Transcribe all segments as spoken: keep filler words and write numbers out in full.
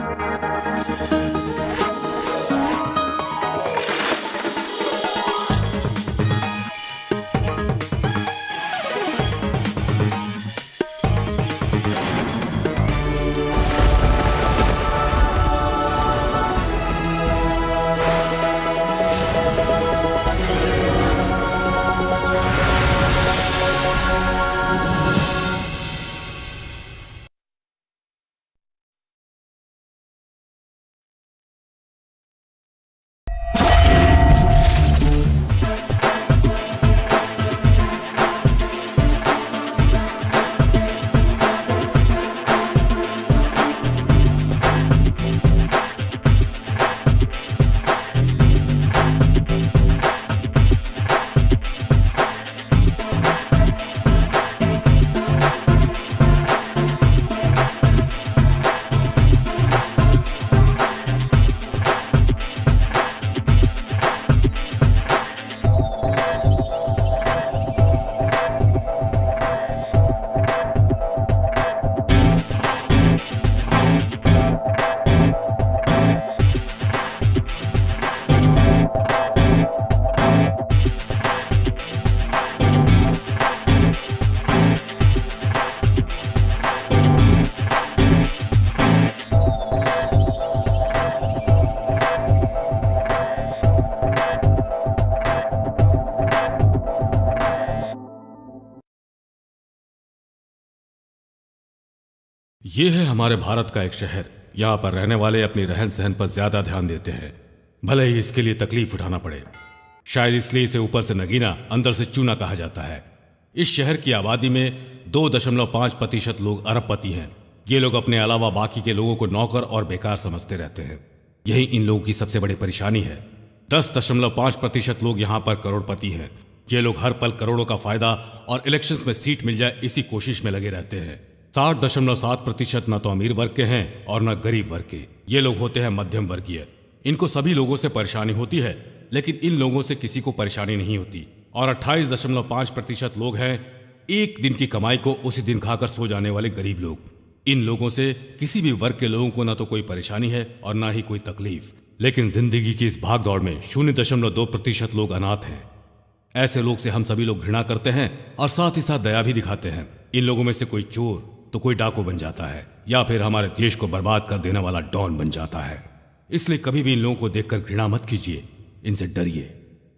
ये है हमारे भारत का एक शहर। यहाँ पर रहने वाले अपनी रहन सहन पर ज्यादा ध्यान देते हैं, भले ही इसके लिए तकलीफ उठाना पड़े। शायद इसलिए इसे ऊपर से नगीना अंदर से चूना कहा जाता है। इस शहर की आबादी में दो दशमलव पांच प्रतिशत लोग अरबपति हैं। ये लोग अपने अलावा बाकी के लोगों को नौकर और बेकार समझते रहते हैं। यही इन लोगों की सबसे बड़ी परेशानी है। दस दशमलव पांच प्रतिशत लोग यहाँ पर करोड़पति हैं। ये लोग हर पल करोड़ों का फायदा और इलेक्शंस में सीट मिल जाए इसी कोशिश में लगे रहते हैं। साठ दशमलव सात प्रतिशत न तो अमीर वर्ग के हैं और न गरीब वर्ग के। ये लोग होते हैं मध्यम वर्गीय। इनको सभी लोगों से परेशानी होती है, लेकिन इन लोगों से किसी को परेशानी नहीं होती। और अट्ठाईस दशमलव पांच प्रतिशत लोग हैं एक दिन की कमाई को उसी दिन खाकर सो जाने वाले गरीब लोग। इन लोगों से किसी भी वर्ग के लोगों को न तो कोई परेशानी है और न ही कोई तकलीफ। लेकिन जिंदगी की इस भाग दौड़ में शून्य दशमलव दो प्रतिशत लोग अनाथ हैं। ऐसे लोग से हम सभी लोग घृणा करते हैं और साथ ही साथ दया भी दिखाते हैं। इन लोगों में से कोई चोर तो कोई डाकू बन जाता है, या फिर हमारे देश को बर्बाद कर देने वाला डॉन बन जाता है। इसलिए कभी भी इन लोगों को देखकर घृणा मत कीजिए, इनसे डरिए।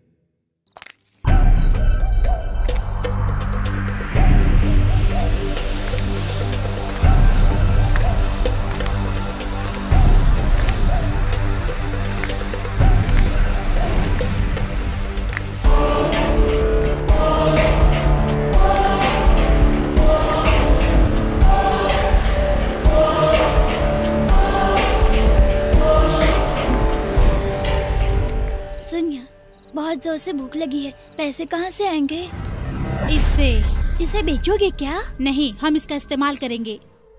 बहुत जोर से भूख लगी है, पैसे कहाँ से आएंगे? इससे इसे बेचोगे क्या? नहीं, हम इसका इस्तेमाल करेंगे।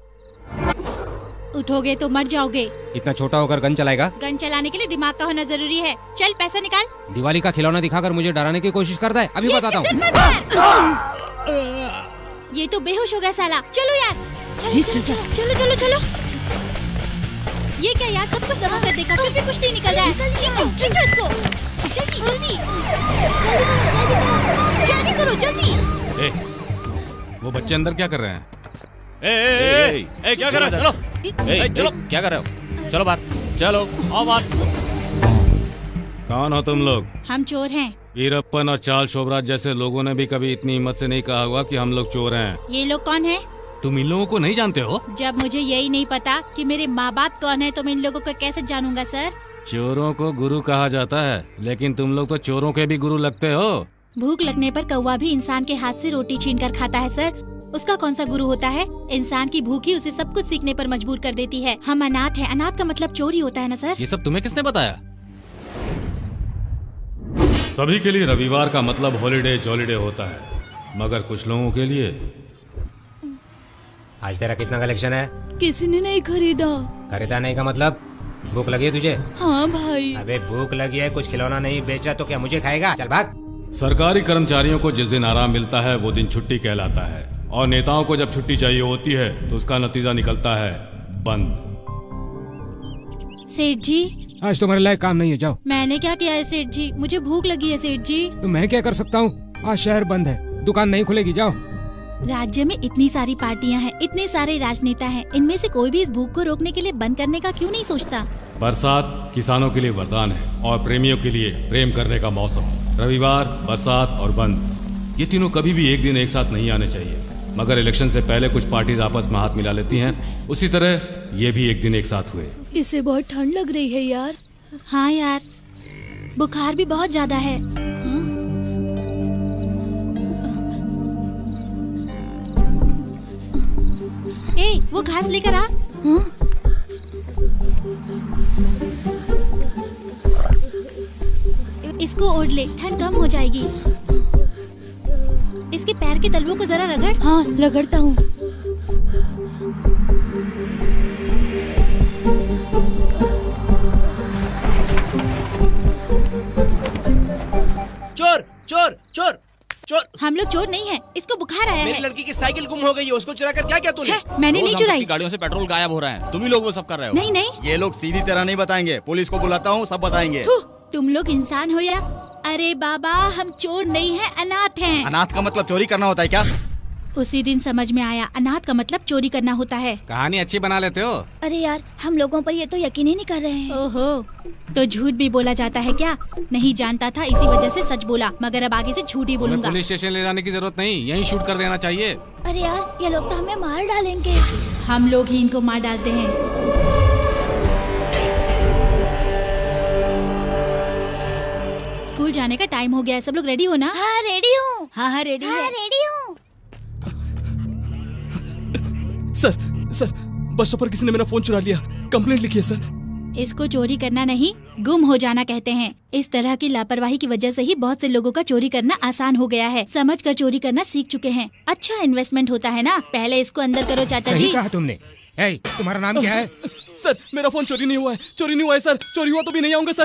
उठोगे तो मर जाओगे। इतना छोटा होकर गन चलाएगा? गन चलाने के लिए दिमाग का होना जरूरी है। चल पैसा निकाल। दिवाली का खिलौना दिखाकर मुझे डराने की कोशिश करता है। अभी बताता हूँ। ये तो बेहोश हो गया साला। चलो यार, चलो चलो चलो चलो चलो चलो। ये क्या यार, सब कुछ दबा कर देखा फिर भी कुछ नहीं निकल रहा है। खींचो खींचो इसको, जल्दी जल्दी जल्दी करो जल्दी। ए, वो बच्चे अंदर क्या कर रहे हैं? ए, ए, ए, ए, क्या कर रहे हो? चलो ए, चलो क्या कर रहे हो? चलो बाहर, चलो आओ बाहर। कौन हो तुम लोग? हम चोर हैं। वीरप्पन और चाल शोभराज जैसे लोगों ने भी कभी इतनी हिम्मत से नहीं कहा होगा कि हम लोग चोर हैं। ये लोग कौन है? तुम इन लोगों को नहीं जानते हो? जब मुझे यही नहीं पता कि मेरे माँ बाप कौन है तो मैं इन लोगों को कैसे जानूंगा सर? चोरों को गुरु कहा जाता है, लेकिन तुम लोग तो चोरों के भी गुरु लगते हो। भूख लगने पर कौवा भी इंसान के हाथ से रोटी छीन कर खाता है सर। उसका कौन सा गुरु होता है? इंसान की भूख ही उसे सब कुछ सीखने पर मजबूर कर देती है। हम अनाथ हैं। अनाथ का मतलब चोर ही होता है ना सर? ये सब तुम्हें किसने बताया? सभी के लिए रविवार का मतलब हॉलीडे जॉलीडे होता है, मगर कुछ लोगों के लिए। आज तेरा कितना कलेक्शन है? किसी ने नहीं खरीदा। खरीदा नहीं का मतलब? भूख लगी है तुझे? हाँ भाई। अबे भूख लगी है, कुछ खिलौना नहीं बेचा तो क्या मुझे खाएगा? चल भाग। सरकारी कर्मचारियों को जिस दिन आराम मिलता है वो दिन छुट्टी कहलाता है, और नेताओं को जब छुट्टी चाहिए होती है तो उसका नतीजा निकलता है बंद। सेठ जी, आज तुम्हारे लायक काम नहीं है, जाओ। मैंने क्या किया है सेठ जी? मुझे भूख लगी है सेठ जी। तो मैं क्या कर सकता हूँ? आज शहर बंद है, दुकान नहीं खुलेगी, जाओ। राज्य में इतनी सारी पार्टियां हैं, इतने सारे राजनेता हैं, इनमें से कोई भी इस भूख को रोकने के लिए बंद करने का क्यों नहीं सोचता? बरसात किसानों के लिए वरदान है और प्रेमियों के लिए प्रेम करने का मौसम। रविवार, बरसात और बंद, ये तीनों कभी भी एक दिन एक साथ नहीं आने चाहिए, मगर इलेक्शन से पहले कुछ पार्टीज आपस में हाथ मिला लेती हैं, उसी तरह ये भी एक दिन एक साथ हुए। इसे बहुत ठंड लग रही है यार। हाँ यार, बुखार भी बहुत ज्यादा है। ए, वो घास लेकर आ। हाँ? इसको ओढ़ ले, ठंड कम हो जाएगी। इसके पैर के तलवों को जरा रगड़। हाँ, रगड़ता हूँ। चोर चोर चोर चोर। हम लोग चोर नहीं हैं, इसको बुखार आया मेरी है। लड़की की साइकिल गुम हो गई है, उसको चुरा कर क्या क्या तूने? है, मैंने नहीं चुराई। गाड़ियों से पेट्रोल गायब हो रहा है, तुम ही लोग वो सब कर रहे हो। नहीं नहीं, ये लोग सीधी तरह नहीं बताएंगे, पुलिस को बुलाता हूँ, सब बताएंगे। थू, तुम लोग इंसान हो या? अरे बाबा, हम चोर नहीं हैं, अनाथ हैं। अनाथ का मतलब चोरी करना होता है क्या? उसी दिन समझ में आया, अनाथ का मतलब चोरी करना होता है। कहानी अच्छी बना लेते हो। अरे यार, हम लोगों पर ये तो यकीन ही नहीं कर रहे हैं। ओहो, तो झूठ भी बोला जाता है क्या? नहीं जानता था, इसी वजह से सच बोला, मगर अब आगे से झूठ ही बोलूंगा। पुलिस स्टेशन ले जाने की जरूरत नहीं, यहीं शूट कर देना चाहिए। अरे यार, ये लोग तो हमें मार डालेंगे। हम लोग ही इनको मार डालते हैं। स्कूल जाने का टाइम हो गया है, सब लोग रेडी हो ना? हाँ रेडी हूँ। हाँ हाँ रेडी हाँ है। रेडी हूँ। सर सर बस स्टॉप पर किसी ने मेरा फोन चुरा लिया, कंप्लेंट लिखी है सर। इसको चोरी करना नहीं, गुम हो जाना कहते हैं। इस तरह की लापरवाही की वजह से ही बहुत से लोगों का चोरी करना आसान हो गया है। समझकर चोरी करना सीख चुके हैं। अच्छा इन्वेस्टमेंट होता है ना। पहले इसको अंदर करो चाचा सही जी। कहा तुमने। ए, तुम्हारा नाम क्या है? सर मेरा फोन चोरी नहीं हुआ है, चोरी नहीं हुआ है सर, चोरी हुआ तो भी नहीं आऊंगा सर।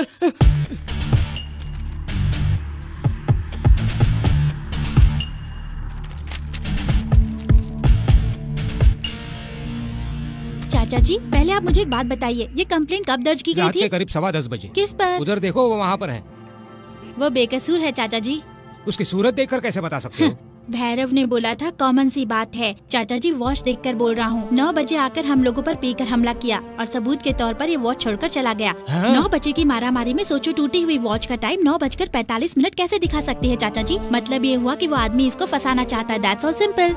चाचा जी, पहले आप मुझे एक बात बताइए, ये कंप्लेंट कब दर्ज की गई रात थी? के करीब सवा दस बजे। किस पर? उधर देखो, वो वहाँ पर है। वो बेकसूर है चाचा जी। उसकी सूरत देखकर कैसे बता सकते हो? भैरव ने बोला था, कॉमन सी बात है। चाचा जी, वॉच देखकर बोल रहा हूँ। नौ बजे आकर हम लोगों पर पीकर हमला किया और सबूत के तौर पर ये वॉच छोड़कर चला गया। हाँ? नौ बजे की मारामारी में सोचो टूटी हुई वॉच का टाइम नौ बजकर पैंतालीस मिनट कैसे दिखा सकती है चाचा जी? मतलब ये हुआ कि वो आदमी इसको फंसाना चाहता है। That's all simple.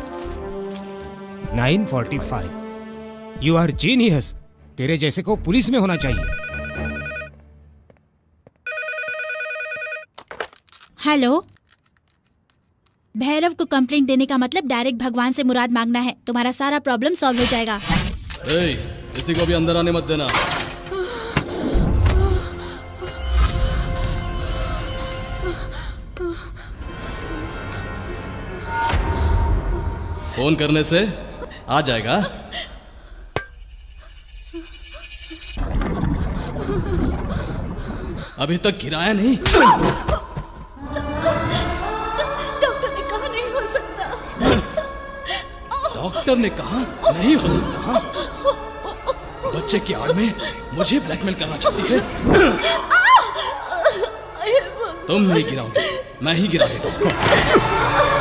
Nine forty five. You are genius. तेरे जैसे को पुलिस में होना चाहिए। हेलो, भैरव को कंप्लेंट देने का मतलब डायरेक्ट भगवान से मुराद मांगना है। तुम्हारा सारा प्रॉब्लम सॉल्व हो जाएगा। ए, किसी को भी अंदर आने मत देना। फोन करने से आ जाएगा। अभी तक गिराया नहीं। डॉक्टर ने कहा नहीं हो सकता। डॉक्टर ने कहा नहीं हो सकता। बच्चे की आड़ में मुझे ब्लैकमेल करना चाहती है। तुम नहीं गिराओगे, मैं ही गिरा देता हूँ।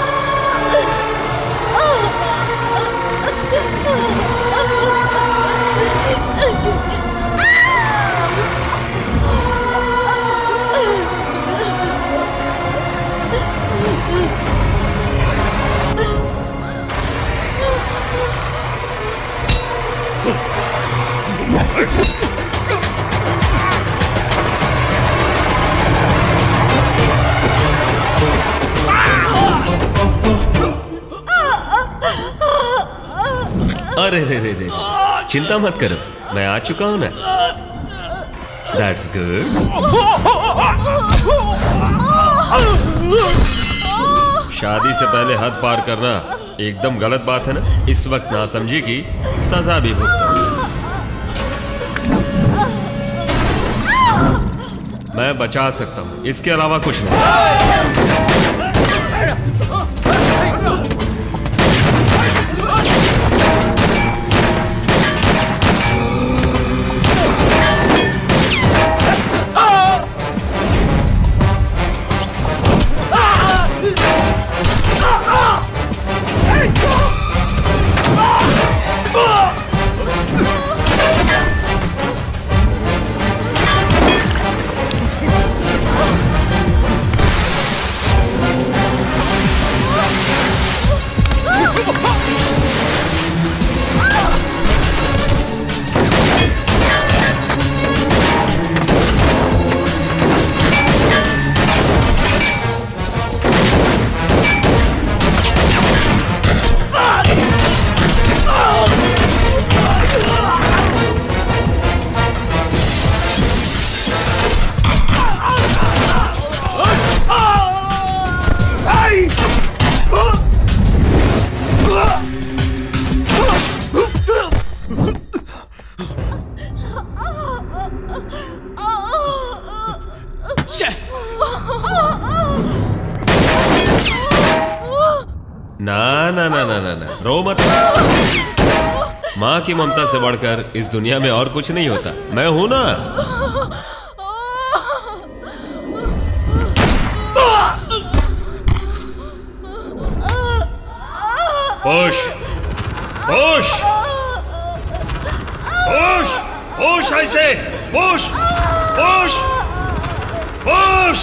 अरे रे रे रे, चिंता मत करो, मैं आ चुका हूं ना। That's good. शादी से पहले हद पार करना एकदम गलत बात है ना। इस वक्त नासमझी की सजा भी भुगतो। मैं बचा सकता हूं, इसके अलावा कुछ नहीं। ना ना ना ना ना ना रो मत। माँ की ममता से बढ़कर इस दुनिया में और कुछ नहीं होता। मैं हूं ना। पुश पुश पुश पुश ऐसे पुश पुश पुश।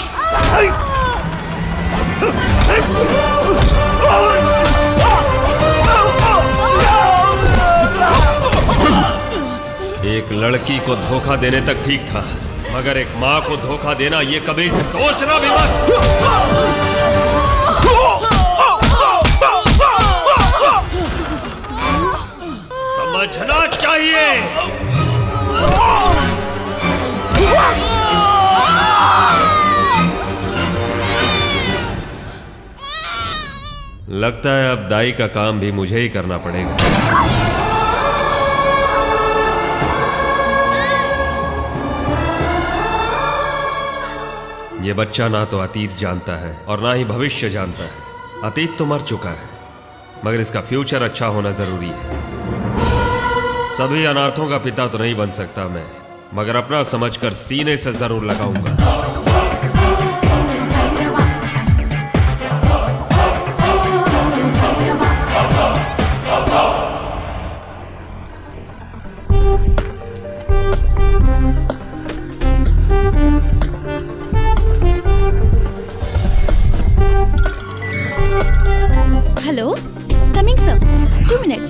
एक लड़की को धोखा देने तक ठीक था, मगर एक माँ को धोखा देना ये कभी सोचना भी मत। समझना चाहिए। लगता है अब दाई का काम भी मुझे ही करना पड़ेगा। ये बच्चा ना तो अतीत जानता है और ना ही भविष्य जानता है। अतीत तो मर चुका है, मगर इसका फ्यूचर अच्छा होना जरूरी है। सभी अनाथों का पिता तो नहीं बन सकता मैं, मगर अपना समझकर सीने से जरूर लगाऊंगा। Hello, coming sir, two minutes.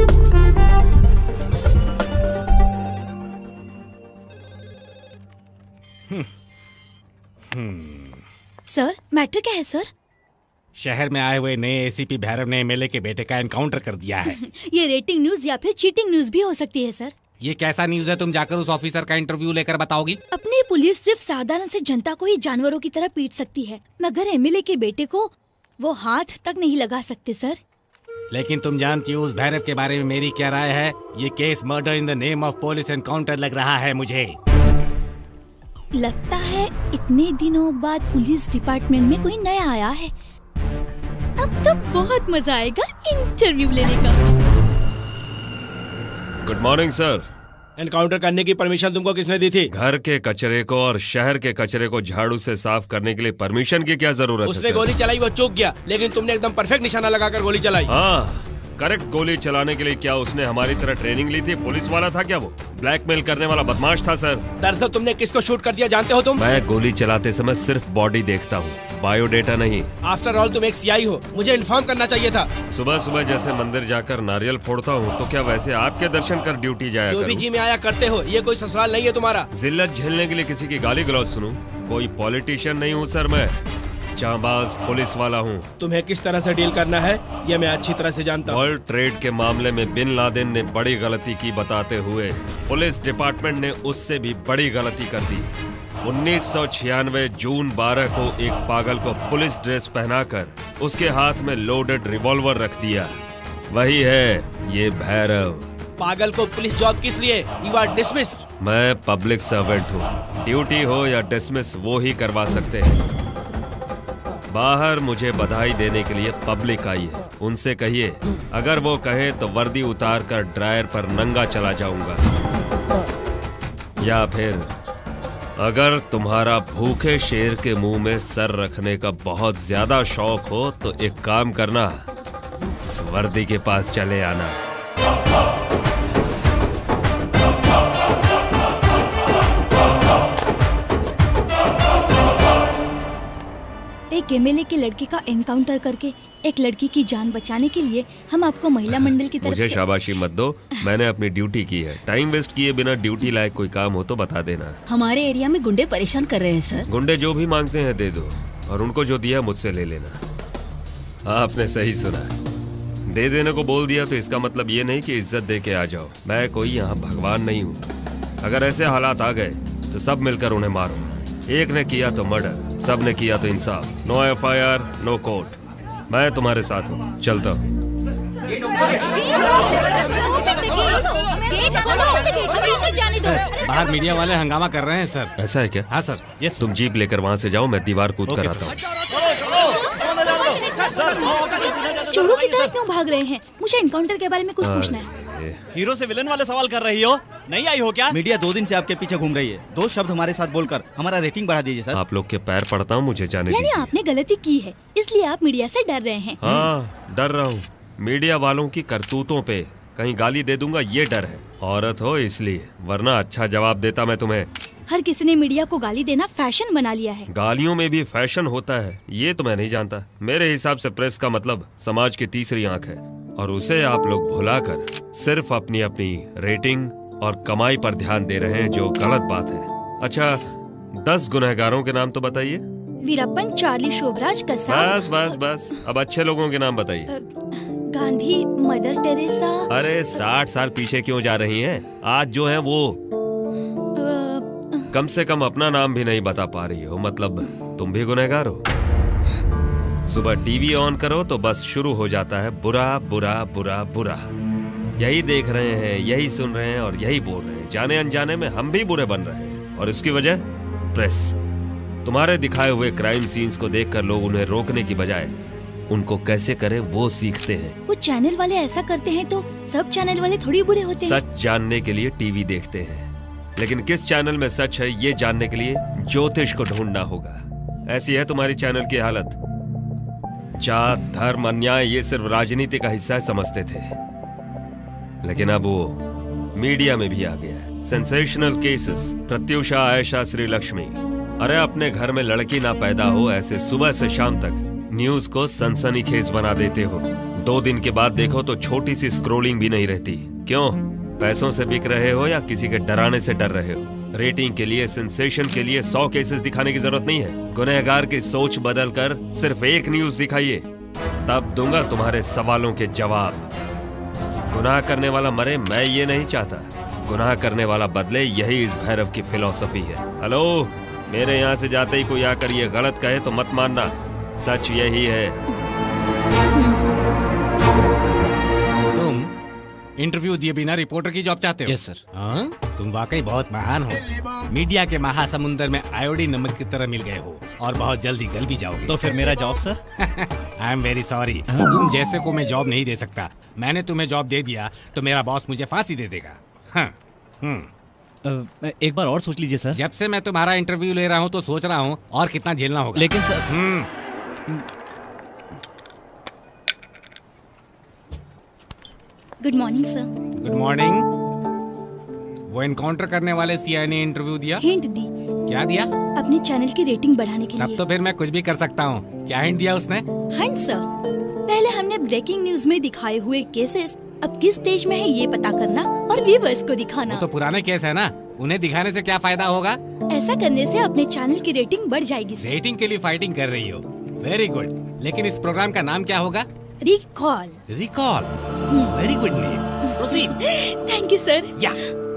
Sir, matter क्या है सर? शहर में आए हुए नए एसीपी भैरव ने एमएलए के बेटे का एनकाउंटर कर दिया है। ये रेटिंग न्यूज या फिर चीटिंग न्यूज भी हो सकती है सर। ये कैसा न्यूज है? तुम जाकर उस ऑफिसर का इंटरव्यू लेकर बताओगी? अपनी पुलिस सिर्फ साधारण से जनता को ही जानवरों की तरह पीट सकती है, मगर एमएलए के बेटे को वो हाथ तक नहीं लगा सकते सर। लेकिन तुम जानती हो उस भैरव के बारे में मेरी क्या राय है? ये case murder in the name of police encounter लग रहा है मुझे। लगता है इतने दिनों बाद पुलिस डिपार्टमेंट में कोई नया आया है। अब तो बहुत मजा आएगा इंटरव्यू लेने का। Good morning sir. एनकाउंटर करने की परमिशन तुमको किसने दी थी? घर के कचरे को और शहर के कचरे को झाड़ू से साफ करने के लिए परमिशन की क्या जरूरत है? उसने गोली चलाई, वो चूक गया, लेकिन तुमने एकदम परफेक्ट निशाना लगाकर गोली चलाई। हाँ, करेक्ट गोली चलाने के लिए क्या उसने हमारी तरह ट्रेनिंग ली थी? पुलिस वाला था क्या वो? ब्लैकमेल करने वाला बदमाश था सर। दरअसल तुमने किसको शूट कर दिया जानते हो तुम? मैं गोली चलाते समय सिर्फ बॉडी देखता हूँ, बायोडेटा नहीं। आफ्टर ऑल तुम एक सीआई हो, मुझे इन्फॉर्म करना चाहिए था। सुबह सुबह जैसे मंदिर जाकर नारियल फोड़ता हूँ, तो क्या वैसे आपके दर्शन कर ड्यूटी जाया जो भी जी में आया करते हो, ये कोई ससुराल नहीं है तुम्हारा। जिल्लत झेलने के लिए किसी की गाली गलौज सुनूं? कोई पॉलिटिशियन नहीं हूँ सर, मैं चांबाज पुलिस वाला हूँ। तुम्हें किस तरह से डील करना है ये मैं अच्छी तरह से जानता हूँ। वर्ल्ड ट्रेड के मामले में बिन लादेन ने बड़ी गलती की बताते हुए पुलिस डिपार्टमेंट ने उससे भी बड़ी गलती कर दी। उन्नीस सौ छियानवे जून बारह को एक पागल को पुलिस ड्रेस पहनाकर उसके हाथ में लोडेड रिवॉल्वर रख दिया। वही है ये भैरव। पागल को पुलिस जॉब किस लिए? You are dismissed. मैं पब्लिक सर्वेंट हूँ, ड्यूटी हो या डिसमिस वो ही करवा सकते हैं। बाहर मुझे बधाई देने के लिए पब्लिक आई है, उनसे कहिए अगर वो कहें तो वर्दी उतार कर ड्रायर पर नंगा चला जाऊंगा। या फिर अगर तुम्हारा भूखे शेर के मुंह में सर रखने का बहुत ज्यादा शौक हो तो एक काम करना, इस वर्दी के पास चले आना। एक एमएलए की लड़की का एनकाउंटर करके एक लड़की की जान बचाने के लिए हम आपको महिला मंडल की तरफ मुझे से... शाबाशी मत दो, मैंने अपनी ड्यूटी की है। टाइम वेस्ट किए बिना ड्यूटी लायक कोई काम हो तो बता देना। हमारे एरिया में गुंडे परेशान कर रहे हैं सर। गुंडे जो भी मांगते हैं दे दो, और उनको जो दिया मुझसे ले लेना। आपने सही सुना, दे देने को बोल दिया तो इसका मतलब ये नहीं कि इज्जत दे के आ जाओ। मैं कोई यहाँ भगवान नहीं हूँ। अगर ऐसे हालात आ गए तो सब मिलकर उन्हें मारो। एक ने किया तो मर्डर, सब ने किया तो इंसाफ। No F I R, no court. मैं तुम्हारे साथ हूँ, चलता हूँ। बाहर मीडिया वाले हंगामा कर रहे हैं सर। ऐसा है क्या? हाँ सर। यस। तुम जीप लेकर वहाँ से जाओ, मैं दीवार कूद कर आता हूँ। चोरों की तरह क्यों भाग रहे हैं? मुझे एनकाउंटर के बारे में कुछ पूछना है। हीरो से विलन वाले सवाल कर रही हो? नहीं आई हो क्या? मीडिया दो दिन से आपके पीछे घूम रही है। दो शब्द हमारे साथ बोलकर हमारा रेटिंग बढ़ा दीजिए सर। आप लोग के पैर पड़ता हूँ, मुझे जाने यानी दीजिए। आपने गलती की है, इसलिए आप मीडिया से डर रहे हैं। हाँ, डर रहा हूँ। मीडिया वालों की करतूतों पे कहीं गाली दे दूंगा ये डर है। औरत हो इसलिए, वरना अच्छा जवाब देता मैं तुम्हें। हर किसी ने मीडिया को गाली देना फैशन बना लिया है। गालियों में भी फैशन होता है ये तो मैं नहीं जानता। मेरे हिसाब से प्रेस का मतलब समाज की तीसरी आंख है, और उसे आप लोग भुलाकर सिर्फ अपनी अपनी रेटिंग और कमाई पर ध्यान दे रहे हैं, जो गलत बात है। अच्छा, दस गुनहगारों के नाम तो बताइए। वीरप्पन, चार्ली, शोभराज, कसाब। बस बस बस, अब अच्छे लोगों के नाम बताइए। Gandhi, mother Teresa. अरे साठ साल पीछे क्यों जा रही हैं? आज जो है वो कम से कम अपना नाम भी नहीं बता पा रही हो, मतलब तुम भी गुनहगार हो। सुबह टीवी ऑन करो तो बस शुरू हो जाता है बुरा बुरा बुरा बुरा। यही देख रहे हैं, यही सुन रहे हैं और यही बोल रहे हैं। जाने अनजाने में हम भी बुरे बन रहे हैं, और इसकी वजह प्रेस। तुम्हारे दिखाए हुए क्राइम सीन्स को देखकर लोग उन्हें रोकने की बजाय उनको कैसे करें वो सीखते हैं। कुछ चैनल वाले ऐसा करते हैं तो सब चैनल वाले थोड़ी बुरे होते हैं। सच जानने के लिए टीवी देखते हैं, लेकिन किस चैनल में सच है ये जानने के लिए ज्योतिष को ढूंढना होगा। ऐसी है तुम्हारी चैनल की हालत। जात, धर्म, अन्याय ये सिर्फ राजनीति का हिस्सा समझते थे, लेकिन अब वो मीडिया में भी आ गया है। Sensational cases, Pratyusha, Ayesha, Shri Lakshmi. अरे अपने घर में लड़की ना पैदा हो, ऐसे सुबह से शाम तक न्यूज को सनसनीखेज बना देते हो। दो दिन के बाद देखो तो छोटी सी स्क्रोलिंग भी नहीं रहती। क्यों? पैसों से बिक रहे हो या किसी के डराने से डर रहे हो? रेटिंग के लिए, सेंसेशन के लिए सौ केसेस दिखाने की जरूरत नहीं है। गुनहगार की सोच बदलकर सिर्फ एक न्यूज दिखाइए, तब दूंगा तुम्हारे सवालों के जवाब। गुनाह करने वाला मरे, मैं ये नहीं चाहता। गुनाह करने वाला बदले, यही इस भैरव की फिलॉसफी है। हेलो, मेरे यहाँ से जाते ही कोई आकर ये गलत कहे तो मत मानना, सच यही है। तुम इंटरव्यू दिए बिना रिपोर्टर की जॉब चाहते हो? Yes sir. हाँ, तुम वाकई बहुत महान हो। मीडिया के महासमुंदर में आयोडीन नमक की तरह मिल गए हो, और बहुत जल्दी गल भी जाओगे। तो फिर मेरा job sir? I am very sorry, तुम जैसे को मैं जॉब नहीं दे सकता। मैंने तुम्हें जॉब दे दिया तो मेरा बॉस मुझे फांसी दे देगा। हाँ, हम्म। एक बार और सोच लीजिए सर। जब से मैं तुम्हारा इंटरव्यू ले रहा हूँ तो सोच रहा हूँ और कितना झेलना होगा। लेकिन sir. Hmm. Good morning sir. Good morning. वो एनकाउंटर करने वाले सीआई ने इंटरव्यू दिया? हिंट दी। क्या दिया? अपने चैनल की रेटिंग बढ़ाने के लिए। तब तो फिर मैं कुछ भी कर सकता हूँ। क्या हिंट दिया उसने? हिंट सर, पहले हमने ब्रेकिंग न्यूज में दिखाए हुए केसेस अब किस स्टेज में है ये पता करना और व्यूअर्स को दिखाना। वो तो पुराने केस है ना, उन्हें दिखाने से क्या फायदा होगा? ऐसा करने से अपने चैनल की रेटिंग बढ़ जाएगी। रेटिंग के लिए फाइटिंग कर रही हो, वेरी गुड। लेकिन इस प्रोग्राम का नाम क्या होगा? Recall. Recall, very good name. Proceed. Thank you sir. या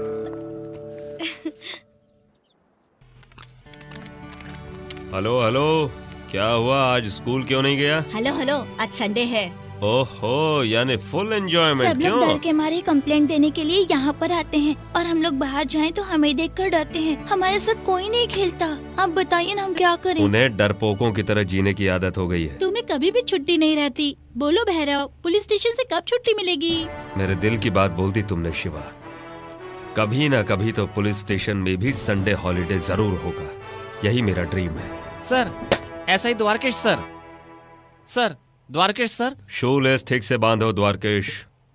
हेलो हेलो, क्या हुआ? आज स्कूल क्यों नहीं गया? हेलो हेलो, आज संडे है। ओहो, यानी फुल एंजॉयमेंट। सब लोग डर के मारे कंप्लेंट देने के लिए यहाँ पर आते हैं, और हम लोग बाहर जाएं तो हमें देखकर डरते हैं। हमारे साथ कोई नहीं खेलता। आप बताइए ना हम क्या करें? उन्हें डरपोकों की तरह जीने की आदत हो गई है। तुम्हें कभी भी छुट्टी नहीं रहती। बोलो भैरव, पुलिस स्टेशन से कब छुट्टी मिलेगी? मेरे दिल की बात बोल दी तुमने शिवा। कभी ना कभी तो पुलिस स्टेशन में भी संडे हॉलिडे जरूर होगा। यही मेरा ड्रीम है। सर, ऐसा ही Dwarkesh sir. Sir, Dwarkesh sir. Shoelace ठीक से बांधो द्वारकेश।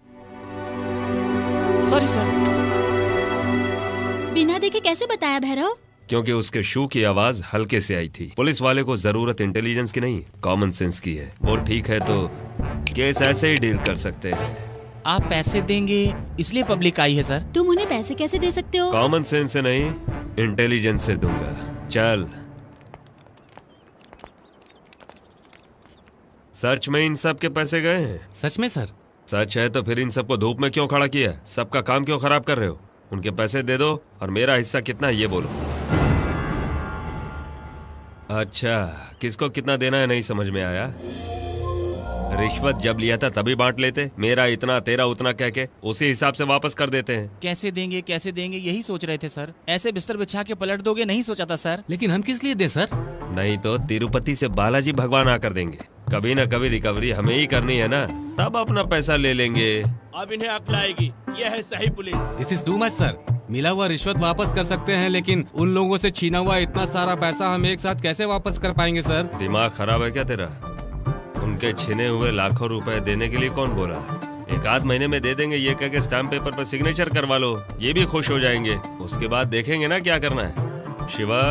Sorry sir. बिना देखे कैसे बताया भैरव? क्योंकि उसके शू की आवाज हल्के से आई थी। पुलिस वाले को जरूरत इंटेलिजेंस की नहीं, कॉमन सेंस की है। वो ठीक है तो केस ऐसे ही डील कर सकते हैं। आप पैसे देंगे इसलिए पब्लिक आई है सर। तुम उन्हें पैसे कैसे दे सकते हो? कॉमन सेंस से नहीं, इंटेलिजेंस से दूंगा। चल। सच में इन सब के पैसे गए हैं? सच में सर? सच है तो फिर इन सबको धूप में क्यों खड़ा किया? सबका काम क्यों खराब कर रहे हो? उनके पैसे दे दो, और मेरा हिस्सा कितना है ये बोलो। अच्छा, किसको कितना देना है नहीं समझ में आया? रिश्वत जब लिया था तभी बांट लेते। मेरा इतना तेरा उतना कह के उसी हिसाब से वापस कर देते हैं। कैसे देंगे कैसे देंगे यही सोच रहे थे सर। ऐसे बिस्तर बिछा के पलट दोगे नहीं सोचा था सर। लेकिन हम किस लिए दे सर? नहीं तो तिरुपति से बालाजी भगवान आकर देंगे। कभी ना कभी रिकवरी हमें ही करनी है ना। तब अपना पैसा ले लेंगे। अब इन्हें अक्ल आएगी, ये है सही police. This is too much sir. मिला हुआ रिश्वत वापस कर सकते हैं, लेकिन उन लोगों से छीना हुआ इतना सारा पैसा हम एक साथ कैसे वापस कर पाएंगे सर? दिमाग खराब है क्या तेरा? उनके छिने हुए लाखों रुपए देने के लिए कौन बोला? एक आध महीने में दे देंगे ये कह के स्टैम्प पेपर पर सिग्नेचर करवा लो, ये भी खुश हो जाएंगे। उसके बाद देखेंगे ना क्या करना है। शिवा,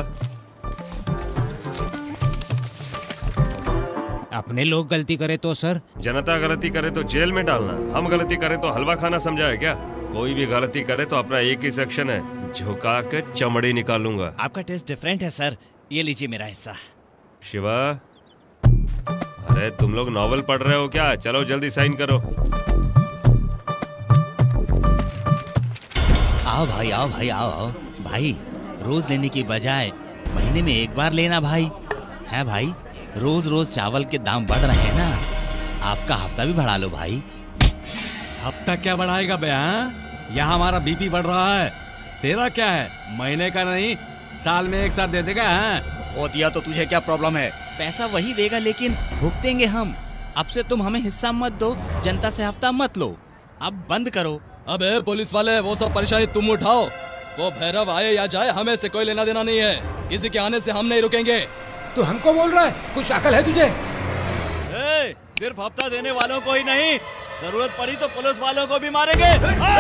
अपने लोग गलती करे तो सर? जनता गलती करे तो जेल में डालना, हम गलती करें तो हलवा खाना समझा है क्या? कोई भी गलती करे तो अपना एक ही सेक्शन है, झुका के चमड़ी निकालूंगा। आपका टेस्ट डिफरेंट है सर, ये लीजिए मेरा हिस्सा। शिवा, अरे तुम लोग नॉवल पढ़ रहे हो क्या? चलो जल्दी साइन करो। आओ भाई, आओ भाई, आओ आओ भाई। रोज लेने की बजाय महीने में एक बार लेना भाई। है भाई, रोज रोज चावल के दाम बढ़ रहे हैं ना, आपका हफ्ता भी बढ़ा लो भाई। हफ्ता क्या बढ़ाएगा बे? यहाँ हमारा बीपी बढ़ रहा है, तेरा क्या है? महीने का नहीं साल में एक साथ दे देगा। वो दिया तो तुझे क्या प्रॉब्लम है? पैसा वही देगा लेकिन भुगतेंगे हम। अब से तुम हमें हिस्सा मत दो, जनता से हफ्ता मत लो, अब बंद करो। अबे पुलिस वाले, वो सब परेशानी तुम उठाओ, वो भैरव आए या जाए हमें से कोई लेना देना नहीं है, किसी के आने से हम नहीं रुकेंगे। तू हमको बोल रहा है? कुछ अकल है तुझे? ए, सिर्फ हफ्ता देने वालों को ही नहीं, जरूरत पड़ी तो पुलिस वालों को भी मारेंगे।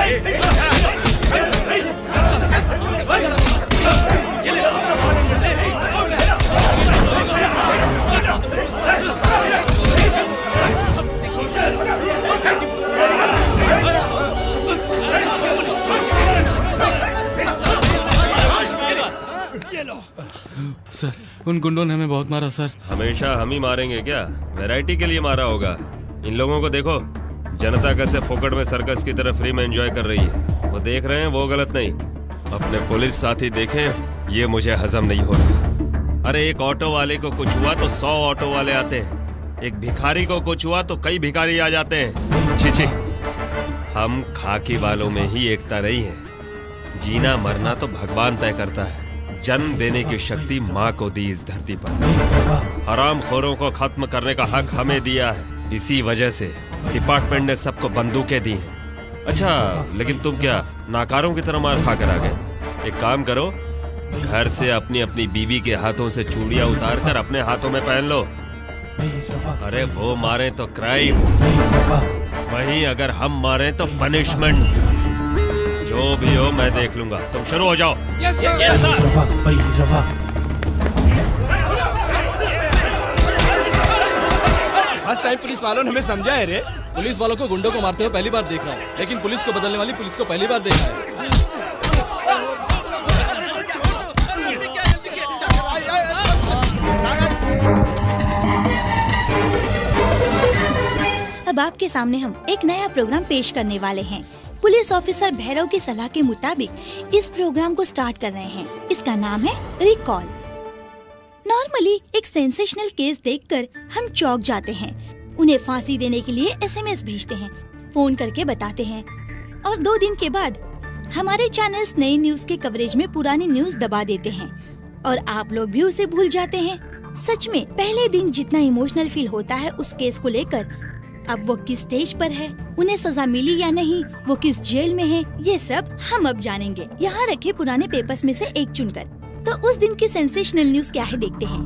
सर, उन गुंडों ने हमें बहुत मारा सर। हमेशा हम ही मारेंगे क्या? वैरायटी के लिए मारा होगा। इन लोगों को देखो, जनता कैसे फोकट में सर्कस की तरह फ्री में एंजॉय कर रही है। वो देख रहे हैं, वो गलत नहीं। अपने पुलिस साथी देखें, ये मुझे हजम नहीं हो रहा। अरे एक ऑटो वाले को कुछ हुआ तो सौ ऑटो वाले आते हैं, एक भिखारी को कुछ हुआ तो कई भिखारी आ जाते हैं। छी छी, हम खाकी वालों में ही एकता रही है। जीना मरना तो भगवान तय करता है। जन्म देने की शक्ति माँ को दी इस धरती पर। हराम खोरों को खत्म करने का हक हमें दिया है। इसी वजह से डिपार्टमेंट ने सबको बंदूकें दी हैं। अच्छा, लेकिन तुम क्या नाकारों की तरह मार खा कर आ गए? एक काम करो, घर से अपनी अपनी बीवी के हाथों से चूड़ियां उतार कर अपने हाथों में पहन लो। अरे वो मारे तो क्राइम, वहीं अगर हम मारे तो पनिशमेंट। जो भी हो मैं देख लूंगा, तुम शुरू हो जाओ। Yes sir, yes sir. First time police वालों ने हमें समझा है रे। पुलिस वालों को गुंडों को मारते हुए पहली बार देख रहा है, लेकिन पुलिस को बदलने वाली पुलिस को पहली बार देखा है। अब आपके सामने हम एक नया प्रोग्राम पेश करने वाले हैं। पुलिस ऑफिसर भैरव की सलाह के मुताबिक इस प्रोग्राम को स्टार्ट कर रहे हैं। इसका नाम है रिकॉल। नॉर्मली एक सेंसेशनल केस देखकर हम चौंक जाते हैं, उन्हें फांसी देने के लिए एसएमएस भेजते हैं, फोन करके बताते हैं, और दो दिन के बाद हमारे चैनल्स नई न्यूज के कवरेज में पुरानी न्यूज दबा देते हैं और आप लोग भी उसे भूल जाते हैं। सच में पहले दिन जितना इमोशनल फील होता है उस केस को लेकर, अब वो किस स्टेज पर है, उन्हें सजा मिली या नहीं, वो किस जेल में है, ये सब हम अब जानेंगे। यहाँ रखे पुराने पेपर्स में से एक चुनकर। तो उस दिन की सेंसेशनल न्यूज क्या है देखते हैं।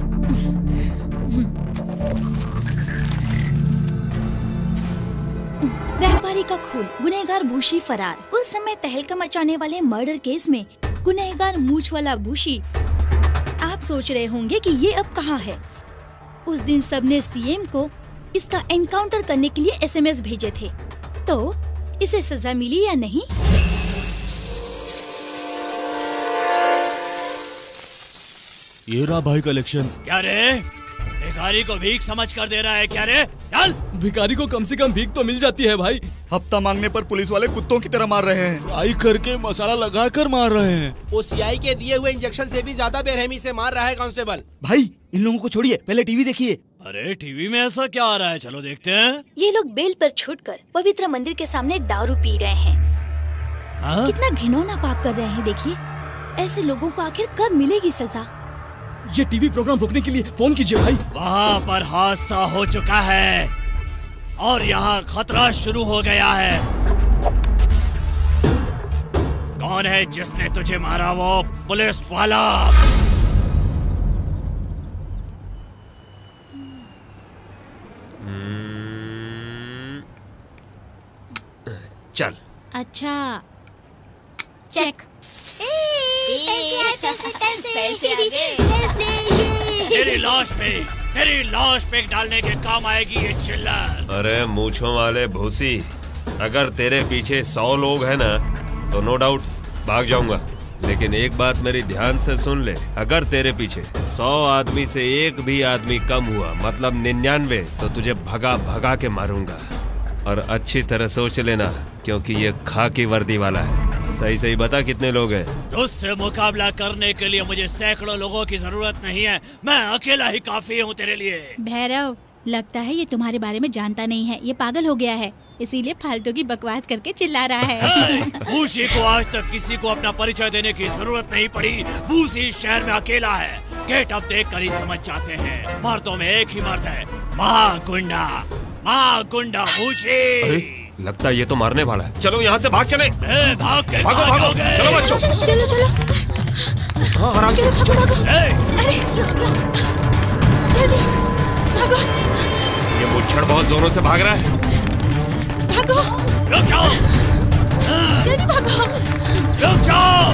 व्यापारी का खून, गुनहगार भूशी फरार। उस समय तहलका मचाने वाले मर्डर केस में गुनहगार मूंछ वाला भूशी। आप सोच रहे होंगे कि ये अब कहाँ है। उस दिन सबने सीएम को इसका एनकाउंटर करने के लिए एसएमएस भेजे थे, तो इसे सजा मिली या नहीं? ये रहा भाई कलेक्शन। क्या रे, भिखारी को भीख समझ कर दे रहा है क्या रे? चल, भिखारी को कम से कम भीख तो मिल जाती है भाई। हफ्ता मांगने पर पुलिस वाले कुत्तों की तरह मार रहे हैं। फ्राई करके मसाला लगा कर मार रहे हैं। वो सीआई के दिए हुए इंजेक्शन से भी ज्यादा बेरहमी से मार रहा है कांस्टेबल। भाई इन लोगों को छोड़िए, पहले टीवी देखिए। अरे टीवी में ऐसा क्या आ रहा है, चलो देखते हैं। ये लोग बेल पर छूटकर पवित्र मंदिर के सामने दारू पी रहे हैं। हा? कितना घिनौना पाप कर रहे हैं देखिए। ऐसे लोगों को आखिर कब मिलेगी सजा? ये टीवी प्रोग्राम रोकने के लिए फोन कीजिए भाई। वहाँ पर हादसा हो चुका है। और यहाँ खतरा शुरू हो गया है। कौन है जिसने तुझे मारा? वो पुलिस वाला। चल। अच्छा, चेक। तेरी लाश पे तेरी लाश पे डालने के काम आएगी ये चिल्लर। अरे मूंछों वाले भूसी, अगर तेरे पीछे सौ लोग हैं ना तो नो डाउट भाग जाऊंगा, लेकिन एक बात मेरी ध्यान से सुन ले, अगर तेरे पीछे सौ आदमी से एक भी आदमी कम हुआ मतलब निन्यानवे, तो तुझे भगा भगा के मारूंगा। और अच्छी तरह सोच लेना क्योंकि ये खाकी वर्दी वाला है। सही सही बता कितने लोग हैं? तुझसे मुकाबला करने के लिए मुझे सैकड़ों लोगों की जरूरत नहीं है, मैं अकेला ही काफी हूँ तेरे लिए। भैरव, लगता है ये तुम्हारे बारे में जानता नहीं है, ये पागल हो गया है, इसीलिए फालतू की बकवास करके चिल्ला रहा है। भूसी को आज तक किसी को अपना परिचय देने की जरूरत नहीं पड़ी। भूसी शहर में अकेला है, गेट अप देख कर ही समझ जाते हैं। मर्दों में एक ही मर्द है, महागुंडा महागुंडा भूसी। अरे लगता है ये तो मारने वाला है, चलो यहाँ से भाग चले। ए, भाग के भागो भागो, चलो बच्चों। चलो चलो चलो। हाँ आराम से। भागो भागो। अरे जल्दी भागो। ये मुच्छड़ बहुत जोरों से भाग रहा है। भागो। रुक जाओ। जल्दी भागो। रुक जाओ।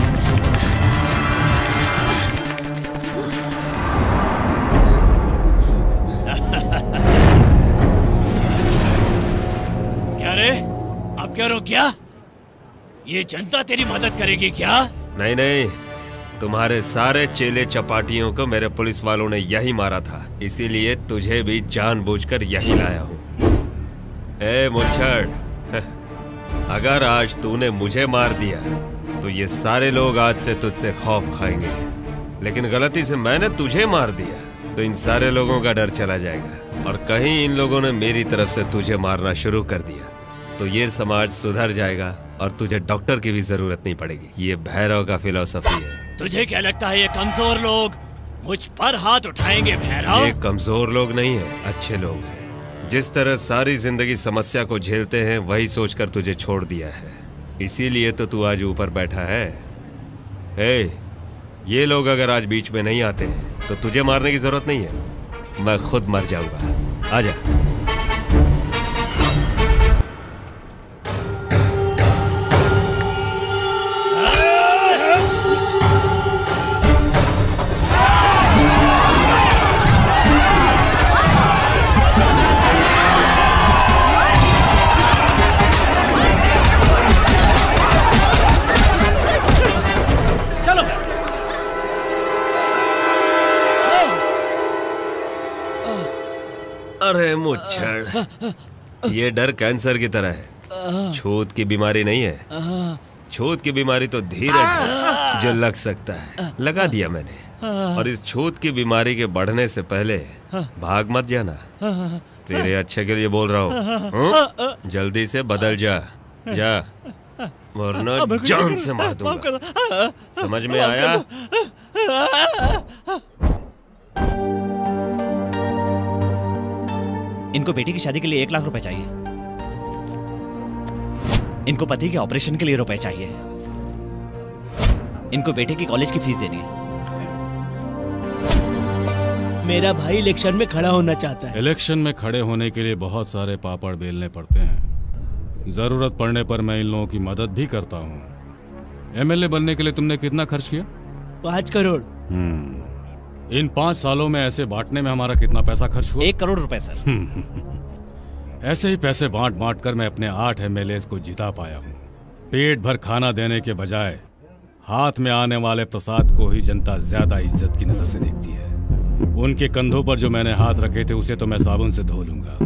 क्या रे? अब क्या रुक गया? ये जनता तेरी मदद करेगी क्या? नहीं नहीं, तुम्हारे सारे चेले चपाटियों को मेरे पुलिस वालों ने यही मारा था, इसीलिए तुझे भी जानबूझकर यही लाया हूँ। ए मुच्छड़, अगर आज तूने मुझे मार दिया तो ये सारे लोग आज से तुझसे खौफ खाएंगे, लेकिन गलती से मैंने तुझे मार दिया तो इन सारे लोगों का डर चला जाएगा, और कहीं इन लोगों ने मेरी तरफ से तुझे मारना शुरू कर दिया तो ये समाज सुधर जाएगा और तुझे डॉक्टर की भी जरूरत नहीं पड़ेगी। ये भैरव का फिलॉसफी है। तुझे क्या लगता है ये कमजोर लोग मुझ पर हाथ उठाएंगे? भैरव, ये कमजोर लोग नहीं है, अच्छे लोग हैं। जिस तरह सारी जिंदगी समस्या को झेलते हैं वही सोचकर तुझे छोड़ दिया है, इसीलिए तो तू आज ऊपर बैठा है। ए, ये लोग अगर आज बीच में नहीं आते तो तुझे मारने की जरूरत नहीं है, मैं खुद मर जाऊंगा। आजा। अरे मुच्छड़, ये डर कैंसर की तरह है, छूत की बीमारी नहीं है। छूत की बीमारी तो धीरज है जो लग सकता है, लगा दिया मैंने। और इस छूत की बीमारी के बढ़ने से पहले भाग मत जाना, तेरे अच्छे के लिए बोल रहा हूँ। जल्दी से बदल जा, जा वरना जान से मार दूंगा। समझ में आया? इनको बेटी की शादी के लिए एक लाख रुपए चाहिए। इनको पति के ऑपरेशन के लिए रुपए चाहिए। इनको बेटे की कॉलेज की फीस देनी है। मेरा भाई इलेक्शन में खड़ा होना चाहता है। इलेक्शन में खड़े होने के लिए बहुत सारे पापड़ बेलने पड़ते हैं। जरूरत पड़ने पर मैं इन लोगों की मदद भी करता हूँ। एमएलए बनने के लिए तुमने कितना खर्च किया? पाँच करोड़। हम्म, इन पाँच सालों में ऐसे बांटने में हमारा कितना पैसा खर्च हुआ? एक करोड़ रुपए सर। ऐसे ही पैसे बांट बांट कर मैं अपने आठ एमएलए को जिता पाया हूँ। पेट भर खाना देने के बजाय हाथ में आने वाले प्रसाद को ही जनता ज्यादा इज्जत की नजर से देखती है। उनके कंधों पर जो मैंने हाथ रखे थे उसे तो मैं साबुन से धो लूंगा,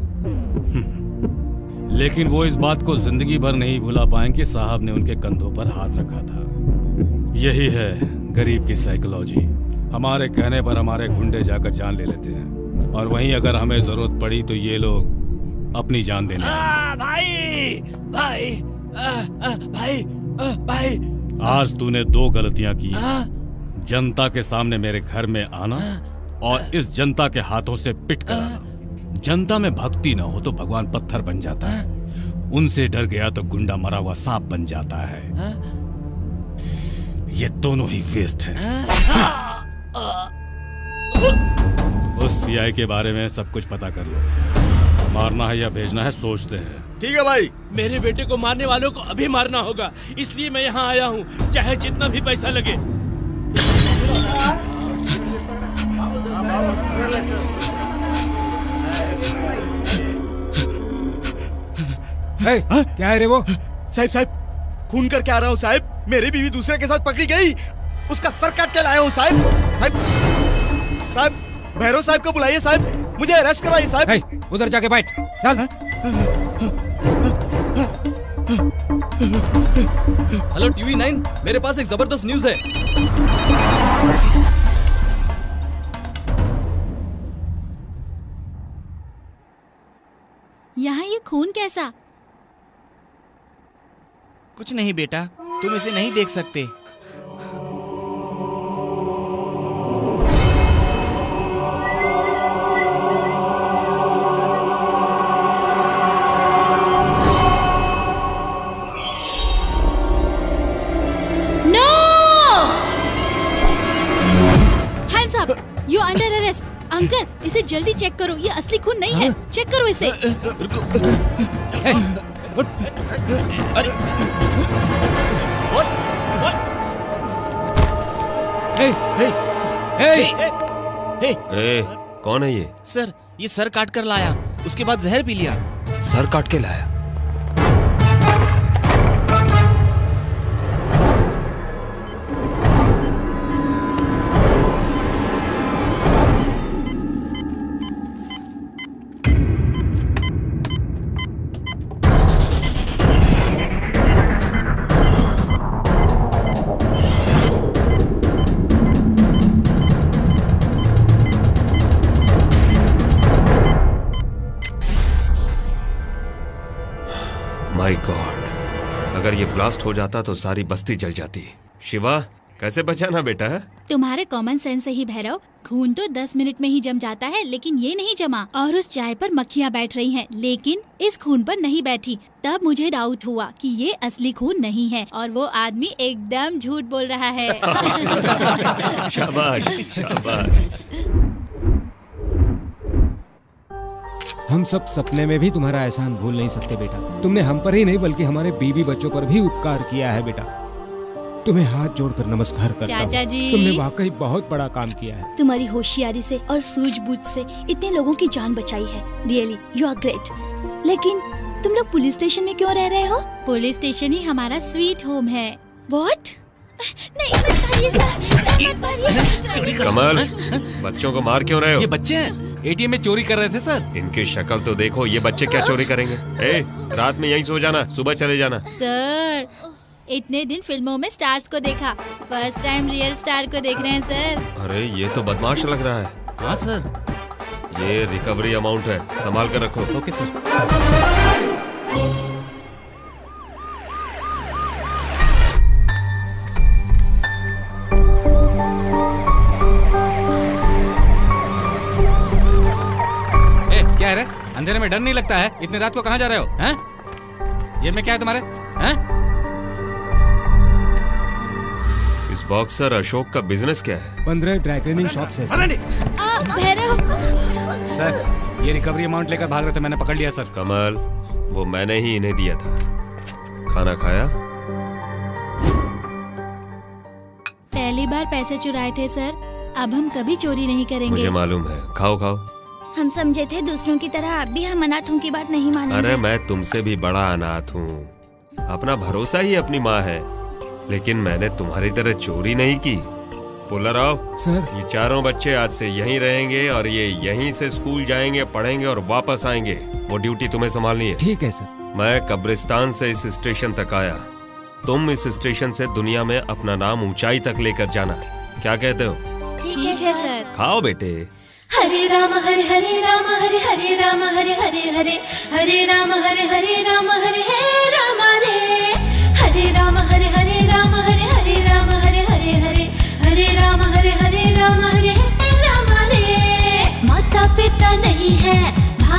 लेकिन वो इस बात को जिंदगी भर नहीं भुला पाएंगे साहब ने उनके कंधों पर हाथ रखा था। यही है गरीब की साइकोलॉजी। हमारे कहने पर हमारे गुंडे जाकर जान ले लेते हैं, और वहीं अगर हमें जरूरत पड़ी तो ये लोग अपनी जान देने आ, भाई भाई आ, आ, भाई आ, भाई आज तूने दो गलतियां की। जनता के सामने मेरे घर में आना और इस जनता के हाथों से पिट कर आना। जनता में भक्ति न हो तो भगवान पत्थर बन जाता है, उनसे डर गया तो गुंडा मरा हुआ सांप बन जाता है। ये दोनों ही वेस्ट हैं। उस सीआई के बारे में सब कुछ पता कर लो। मारना है या भेजना है सोचते हैं। ठीक है भाई। मेरे बेटे को मारने वालों को अभी मारना होगा, इसलिए मैं यहाँ आया हूँ, चाहे जितना भी पैसा लगे। hey, क्या है रे वो? साहब साहब खून करके आ रहा हूँ साहब। मेरी बीवी दूसरे के साथ पकड़ी गई, उसका सर काट के लाया हूँ साहब। साहब साहब भैरव साहब को बुलाइए साहब, मुझे अरेस्ट कराइए साहब। hey, उधर जाके बैठ। चल। हेलो टीवी नाइन, मेरे पास एक जबरदस्त न्यूज है। यहाँ ये खून कैसा? कुछ नहीं बेटा, तुम इसे नहीं देख सकते। You under arrest. अंकल, इसे जल्दी चेक करो, ये असली खून नहीं है। चेक करो इसे। अरे हे, हे, हे, हे, हे, कौन है ये? सर, ये सर काट कर लाया, उसके बाद जहर पी लिया। सर काट के लाया? माय गॉड, अगर ये ब्लास्ट हो जाता तो सारी बस्ती जल जाती। शिवा, कैसे बचाना बेटा? तुम्हारे कॉमन सेंस से ही भैरव, खून तो दस मिनट में ही जम जाता है, लेकिन ये नहीं जमा। और उस चाय पर मक्खियाँ बैठ रही हैं, लेकिन इस खून पर नहीं बैठी। तब मुझे डाउट हुआ कि ये असली खून नहीं है और वो आदमी एकदम झूठ बोल रहा है। शाबाश, शाबाश। हम सब सपने में भी तुम्हारा एहसान भूल नहीं सकते बेटा। तुमने हम पर ही नहीं बल्कि हमारे बीवी बच्चों पर भी उपकार किया है बेटा। तुम्हें हाथ जोड़कर नमस्कार करता हूं। चाचा जी, तुमने वाकई बहुत बड़ा काम किया है। तुम्हारी होशियारी से और सूझबूझ से इतने लोगों की जान बचाई है। Really you are great. लेकिन तुम लोग पुलिस स्टेशन में क्यों रह रहे हो? पुलिस स्टेशन ही हमारा स्वीट होम है। व्हाट? नहीं मत मारिए सर, मत मारिए। कमल, बच्चों को मार क्यों रहे हो? ये बच्चे हैं, एटीएम में चोरी कर रहे थे सर। इनकी शक्ल तो देखो, ये बच्चे क्या चोरी करेंगे? ए, रात में यहीं सो जाना, सुबह चले जाना। सर, इतने दिन फिल्मों में स्टार्स को देखा, फर्स्ट टाइम रियल स्टार को देख रहे हैं सर। अरे ये तो बदमाश लग रहा है। हाँ सर, ये रिकवरी अमाउंट है, संभाल कर रखो। Okay sir. ए, क्या है रे? अंधेरे में डर नहीं लगता है? इतनी रात को कहाँ जा रहे हो? हैं? जेब में क्या है तुम्हारे? हैं? इस बॉक्सर अशोक का बिजनेस क्या है? पंद्रह ड्राई क्लीनिंग शॉप है सर। भैरव सर, ये रिकवरी अमाउंट लेकर भाग रहे थे, मैंने पकड़ लिया सर। कमल, वो मैंने ही इन्हें दिया था। खाना खाया? पहली बार पैसे चुराए थे सर, अब हम कभी चोरी नहीं करेंगे। मुझे मालूम है। खाओ खाओ। हम समझे थे दूसरों की तरह आप भी हम अनाथों की बात नहीं मानेंगे। अरे मैं तुमसे भी बड़ा अनाथ हूँ। अपना भरोसा ही अपनी माँ है, लेकिन मैंने तुम्हारी तरह चोरी नहीं की। पुलराव सर, ये चारों बच्चे आज से यहीं रहेंगे और ये यहीं से स्कूल जाएंगे, पढ़ेंगे और वापस आएंगे। वो ड्यूटी तुम्हें संभालनी है। ठीक है सर। मैं कब्रिस्तान से इस स्टेशन तक आया, तुम इस स्टेशन से दुनिया में अपना नाम ऊंचाई तक लेकर जाना। क्या कहते हो? ठीक है सर। खाओ बेटे। हरे राम हरे हरे राम हरे हरे राम हरे हरे हरे हरे राम हरे हरे राम हरे हे राम रे हरे राम हरे हरे राम हरे हरे राम हरे हरे हरे हरे राम हरे हरे राम हरे हे राम रे। माता पिता नहीं है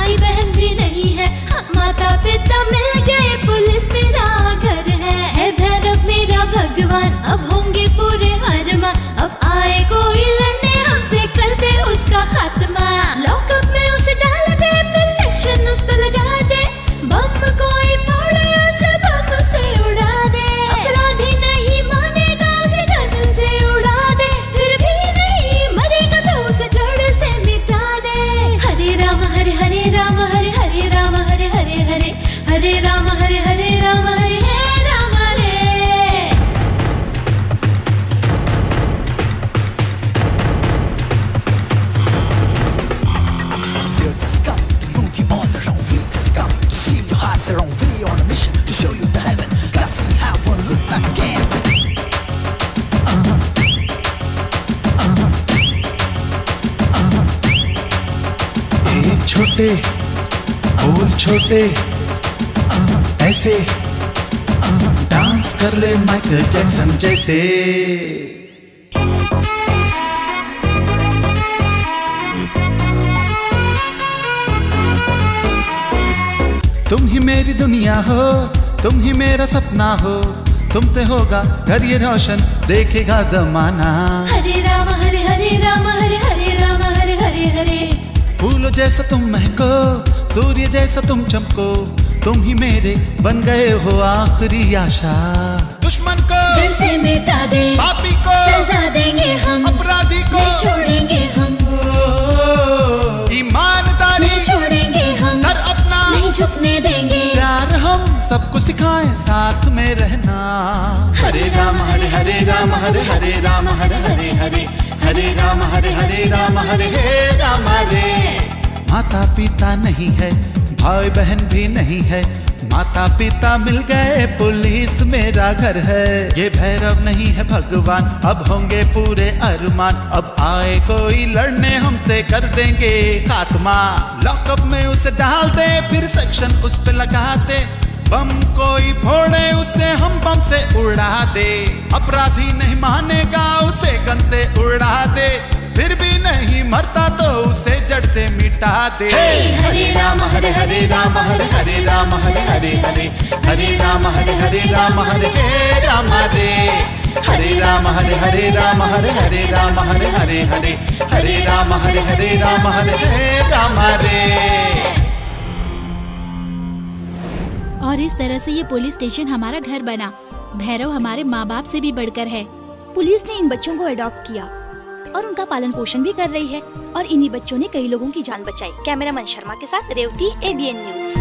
छोटे बोल छोटे ऐसे डांस कर ले माइकल जैक्सन जैसे। तुम ही मेरी दुनिया हो, तुम ही मेरा सपना हो, तुमसे होगा घर ये रोशन देखेगा जमाना। हरे राम हरे हरे राम हरे हरे राम हरे हरे हरे। फूलों जैसा तुम महको, सूर्य जैसा तुम चमको, तुम ही मेरे बन गए हो आखिरी आशा। दुश्मन को जड़ से मिटा दे, पापी को सजा देंगे हम, अपराधी को नहीं छोड़ेंगे हम, ईमानदारी नहीं छोड़ेंगे हम, सर अपना नहीं झुकने देंगे। प्यार हम सबको सिखाएं साथ में रहना। हरे राम हरे हरे राम हरे हरे राम हरे हरे हरे हरे राम हरे हरे राम हरे हे राम हरे। माता पिता नहीं है, भाई बहन भी नहीं है, माता पिता मिल गए पुलिस मेरा घर है। ये भैरव नहीं है भगवान, अब होंगे पूरे अरमान, अब आए कोई लड़ने हमसे कर देंगे खात्मा। लॉकअप में उसे डाल दे फिर सेक्शन उस पे लगाते, बम कोई फोड़े उसे हम बम से उड़ा दे। अपराधी नहीं मानेगा उसे गन से उड़ा दे, फिर भी नहीं मरता तो उसे जड़ से मिटा दे। हरे राम हरे हरे राम हरे हरे राम हरे हरे हरे हरे राम हरे हरे राम हरे हे राम हरे। हरे राम हरे हरे राम हरे हरे राम हरे हरे हरे हरे राम हरे हरे राम हरे हे राम हरे। और इस तरह से ये पुलिस स्टेशन हमारा घर बना। भैरव हमारे माँ बाप से भी बढ़कर है। पुलिस ने इन बच्चों को अडॉप्ट किया और उनका पालन पोषण भी कर रही है, और इन्हीं बच्चों ने कई लोगों की जान बचाई। कैमरामैन शर्मा के साथ रेवती, एबीएन न्यूज।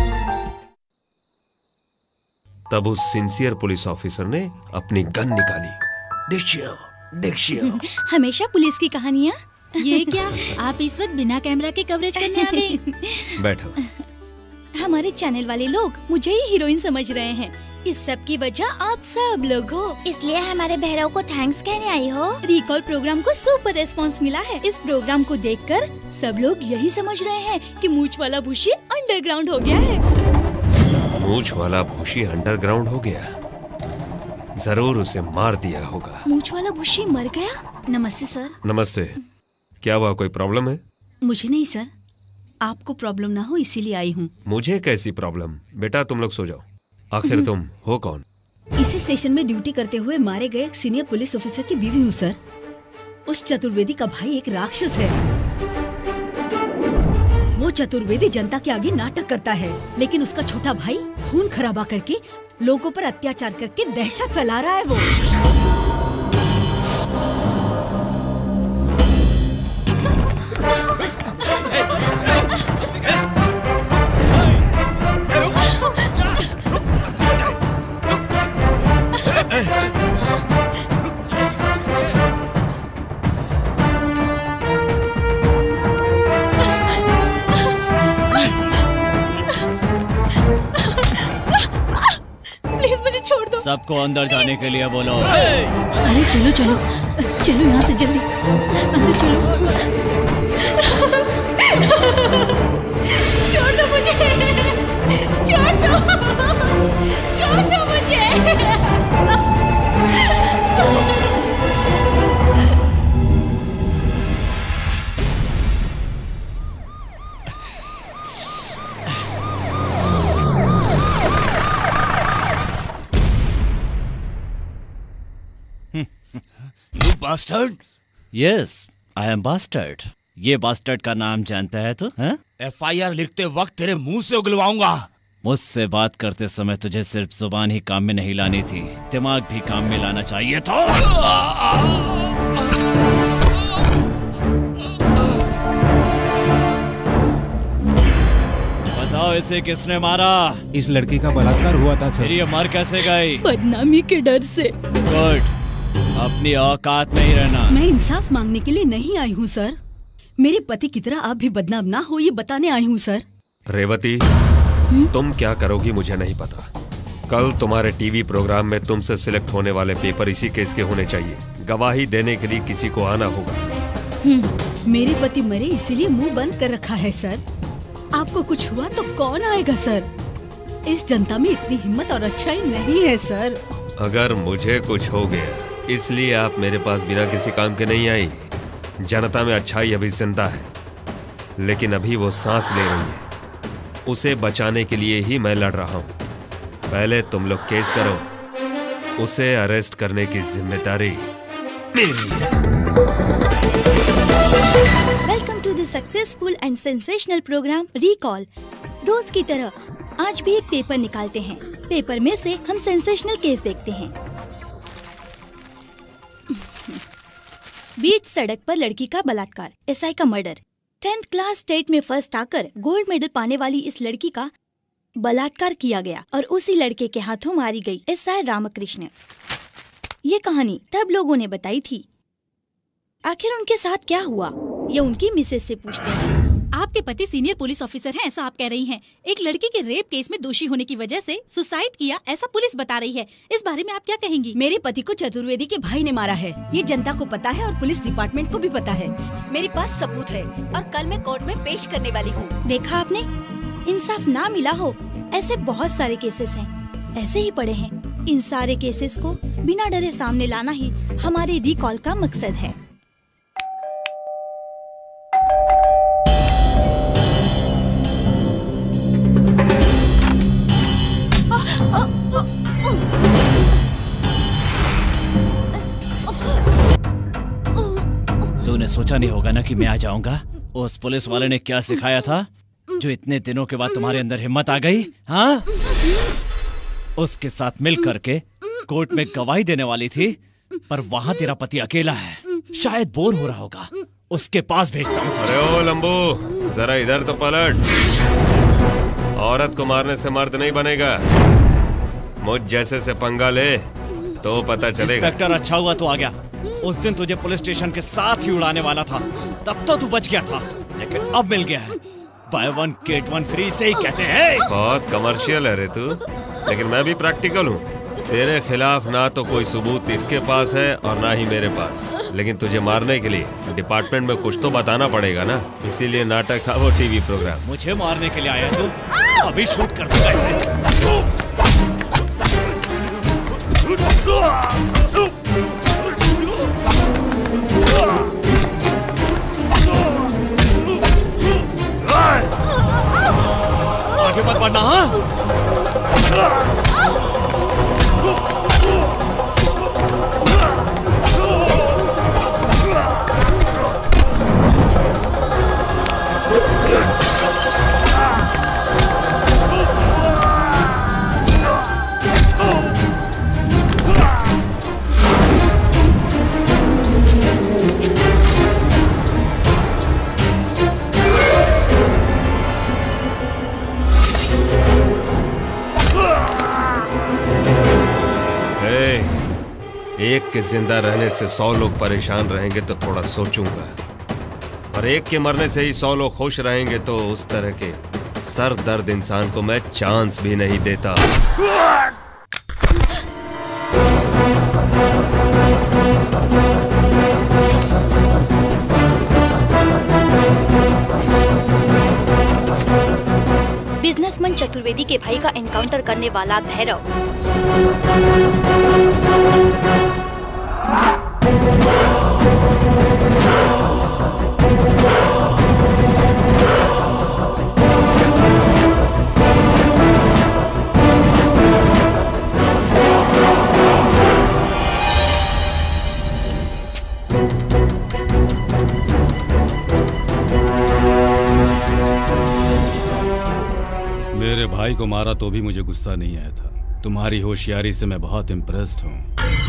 तब उस सिंसियर पुलिस ऑफिसर ने अपनी गन निकाली। देखिए, देखिए। हमेशा पुलिस की कहानियाँ। ये क्या, आप इस वक्त बिना कैमरा के कवरेज करने आ गए? बैठो। हमारे चैनल वाले लोग मुझे ही हीरोइन समझ रहे हैं। इस सब की वजह आप सब लोग हो, इसलिए हमारे भैरव को थैंक्स कहने आई हो। रिकॉल प्रोग्राम को सुपर रिस्पांस मिला है। इस प्रोग्राम को देखकर सब लोग यही समझ रहे हैं कि मूंछ वाला भूशी अंडरग्राउंड हो गया है। मूंछ वाला भूशी अंडरग्राउंड हो गया? जरूर उसे मार दिया होगा। मूंछ वाला भूशी मर गया? नमस्ते सर। नमस्ते। क्या हुआ, कोई प्रॉब्लम है? मुझे नहीं सर, आपको प्रॉब्लम ना हो इसीलिए आई हूँ। मुझे कैसी प्रॉब्लम? बेटा तुम लोग सो जाओ। आखिर तुम हो कौन? इसी स्टेशन में ड्यूटी करते हुए मारे गए एक सीनियर पुलिस ऑफिसर की बीवी हूँ सर। उस चतुर्वेदी का भाई एक राक्षस है। वो चतुर्वेदी जनता के आगे नाटक करता है, लेकिन उसका छोटा भाई खून खराबा करके लोगों पर अत्याचार करके दहशत फैला रहा है वो। सबको अंदर जाने के लिए बोलो। अरे चलो चलो चलो यहाँ से जल्दी अंदर चलो। छोड़ दो मुझे, छोड़ दो, छोड़ दो मुझे। You bastard? Yes, I am bastard. ये बास्टर्ड का नाम जानता है तू? एफ आई आर लिखते वक्त तेरे मुंह से उगलवाऊंगा। मुझसे बात करते समय तुझे सिर्फ जुबान ही काम में नहीं लानी थी, दिमाग भी काम में लाना चाहिए था। बताओ इसे किसने मारा? इस लड़की का बलात्कार हुआ था सर। फिर ये मर कैसे गई? बदनामी के डर से। गुड, अपनी औकात में ही रहना। मैं इंसाफ मांगने के लिए नहीं आई हूँ सर। मेरे पति की तरह आप भी बदनाम ना हो ये बताने आई हूँ सर। रेवती, तुम क्या करोगी मुझे नहीं पता। कल तुम्हारे टीवी प्रोग्राम में तुमसे सिलेक्ट होने वाले पेपर इसी केस के होने चाहिए। गवाही देने के लिए किसी को आना होगा। मेरे पति मरे इसीलिए मुंह बंद कर रखा है सर। आपको कुछ हुआ तो कौन आएगा सर? इस जनता में इतनी हिम्मत और अच्छाई नहीं है सर। अगर मुझे कुछ हो गया इसलिए आप मेरे पास बिना किसी काम के नहीं आई। जनता में अच्छाई अभी जिंदा है, लेकिन अभी वो सांस ले रही है। उसे बचाने के लिए ही मैं लड़ रहा हूँ। पहले तुम लोग केस करो, उसे अरेस्ट करने की जिम्मेदारी मेरी है। Welcome to the successful and sensational programme recall. रोज की तरह आज भी एक पेपर निकालते हैं। पेपर में से हम सेंसेशनल केस देखते हैं। बीच सड़क पर लड़की का बलात्कार, एसआई का मर्डर। टेंथ क्लास स्टेट में फर्स्ट आकर गोल्ड मेडल पाने वाली इस लड़की का बलात्कार किया गया और उसी लड़के के हाथों मारी गई एसआई रामकृष्ण। ये कहानी तब लोगों ने बताई थी। आखिर उनके साथ क्या हुआ, ये उनकी मिसेज से पूछते हैं। आपके पति सीनियर पुलिस ऑफिसर हैं, ऐसा आप कह रही हैं। एक लड़की के रेप केस में दोषी होने की वजह से सुसाइड किया, ऐसा पुलिस बता रही है। इस बारे में आप क्या कहेंगी? मेरे पति को चतुर्वेदी के भाई ने मारा है, ये जनता को पता है और पुलिस डिपार्टमेंट को भी पता है। मेरे पास सबूत है और कल मैं कोर्ट में पेश करने वाली हूँ। देखा आपने, इंसाफ ना मिला हो, ऐसे बहुत सारे केसेस हैं, ऐसे ही पड़े हैं। इन सारे केसेस को बिना डरे सामने लाना ही हमारे रिकॉल का मकसद है। तूने सोचा नहीं होगा ना कि मैं आ जाऊंगा। उस पुलिस वाले ने क्या सिखाया था जो इतने दिनों के बाद तुम्हारे अंदर हिम्मत आ गई? हाँ, उसके साथ मिल करके कोर्ट में गवाही देने वाली थी, पर वहाँ तेरा पति अकेला है, शायद बोर हो रहा होगा, उसके पास भेजता हूँ। अरे ओ लंबू, जरा इधर तो पलट। औरत को मारने से मर्द नहीं बनेगा। मुझ जैसे से पंगा ले तो पता चलेगा। इंस्पेक्टर, अच्छा हुआ तो आ गया। उस दिन तुझे पुलिस स्टेशन के साथ ही उड़ाने वाला था, तब तो तू बच गया था, लेकिन अब मिल गया है। Buy one get one free से ही कहते हैं। बहुत कमर्शियल है रे तू, लेकिन मैं भी प्रैक्टिकल हूँ। तेरे खिलाफ ना तो कोई सबूत इसके पास है और ना ही मेरे पास, लेकिन तुझे मारने के लिए डिपार्टमेंट में कुछ तो बताना पड़ेगा ना, इसीलिए नाटक था वो टीवी प्रोग्राम। मुझे मारने के लिए आया तू? अभी शूट कर दूंगा इसे। आगे मत बढ़ना। हाँ, एक के जिंदा रहने से सौ लोग परेशान रहेंगे तो थोड़ा सोचूंगा, और एक के मरने से ही सौ लोग खुश रहेंगे तो उस तरह के सर दर्द इंसान को मैं चांस भी नहीं देता। बिजनेसमैन चतुर्वेदी के भाई का एनकाउंटर करने वाला भैरव। मेरे भाई को मारा तो भी मुझे गुस्सा नहीं आया था। तुम्हारी होशियारी से मैं बहुत इम्प्रेस्ड हूँ।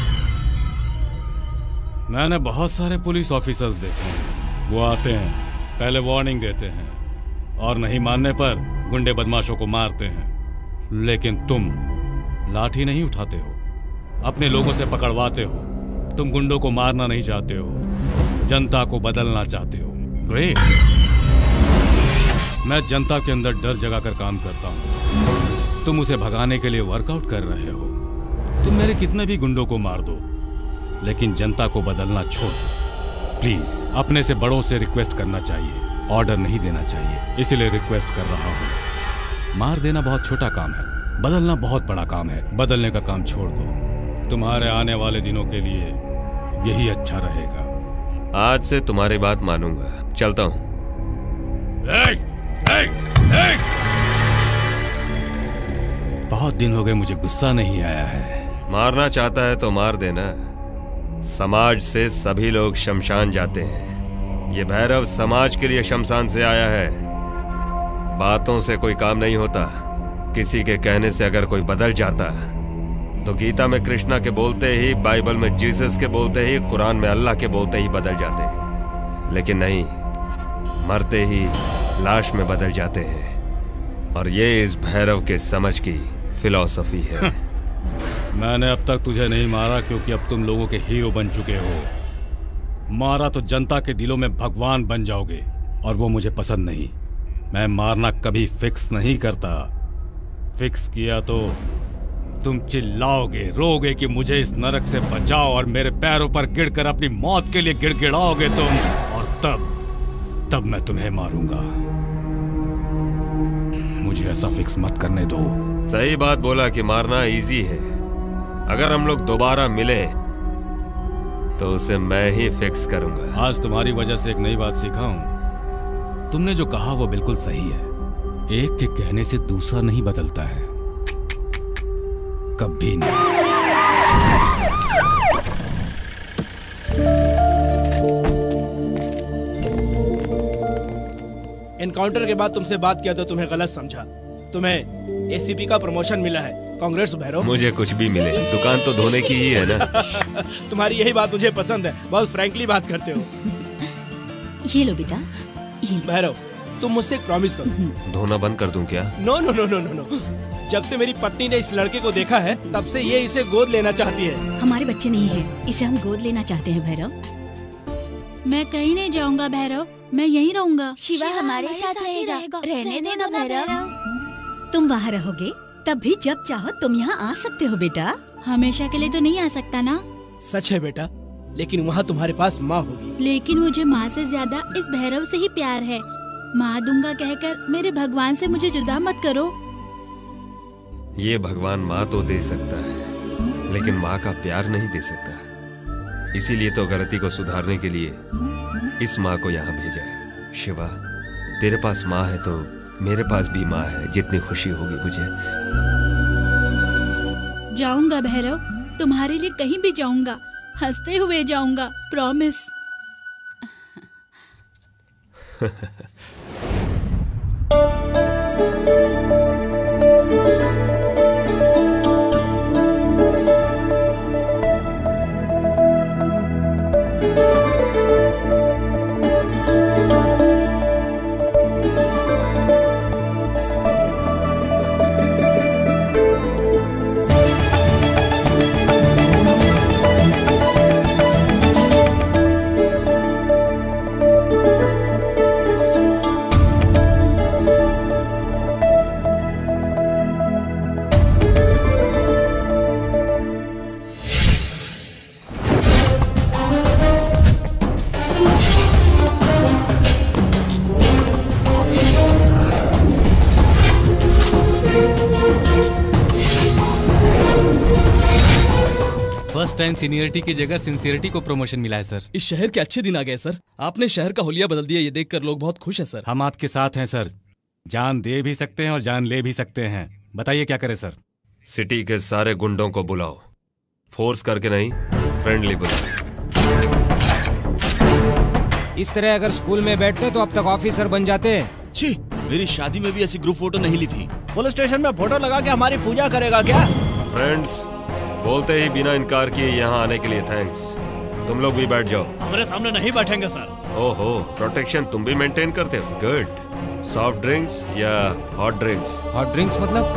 मैंने बहुत सारे पुलिस ऑफिसर्स देखे हैं। वो आते हैं, पहले वार्निंग देते हैं और नहीं मानने पर गुंडे बदमाशों को मारते हैं, लेकिन तुम लाठी नहीं उठाते हो, अपने लोगों से पकड़वाते हो। तुम गुंडों को मारना नहीं चाहते हो, जनता को बदलना चाहते हो। ग्रेट। मैं जनता के अंदर डर जगाकर काम करता हूँ, तुम उसे भगाने के लिए वर्कआउट कर रहे हो। तुम मेरे कितने भी गुंडों को मार दो, लेकिन जनता को बदलना छोड़ दो। प्लीज, अपने से बड़ों से रिक्वेस्ट करना चाहिए। ऑर्डर नहीं देना चाहिए, इसलिए रिक्वेस्ट कर रहा हूँ। मार देना बहुत छोटा काम है, बदलना बहुत बड़ा काम है। बदलने का काम छोड़ दो, तुम्हारे आने वाले दिनों के लिए यही अच्छा रहेगा। आज से तुम्हारी बात मानूंगा, चलता हूँ। बहुत दिन हो गए, मुझे गुस्सा नहीं आया है। मारना चाहता है तो मार देना। समाज से सभी लोग शमशान जाते हैं, ये भैरव समाज के लिए शमशान से आया है। बातों से कोई काम नहीं होता, किसी के कहने से अगर कोई बदल जाता तो गीता में कृष्णा के बोलते ही, बाइबल में जीसस के बोलते ही, कुरान में अल्लाह के बोलते ही बदल जाते, लेकिन नहीं, मरते ही लाश में बदल जाते हैं। और ये इस भैरव के समझ की फिलॉसफी है। मैंने अब तक तुझे नहीं मारा क्योंकि अब तुम लोगों के हीरो बन चुके हो। मारा तो जनता के दिलों में भगवान बन जाओगे, और वो मुझे पसंद नहीं। मैं मारना कभी फिक्स नहीं करता। फिक्स किया तो तुम चिल्लाओगे, रोगे कि मुझे इस नरक से बचाओ, और मेरे पैरों पर गिरकर अपनी मौत के लिए गिड़गिड़ाओगे तुम, और तब तब मैं तुम्हें मारूंगा। मुझे ऐसा फिक्स मत करने दो। सही बात बोला कि मारना इजी है। अगर हम लोग दोबारा मिले तो उसे मैं ही फिक्स करूंगा। आज तुम्हारी वजह से एक नई बात सीखा हूं। तुमने जो कहा वो बिल्कुल सही है। एक के कहने से दूसरा नहीं बदलता है, कभी नहीं। एनकाउंटर के बाद तुमसे बात किया तो तुम्हें गलत समझा। तुम्हें एसीपी का प्रमोशन मिला है। कांग्रेस भैरव। मुझे कुछ भी मिले, दुकान तो धोने की ही है ना। तुम्हारी यही बात मुझे पसंद है, बहुत फ्रैंकली बात करते हो। ये लो बेटा, ये लो। भैरव, तुम मुझसे एक प्रॉमिस करो। धोना बंद कर दूं क्या? No no no no no no. जब से मेरी पत्नी ने इस लड़के को देखा है, तब से ये इसे गोद लेना चाहती है। हमारे बच्चे नहीं है, इसे हम गोद लेना चाहते हैं भैरव। मैं कहीं नहीं जाऊंगा भैरव, मैं यहीं रहूंगा। शिवा हमारे साथ रहेगा, रहने दो ना भैरव। तुम वहाँ रहोगे तब भी जब चाहो तुम यहाँ आ सकते हो बेटा। हमेशा के लिए तो नहीं आ सकता ना। सच है बेटा, लेकिन वहाँ तुम्हारे पास माँ होगी। लेकिन मुझे माँ से ज्यादा इस भैरव से ही प्यार है। माँ दूंगा कहकर मेरे भगवान से मुझे जुदा मत करो। ये भगवान माँ तो दे सकता है, लेकिन माँ का प्यार नहीं दे सकता। इसीलिए तो गलती को सुधारने के लिए इस माँ को यहाँ भेजा है। शिवा, तेरे पास माँ है तो मेरे पास भी माँ है। जितनी खुशी होगी मुझे। जाऊंगा भैरव, तुम्हारे लिए कहीं भी जाऊंगा, हंसते हुए जाऊंगा, प्रॉमिस। फर्स्ट टाइम सीनियरिटी की जगह सिंसियरिटी को प्रमोशन मिला है सर। इस शहर के अच्छे दिन आ गए सर। आपने शहर का हुलिया बदल दिया, ये देखकर लोग बहुत खुश हैं सर। हम आपके साथ हैं सर। जान दे भी सकते हैं और जान ले भी सकते हैं। बताइए क्या करें सर? सिटी के सारे गुंडों को बुलाओ, फोर्स करके नहीं, फ्रेंडली बुलाओ। इस तरह अगर स्कूल में बैठते तो अब तक ऑफिसर बन जाते। छी, मेरी शादी में भी ऐसी ग्रुप फोटो नहीं ली थी। पुलिस स्टेशन में फोटो लगा के हमारी पूजा करेगा क्या? फ्रेंड्स, बोलते ही बिना इनकार किए यहाँ आने के लिए थैंक्स। तुम लोग भी बैठ जाओ। हमारे सामने नहीं बैठेंगे सर। ओहो, प्रोटेक्शन तुम भी मेंटेन करते हो, गुड। सॉफ्ट ड्रिंक्स या हॉट ड्रिंक्स? हॉट ड्रिंक्स मतलब?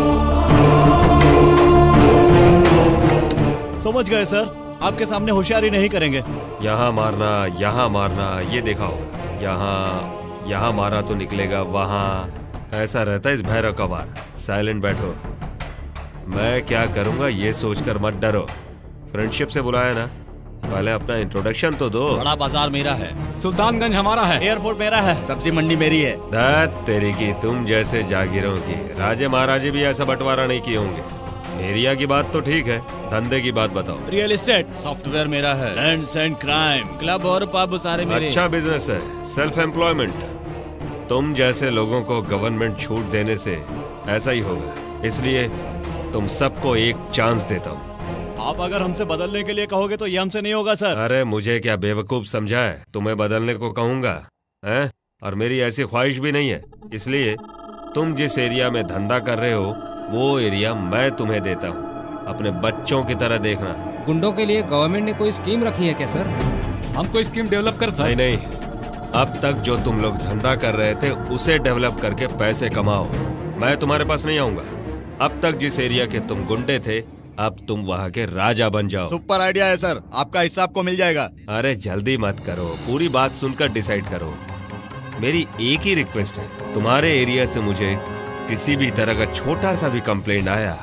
समझ गए सर, आपके सामने होशियारी नहीं करेंगे। यहाँ मारना, यहाँ मारना, ये देखा होगा। यहाँ यहाँ मारा तो निकलेगा वहाँ। ऐसा रहता है इस भैरव का वार। साइलेंट बैठो। मैं क्या करूँगा ये सोचकर मत डरो। फ्रेंडशिप से बुलाया ना, पहले अपना इंट्रोडक्शन तो दो। बड़ा बाजार मेरा है, सुल्तानगंज हमारा है, एयरपोर्ट मेरा है, सब्जी मंडी मेरी है। धत तेरी की, तुम जैसे जागीरों की राजे महाराजे भी ऐसा बंटवारा नहीं किए होंगे। एरिया की बात तो ठीक है, धंधे की बात बताओ। रियल एस्टेट, सॉफ्टवेयर मेरा है, लैंड्स एंड क्राइम, क्लब और पब सारे मेरे। अच्छा बिजनेस है, सेल्फ एम्प्लॉयमेंट। तुम जैसे लोगों को गवर्नमेंट छूट देने से ऐसा ही होगा, इसलिए तुम सबको एक चांस देता हूँ। आप अगर हमसे बदलने के लिए कहोगे तो ये हमसे नहीं होगा सर। अरे मुझे क्या बेवकूफ समझा है, तुम्हें बदलने को कहूँगा हैं? और मेरी ऐसी ख्वाहिश भी नहीं है, इसलिए तुम जिस एरिया में धंधा कर रहे हो वो एरिया मैं तुम्हें देता हूँ, अपने बच्चों की तरह देखना। गुंडों के लिए गवर्नमेंट ने कोई स्कीम रखी है क्या सर? हम कोई स्कीम डेवलप कर सकते? नहीं नहीं, अब तक जो तुम लोग धंधा कर रहे थे उसे डेवलप करके पैसे कमाओ। मैं तुम्हारे पास नहीं आऊंगा। अब तक जिस एरिया के तुम गुंडे थे, अब तुम वहाँ के राजा बन जाओ। सुपर आइडिया है सर, आपका हिस्सा आपको मिल जाएगा। अरे जल्दी मत करो, पूरी बात सुनकर डिसाइड करो। मेरी एक ही रिक्वेस्ट है, तुम्हारे एरिया से मुझे किसी भी तरह का छोटा सा भी कंप्लेंट आया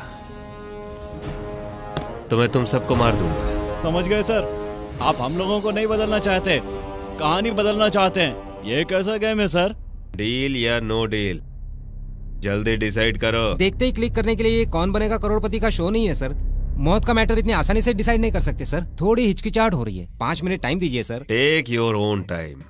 तो मैं तुम सबको मार दूंगा। समझ गए सर, आप हम लोगों को नहीं बदलना चाहते, कहानी बदलना चाहते हैं। ये कैसा गेम है सर? डील या नो डील, जल्दी डिसाइड करो। देखते ही क्लिक करने के लिए ये कौन बनेगा करोड़पति का शो नहीं है सर। मौत का मैटर इतनी आसानी से डिसाइड नहीं कर सकते सर, थोड़ी हिचकिचाहट हो रही है। पाँच मिनट टाइम दीजिए sir. Take your own time.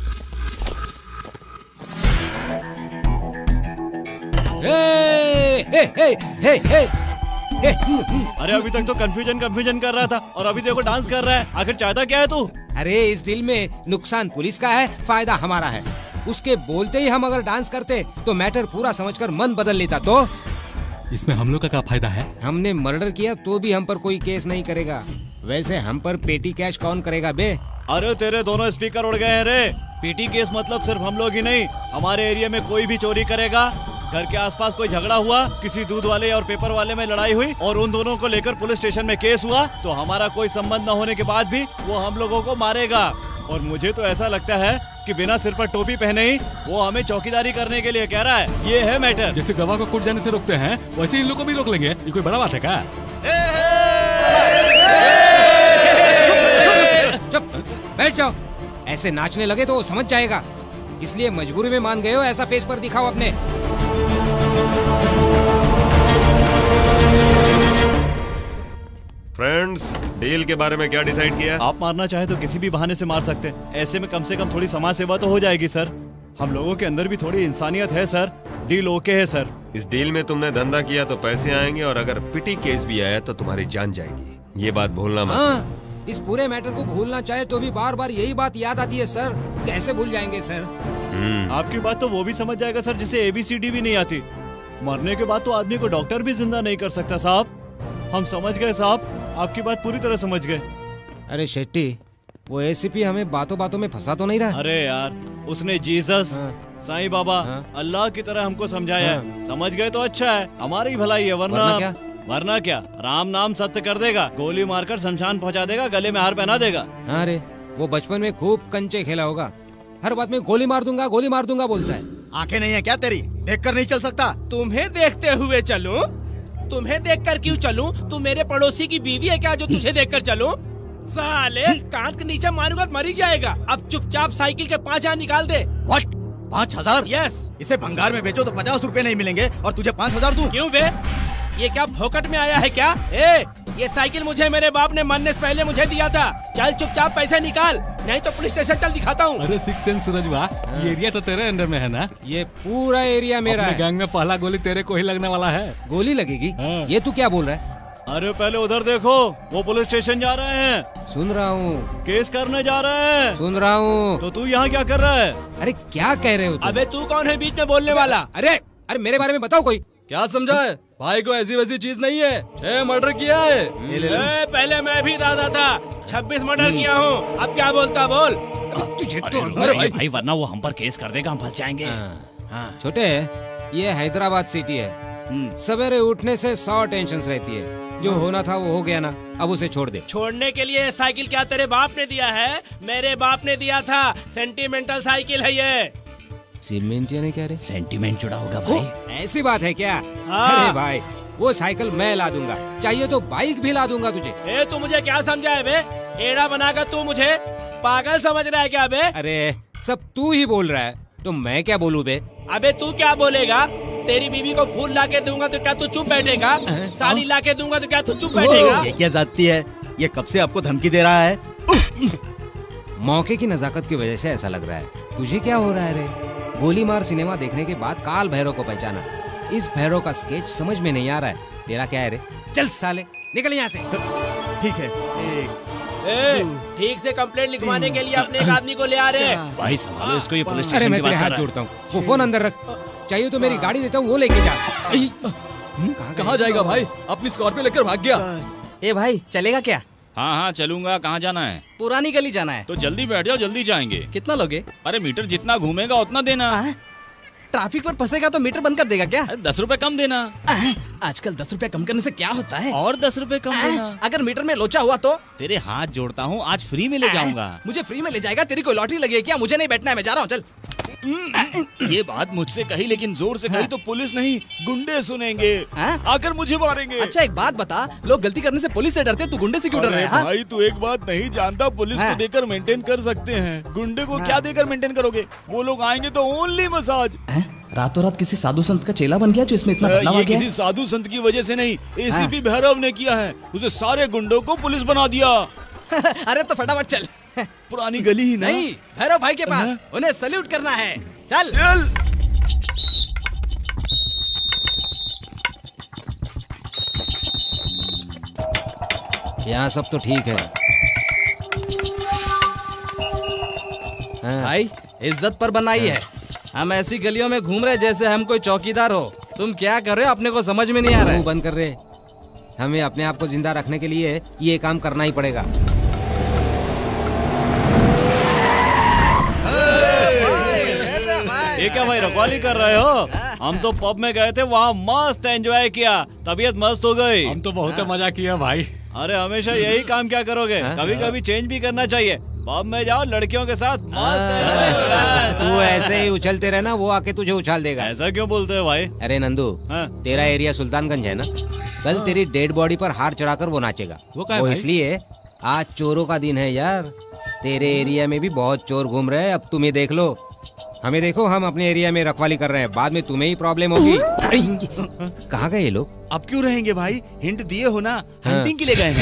अरे अभी तक तो कंफ्यूजन कंफ्यूजन कर रहा था और अभी देखो डांस कर रहा है। आखिर चाहता क्या है तू? अरे इस डील में नुकसान पुलिस का है, फायदा हमारा है। उसके बोलते ही हम अगर डांस करते तो मैटर पूरा समझकर मन बदल लेता। तो इसमें हम लोग का क्या फायदा है? हमने मर्डर किया तो भी हम पर कोई केस नहीं करेगा। वैसे हम पर पेटी कैश कौन करेगा बे? अरे तेरे दोनों स्पीकर उड़ गए हैं रे। पीटी केस मतलब सिर्फ हम लोग ही नहीं, हमारे एरिया में कोई भी चोरी करेगा, घर के आसपास कोई झगड़ा हुआ, किसी दूध वाले और पेपर वाले में लड़ाई हुई और उन दोनों को लेकर पुलिस स्टेशन में केस हुआ, तो हमारा कोई संबंध न होने के बाद भी वो हम लोगों को मारेगा। और मुझे तो ऐसा लगता है कि बिना सिर पर टोपी पहने ही वो हमें चौकीदारी करने के लिए कह रहा है। ये है मैटर। जैसे गवाह को कोर्ट जाने से रोकते हैं, वैसे इन लोग को भी रोक लेंगे। ये कोई बड़ा बात है क्या? चुप, बैठ जाओ। ऐसे नाचने लगे तो वो समझ जाएगा, इसलिए मजबूरी में मान गए हो। ऐसा फेस पर दिखाओ अपने। फ्रेंड्स, डील के बारे में क्या डिसाइड किया? आप मारना चाहे तो किसी भी बहाने से मार सकते हैं। ऐसे में कम से कम थोड़ी समाज सेवा तो हो जाएगी सर। हम लोगों के अंदर भी थोड़ी इंसानियत है सर। डील ओके है सर। इस डील में तुमने धंधा किया तो पैसे आएंगे, और अगर पिटी केस भी आया तो तुम्हारी जान जाएगी। ये बात भूलना मत। हाँ, इस पूरे मैटर को भूलना चाहे तो भी बार बार यही बात याद आती है सर। कैसे भूल जाएंगे सर? आपकी बात तो वो भी समझ जाएगा सर जिसे एबीसीडी भी नहीं आती। मरने के बाद तो आदमी को डॉक्टर भी जिंदा नहीं कर सकता साहब। हम समझ गए साहब, आपकी बात पूरी तरह समझ गए। अरे शेट्टी, वो एसीपी हमें बातों बातों में फंसा तो नहीं रहा? अरे यार, उसने जीसस, साईं बाबा, अल्लाह की तरह हमको समझाया है। समझ गए तो अच्छा है, हमारी भलाई है। वरना वरना क्या? वरना क्या, राम नाम सत्य कर देगा, गोली मारकर शमशान पहुंचा देगा, गले में हार पहना देगा। अरे वो बचपन में खूब कंचे खेला होगा, हर बात में गोली मार दूंगा गोली मार दूंगा बोलता है। आंखें नहीं है क्या तेरी? देखकर नहीं चल सकता? तुम्हें देखते हुए चलूं? तुम्हें देखकर क्यों चलूं? तू मेरे पड़ोसी की बीवी है क्या जो तुझे देखकर चलूं? साले कांच के नीचे मारूंगा तो मरी जाएगा। अब चुपचाप साइकिल के पाँच हजार निकाल दे। व्हाट? पाँच हजार? यस। इसे भंगार में बेचो तो पचास रुपए नहीं मिलेंगे और तुझे पाँच हजार दूं? क्यों बे? ये क्या फोकट में आया है क्या? ए, ये साइकिल मुझे मेरे बाप ने मरने से पहले मुझे दिया था। चल चुपचाप पैसे निकाल, नहीं तो पुलिस स्टेशन चल दिखाता हूँ। अरे सिक्स सेंस सूरजवा, ये एरिया तो तेरे अंडर में है ना? ये पूरा एरिया मेरा है। गैंग में पहला गोली तेरे को ही लगने वाला है। गोली लगेगी? हाँ। ये तू क्या बोल रहा है? अरे पहले उधर देखो, वो पुलिस स्टेशन जा रहे हैं। सुन रहा हूँ। केस करने जा रहे हैं। सुन रहा हूँ। तो तू यहाँ क्या कर रहा है? अरे क्या कह रहे हो तुम? अबे तू कौन है बीच में बोलने वाला? अरे अरे मेरे बारे में बताओ कोई। क्या समझा है? भाई को ऐसी वैसी चीज नहीं है, छह मर्डर किया है। ले ले ले। ए, पहले मैं भी दादा था, छब्बीस मर्डर किया हूँ। अब क्या बोलता बोल? तुझे तो अरे भाई, भाई वरना वो हम पर केस कर देगा, हम फंस जाएंगे। हाँ। छोटे, ये हैदराबाद सिटी है, सवेरे उठने से सौ टेंशन रहती है। जो होना था वो हो गया ना, अब उसे छोड़ दे। छोड़ने के लिए साइकिल क्या तेरे बाप ने दिया है? मेरे बाप ने दिया था। सेंटिमेंटल साइकिल है ये। सीमेंट यानी क्या रे? सेंटिमेंट जुड़ा होगा भाई। ऐसी बात है क्या? हाँ। अरे भाई, वो साइकिल मैं ला दूंगा, चाहिए तो बाइक भी ला दूंगा तुझे। ए, तू मुझे क्या समझा है बे? एड़ा बनाकर तू मुझे पागल समझ रहा है क्या बे? अरे सब तू ही बोल रहा है तो मैं क्या बोलूं बे? अबे तू क्या बोलेगा? तेरी बीवी को फूल ला के दूंगा तो क्या तू चुप बैठेगा? साड़ी ला के दूंगा तो क्या तू चुप बैठेगा? ये क्या जाती है? ये कब से आपको धमकी दे रहा है? मौके की नजाकत की वजह से ऐसा लग रहा है। तुझे क्या हो रहा है रे? गोली मार सिनेमा देखने के बाद काल भैरव को पहचाना, इस भैरव का स्केच समझ में नहीं आ रहा है। तेरा क्या है रे? चल साले निकल यहाँ से। ठीक है। ए, ठीक से कंप्लेंट लिखवाने के लिए अपने एक आदमी को ले आ रहे हैं। भाई संभालो इसको, ये पुलिस अरे स्टेशन मैं की तेरे बात हाथ कर रहा है। जोड़ता हूँ, वो फोन अंदर रख। चाहिए तो मेरी गाड़ी देता हूँ, वो लेके जा। कहाँ जाएगा भाई? अपनी स्कॉर्पियो लेकर भाग गया। ए भाई चलेगा क्या? हाँ हाँ चलूंगा। कहाँ जाना है? पुरानी गली जाना है। तो जल्दी बैठ जाओ, जल्दी जाएंगे। कितना लोगे? अरे मीटर जितना घूमेगा उतना देना। ट्रैफिक पर फंसेगा तो मीटर बंद कर देगा क्या? दस रुपए कम देना। आजकल दस रुपए कम करने से क्या होता है? और दस रुपए कम देना। अगर मीटर में लोचा हुआ तो? तेरे हाथ जोड़ता हूँ, आज फ्री में ले जाऊंगा। मुझे फ्री में ले जाएगा? तेरी कोई लॉटरी लगी है क्या? मुझे नहीं बैठना है, मैं जा रहा हूँ, चल। ये बात मुझसे कही, लेकिन जोर से कही तो पुलिस नहीं गुंडे सुनेंगे, आकर मुझे मारेंगे। अच्छा एक बात बता, लोग गलती करने से पुलिस से डरते, तू गुंडे से क्यों डर रहा है? भाई तू एक बात नहीं जानता, पुलिस को देकर मेंटेन कर सकते हैं, गुंडे को क्या देकर मेंटेन करोगे? वो लोग आएंगे तो ओनली मसाज। रातों रात किसी साधु संत का चेला बन गया जो इसमें इतना बदलाव आ गया? किसी साधु संत की वजह से नहीं, एसीपी भैरव ने किया है। उसे सारे गुंडों को पुलिस बना दिया। अरे तो फटाफट चल। पुरानी गली ही ना? नहीं, भैरव भाई के पास, उन्हें सैल्यूट करना है। चल चल। यहाँ सब तो ठीक है। भाई इज्जत पर बनाई है। हम ऐसी गलियों में घूम रहे जैसे हम कोई चौकीदार हो। तुम क्या कर रहे हो? अपने को समझ में नहीं आ रहा है। बंद कर रहे। हमें अपने आप को जिंदा रखने के लिए ये काम करना ही पड़ेगा। ये क्या भाई रखवाली कर रहे हो? हम तो पब में गए थे, वहाँ मस्त एंजॉय किया, तबीयत मस्त हो गई। हम तो बहुत मजा किया भाई। अरे हमेशा यही काम क्या करोगे? कभी कभी चेंज भी करना चाहिए। पब में जाओ लड़कियों के साथ मस्त। तू ऐसे ही उछलते रहना, वो आके तुझे उछाल देगा। ऐसा क्यों बोलते हो भाई? अरे नंदू, तेरा एरिया सुल्तानगंज है ना? कल तेरी डेड बॉडी पर हार चढ़ाकर वो नाचेगा। वो क्या है वो भाई? इसलिए आज चोरों का दिन है यार। तेरे एरिया में भी बहुत चोर घूम रहे हैं, अब तुम ही देख लो। हमें देखो, हम अपने एरिया में रखवाली कर रहे हैं, बाद में तुम्हें ही प्रॉब्लम होगी। कहाँ गए ये लोग? अब क्यों रहेंगे भाई? हिंट दिए हो ना, हंटिंग के लिए गए हैं।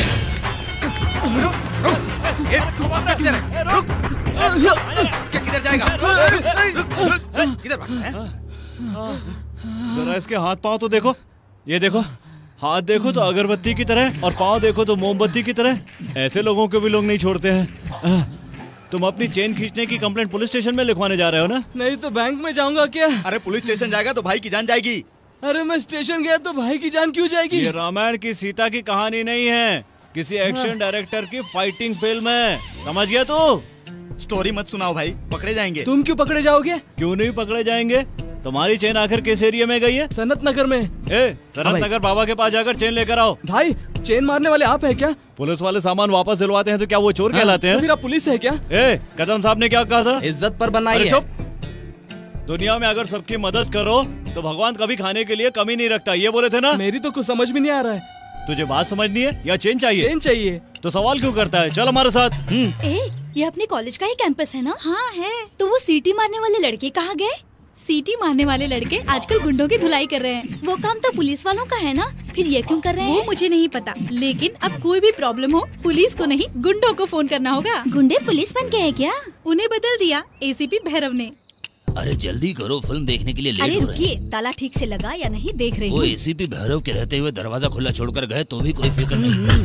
किधर जाएगा? किधर भागता है? जरा इसके हाथ पाँव तो देखो। ये देखो, हाथ देखो तो अगरबत्ती की तरह और पाँव देखो तो मोमबत्ती की तरह। ऐसे लोगों को भी लोग नहीं छोड़ते हैं। तुम अपनी चेन खींचने की कंप्लेंट पुलिस स्टेशन में लिखवाने जा रहे हो ना? नहीं तो बैंक में जाऊंगा क्या? अरे पुलिस स्टेशन जाएगा तो भाई की जान जाएगी। अरे मैं स्टेशन गया तो भाई की जान क्यों जाएगी? ये रामायण की सीता की कहानी नहीं है, किसी एक्शन डायरेक्टर की फाइटिंग फिल्म है, समझ गया तू? स्टोरी मत सुनाओ भाई, पकड़े जाएंगे। तुम क्यों पकड़े जाओगे? क्यों नहीं पकड़े जाएंगे? तुम्हारी चेन आखिर किस एरिया में गई है? सनत नगर में। ए, सनत नगर बाबा के पास जाकर चेन लेकर आओ। भाई चेन मारने वाले आप है क्या? पुलिस वाले सामान वापस दिलवाते हैं तो क्या वो चोर कहलाते हैं? तो फिर आप पुलिस है क्या? ए, कदम साहब ने क्या कहा था? इज्जत पर बनाई है। चुप। दुनिया में अगर सबकी मदद करो तो भगवान कभी खाने के लिए कमी नहीं रखता, ये बोले थे ना? मेरी तो कुछ समझ में नहीं आ रहा है। तुझे बात समझनी है या चेन चाहिए? चेन चाहिए। तो सवाल क्यों करता है? चल हमारे साथ। ए, ये अपने कॉलेज का ही कैंपस है ना? हाँ है। तो वो सीटी मारने वाले लड़के कहाँ गए? सीटी मारने वाले लड़के आजकल गुंडों की धुलाई कर रहे हैं। वो काम तो पुलिस वालों का है ना, फिर ये क्यों कर रहे हैं? वो मुझे नहीं पता, लेकिन अब कोई भी प्रॉब्लम हो पुलिस को नहीं गुंडों को फोन करना होगा। गुंडे पुलिस बन गए हैं क्या? उन्हें बदल दिया एसीपी भैरव ने। अरे जल्दी करो, फिल्म देखने के लिए लेट अरे हो रहे हैं। रुकिए, ताला ठीक से लगा या नहीं देख रही वो हूँ। एसीपी भैरव के रहते हुए दरवाजा खुला छोड़कर गए तो भी कोई फिक्र नहीं।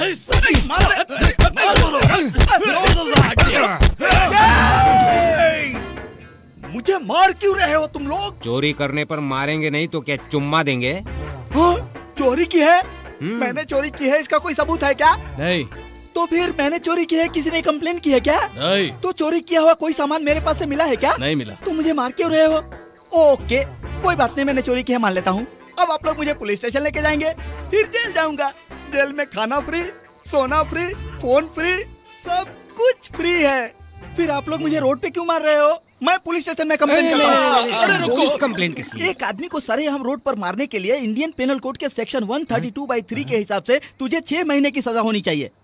मुझे मार क्यों रहे हो तुम लोग? चोरी करने पर मारेंगे नहीं तो क्या चुम्मा देंगे? हाँ, चोरी की है? मैंने चोरी की है, इसका कोई सबूत है क्या? नहीं। तो फिर मैंने चोरी की है, किसी ने कंप्लेन की है क्या? नहीं। तो चोरी किया हुआ कोई सामान मेरे पास से मिला है क्या? नहीं मिला। तो मुझे मार क्यों रहे हो? ओके, कोई बात नहीं, मैंने चोरी की है मान लेता हूँ। अब आप लोग मुझे पुलिस स्टेशन लेके जाएंगे, फिर जेल जाऊंगा। जेल में खाना फ्री, सोना फ्री, फोन फ्री, सब कुछ फ्री है। फिर आप लोग मुझे रोड पे क्यों मार रहे हो? मैं पुलिस स्टेशन में कंप्लेंट करूंगा। अरे रुको, पुलिस कंप्लेंट किस लिए? एक आदमी को सरेआम रोड पर मारने के लिए इंडियन पेनल कोड के सेक्शन एक सौ बत्तीस बाई थ्री के हिसाब से तुझे छह महीने की सजा होनी चाहिए।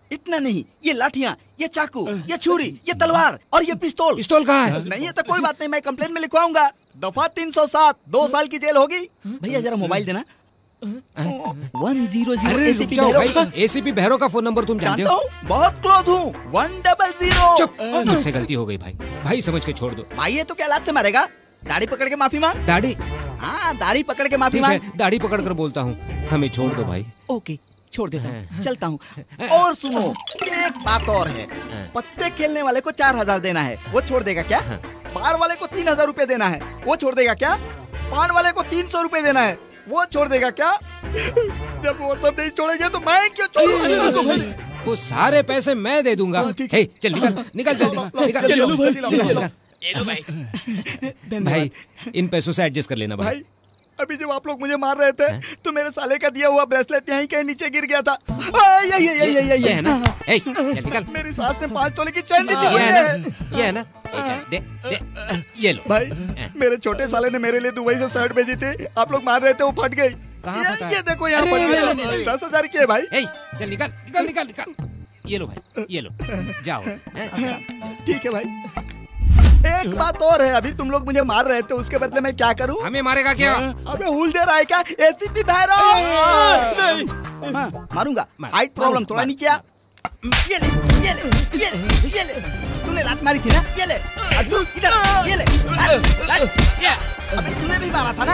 इतना नहीं, ये लाठियाँ, ये चाकू, ये छुरी, ये तलवार और ये पिस्तौल। पिस्तौल कहाँ है? नहीं है तो कोई बात नहीं, मैं कंप्लेंट में लिखवाऊंगा। दफा तीन सौ सात, दो साल की जेल होगी। भैया जरा मोबाइल देना। One zero zero. अरे रुक जाओ भाई, एसीपी भैरव का फोन नंबर तुम जानते हो? बहुत क्लोज हूँ। One double zero. चुप, मुझसे गलती हो गई भाई, भाई समझ के छोड़ दो। भाई ये तो क्या लात से मारेगा? दाढ़ी पकड़ के माफी मांग। दाढ़ी? हाँ दाढ़ी पकड़ के माफी ठीक मांग। है, दाढ़ी पकड़ कर बोलता हूँ, हमें छोड़ दो भाई। ओके छोड़ देता हूँ, चलता हूँ। और सुनो, एक बात और है, पत्ते खेलने वाले को चार हजार देना है, वो छोड़ देगा क्या? बार वाले को तीन हजार रूपए देना है, वो छोड़ देगा क्या? पान वाले को तीन सौ रूपए देना है, वो छोड़ देगा क्या? जब वो सब नहीं छोड़ेंगे तो मैं क्यों छोड़ूं? वो सारे पैसे मैं दे दूंगा। हे, चल निकल निकल जल्दी निकल। चलो भाई, चलो। ये लो भाई। भाई इन पैसों से एडजस्ट कर लेना भाई। भाई अभी जब आप लोग मुझे मार रहे थे तो मेरे साले का दिया हुआ ब्रेसलेट यहीं कहीं नीचे गिर गया था। ये ये ये ये ये ये है ना? ए, चल निकल। मेरी सास ने पाँच तोले की चैन दी थी। ये है ना? ये है ना? ए, चल, दे, दे, ये लो भाई। मेरे छोटे साले ने मेरे लिए दुबई से शर्ट भेजी थी, आप लोग मार रहे थे, वो फट गई। कहाँ ये, फटा? ये देखो यहाँ अरे, फट नहीं, नहीं, गई। नहीं, दस हजार की है भाई। ए, चल निकल निकल निकल निकल। ये लो भाई, ये लो, जाओ। ठीक है भाई। एक बात और है, अभी तुम लोग मुझे मार रहे थे, उसके बदले मैं क्या करूं? हमें मारेगा क्या? अबे हुल दे रहा है क्या? एसीपी भैरव। नहीं हाँ, मारूंगा। हाइट प्रॉब्लम थोड़ा नीचे आ। ये ले ये ले ये ले ये ले। तूने लात मारी थी ना? ये ले। अब तू इधर ये ले। ये अबे तूने भी मारा था ना?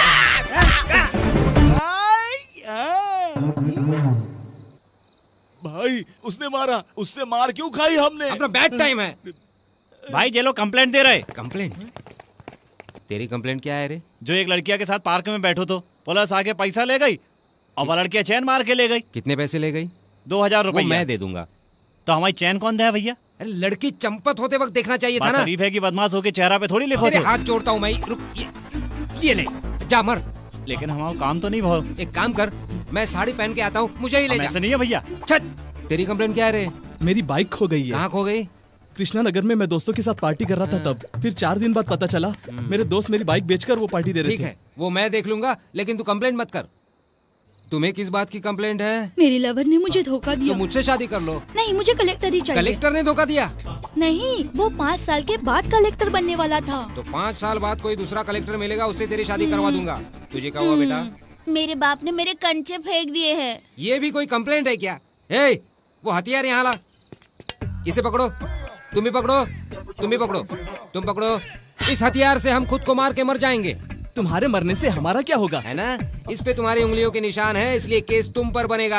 भाई उसने मारा, उससे मार क्यों खाई हमने? अपना बैड टाइम है भाई। ये लोग कंप्लेंट दे रहे। कंप्लेंट? तेरी कंप्लेंट क्या है रे? जो एक लड़किया के साथ पार्क में बैठो तो पुलिस आके पैसा ले गई और वो लड़कियां चैन मार के ले गई। कितने पैसे ले गई? दो हजार रुपए मैं दे दूंगा। तो हमारी चैन कौन दे भैया? अरे लड़की चंपत होते वक्त देखना चाहिए था ना। शरीफ है कि बदमाश होके चेहरा पे थोड़ी लिखो। तेरे हाथ जोड़ता हूँ मैं। रुक, ये, ये ले, जा मर। लेकिन हमारा काम तो नहीं भाव। एक काम कर, मैं साड़ी पहन के आता हूँ, मुझे ही ले जा। ऐसा नहीं है भैया। छट। तेरी कंप्लेंट क्या है रे? मेरी बाइक खो गई है। कहाँ खो गई? कृष्णा नगर में मैं दोस्तों के साथ पार्टी कर रहा था तब। फिर चार दिन बाद पता चला मेरे दोस्त मेरी बाइक बेचकर वो पार्टी दे रहे थे। ठीक है, वो मैं देख लूंगा, लेकिन तू कंप्लेंट मत कर। तुम्हें किस बात की कंप्लेंट है? मेरी लवर ने मुझे धोखा दिया। तो मुझसे शादी कर लो। नहीं, मुझे कलेक्टर ही चाहिए। कलेक्टर ने धोखा दिया? नहीं, वो पाँच साल के बाद कलेक्टर बनने वाला था। तो पाँच साल बाद कोई दूसरा कलेक्टर मिलेगा, उससे तेरी शादी करवा दूंगा। तुझे क्या हुआ बेटा? मेरे बाप ने मेरे कंचे फेंक दिए हैं। ये भी कोई कंप्लेंट है क्या? ए, वो हथियार यहाँ ला, इसे पकड़ो। तुम भी पकड़ो, तुम भी पकड़ो, तुम पकड़ो। इस हथियार से हम खुद को मार के मर जाएंगे। तुम्हारे मरने से हमारा क्या होगा? है ना? इस पे तुम्हारी उंगलियों के निशान है, इसलिए केस तुम पर बनेगा।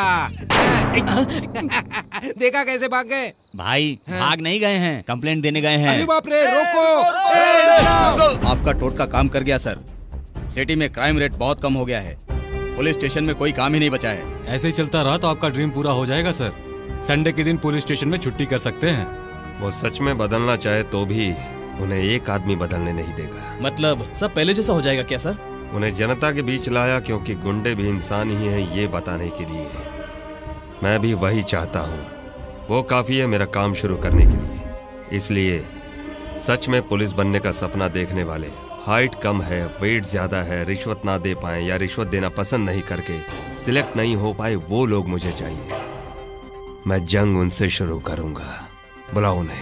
देखा कैसे भाग गए? भाई भाग नहीं गए हैं, कंप्लेंट देने गए हैं। अरे बाप रे, रोको। आपका टोटका काम कर गया सर। सिटी में क्राइम रेट बहुत कम हो गया है, पुलिस स्टेशन में कोई काम ही नहीं बचा है। ऐसे ही चलता रहा तो आपका ड्रीम पूरा हो जाएगा सर। संडे के दिन पुलिस स्टेशन में छुट्टी कर सकते हैं। वो सच में बदलना चाहे तो भी उन्हें एक आदमी बदलने नहीं देगा। मतलब सब पहले जैसा हो जाएगा क्या सर? उन्हें जनता के बीच लाया क्योंकि गुंडे भी इंसान ही हैं, ये बताने के लिए। मैं भी वही चाहता हूँ। वो काफी है मेरा काम शुरू करने के लिए। इसलिए सच में पुलिस बनने का सपना देखने वाले, हाइट कम है, वेट ज्यादा है, रिश्वत ना दे पाए या रिश्वत देना पसंद नहीं करके सिलेक्ट नहीं हो पाए, वो लोग मुझे चाहिए। मैं जंग उनसे शुरू करूंगा। बुलाओ उन्हें।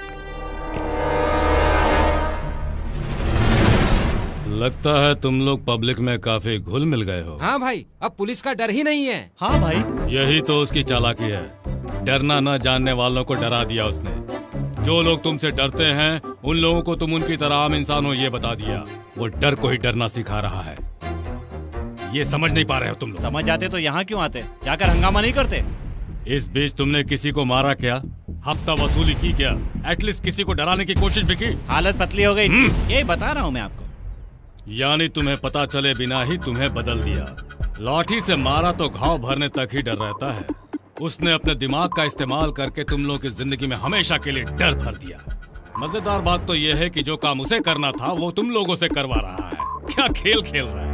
लगता है तुम लोग पब्लिक में काफी घुल मिल गए हो। हाँ भाई, अब पुलिस का डर ही नहीं है। हाँ भाई, यही तो उसकी चालाकी है। डरना न जानने वालों को डरा दिया उसने। जो लोग तुमसे डरते हैं उन लोगों को तुम उनकी तरह आम इंसान हो ये बता दिया। वो डर को ही डरना सिखा रहा है। ये समझ नहीं पा रहे हो तुम लोग। समझ जाते तो यहाँ क्यों आते? जाकर हंगामा नहीं करते? इस बीच तुमने किसी को मारा क्या? हफ्ता वसूली की क्या? एटलीस्ट किसी को डराने की कोशिश भी की? हालत पतली हो गई, यही बता रहा हूँ मैं आपको। यानी तुम्हें पता चले बिना ही तुम्हें बदल दिया। लाठी से मारा तो घाव भरने तक ही डर रहता है। उसने अपने दिमाग का इस्तेमाल करके तुम लोगों की जिंदगी में हमेशा के लिए डर भर दिया। मजेदार बात तो यह है कि जो काम उसे करना था वो तुम लोगों से करवा रहा है। क्या खेल खेल रहा है?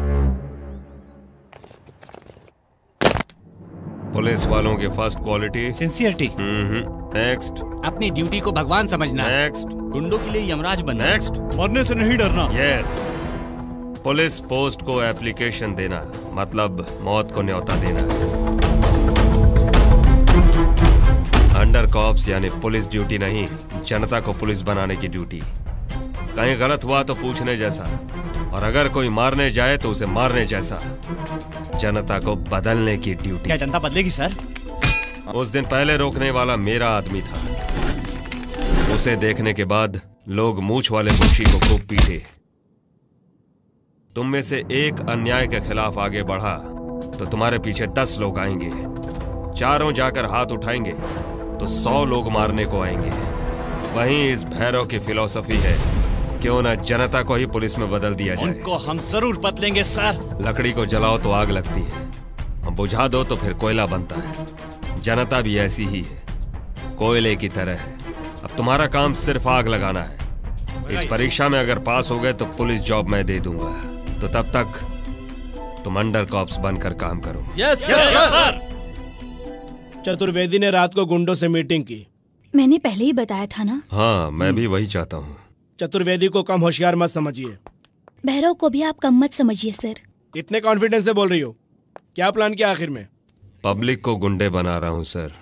पुलिस वालों के फर्स्ट क्वालिटी सिंसियरिटी। नेक्स्ट, अपनी ड्यूटी को भगवान समझना। नेक्स्ट, गुंडों के लिए यमराज बनना। नेक्स्ट, मरने से नहीं डरना। यस, पुलिस पोस्ट को एप्लीकेशन देना, मतलब मौत को न्योता देना। अंडर कॉप्स यानी पुलिस ड्यूटी नहीं, जनता को पुलिस बनाने की ड्यूटी। कहीं गलत हुआ तो पूछने जैसा, और अगर कोई मारने जाए तो उसे मारने जैसा। जनता को बदलने की ड्यूटी। क्या जनता बदलेगी सर? उस दिन पहले रोकने वाला मेरा आदमी था। उसे देखने के बाद लोग मूंछ वाले मुंशी को खूब पीटे। तुम में से एक अन्याय के खिलाफ आगे बढ़ा तो तुम्हारे पीछे दस लोग आएंगे। चारों जाकर हाथ उठाएंगे तो सौ लोग मारने को आएंगे। वहीं इस भैरव की फिलॉसफी है, क्यों न जनता को ही पुलिस में बदल दिया जाए। उनको हम जरूर बदलेंगे सर। लकड़ी को जलाओ तो आग लगती है, बुझा दो तो फिर कोयला बनता है। जनता भी ऐसी ही है, कोयले की तरह है। अब तुम्हारा काम सिर्फ आग लगाना है। इस परीक्षा में अगर पास हो गए तो पुलिस जॉब मैं दे दूंगा। तो तब तक तुम अंडर कॉप्स बनकर काम करो। Yes sir. चतुर्वेदी ने रात को गुंडों से मीटिंग की। मैंने पहले ही बताया था ना। हाँ, मैं भी वही चाहता हूँ। चतुर्वेदी को कम होशियार मत समझिए। भैरव को भी आप कम मत समझिए सर। इतने कॉन्फिडेंस से बोल रही हो, क्या प्लान किया आखिर में? पब्लिक को गुंडे बना रहा हूँ सर।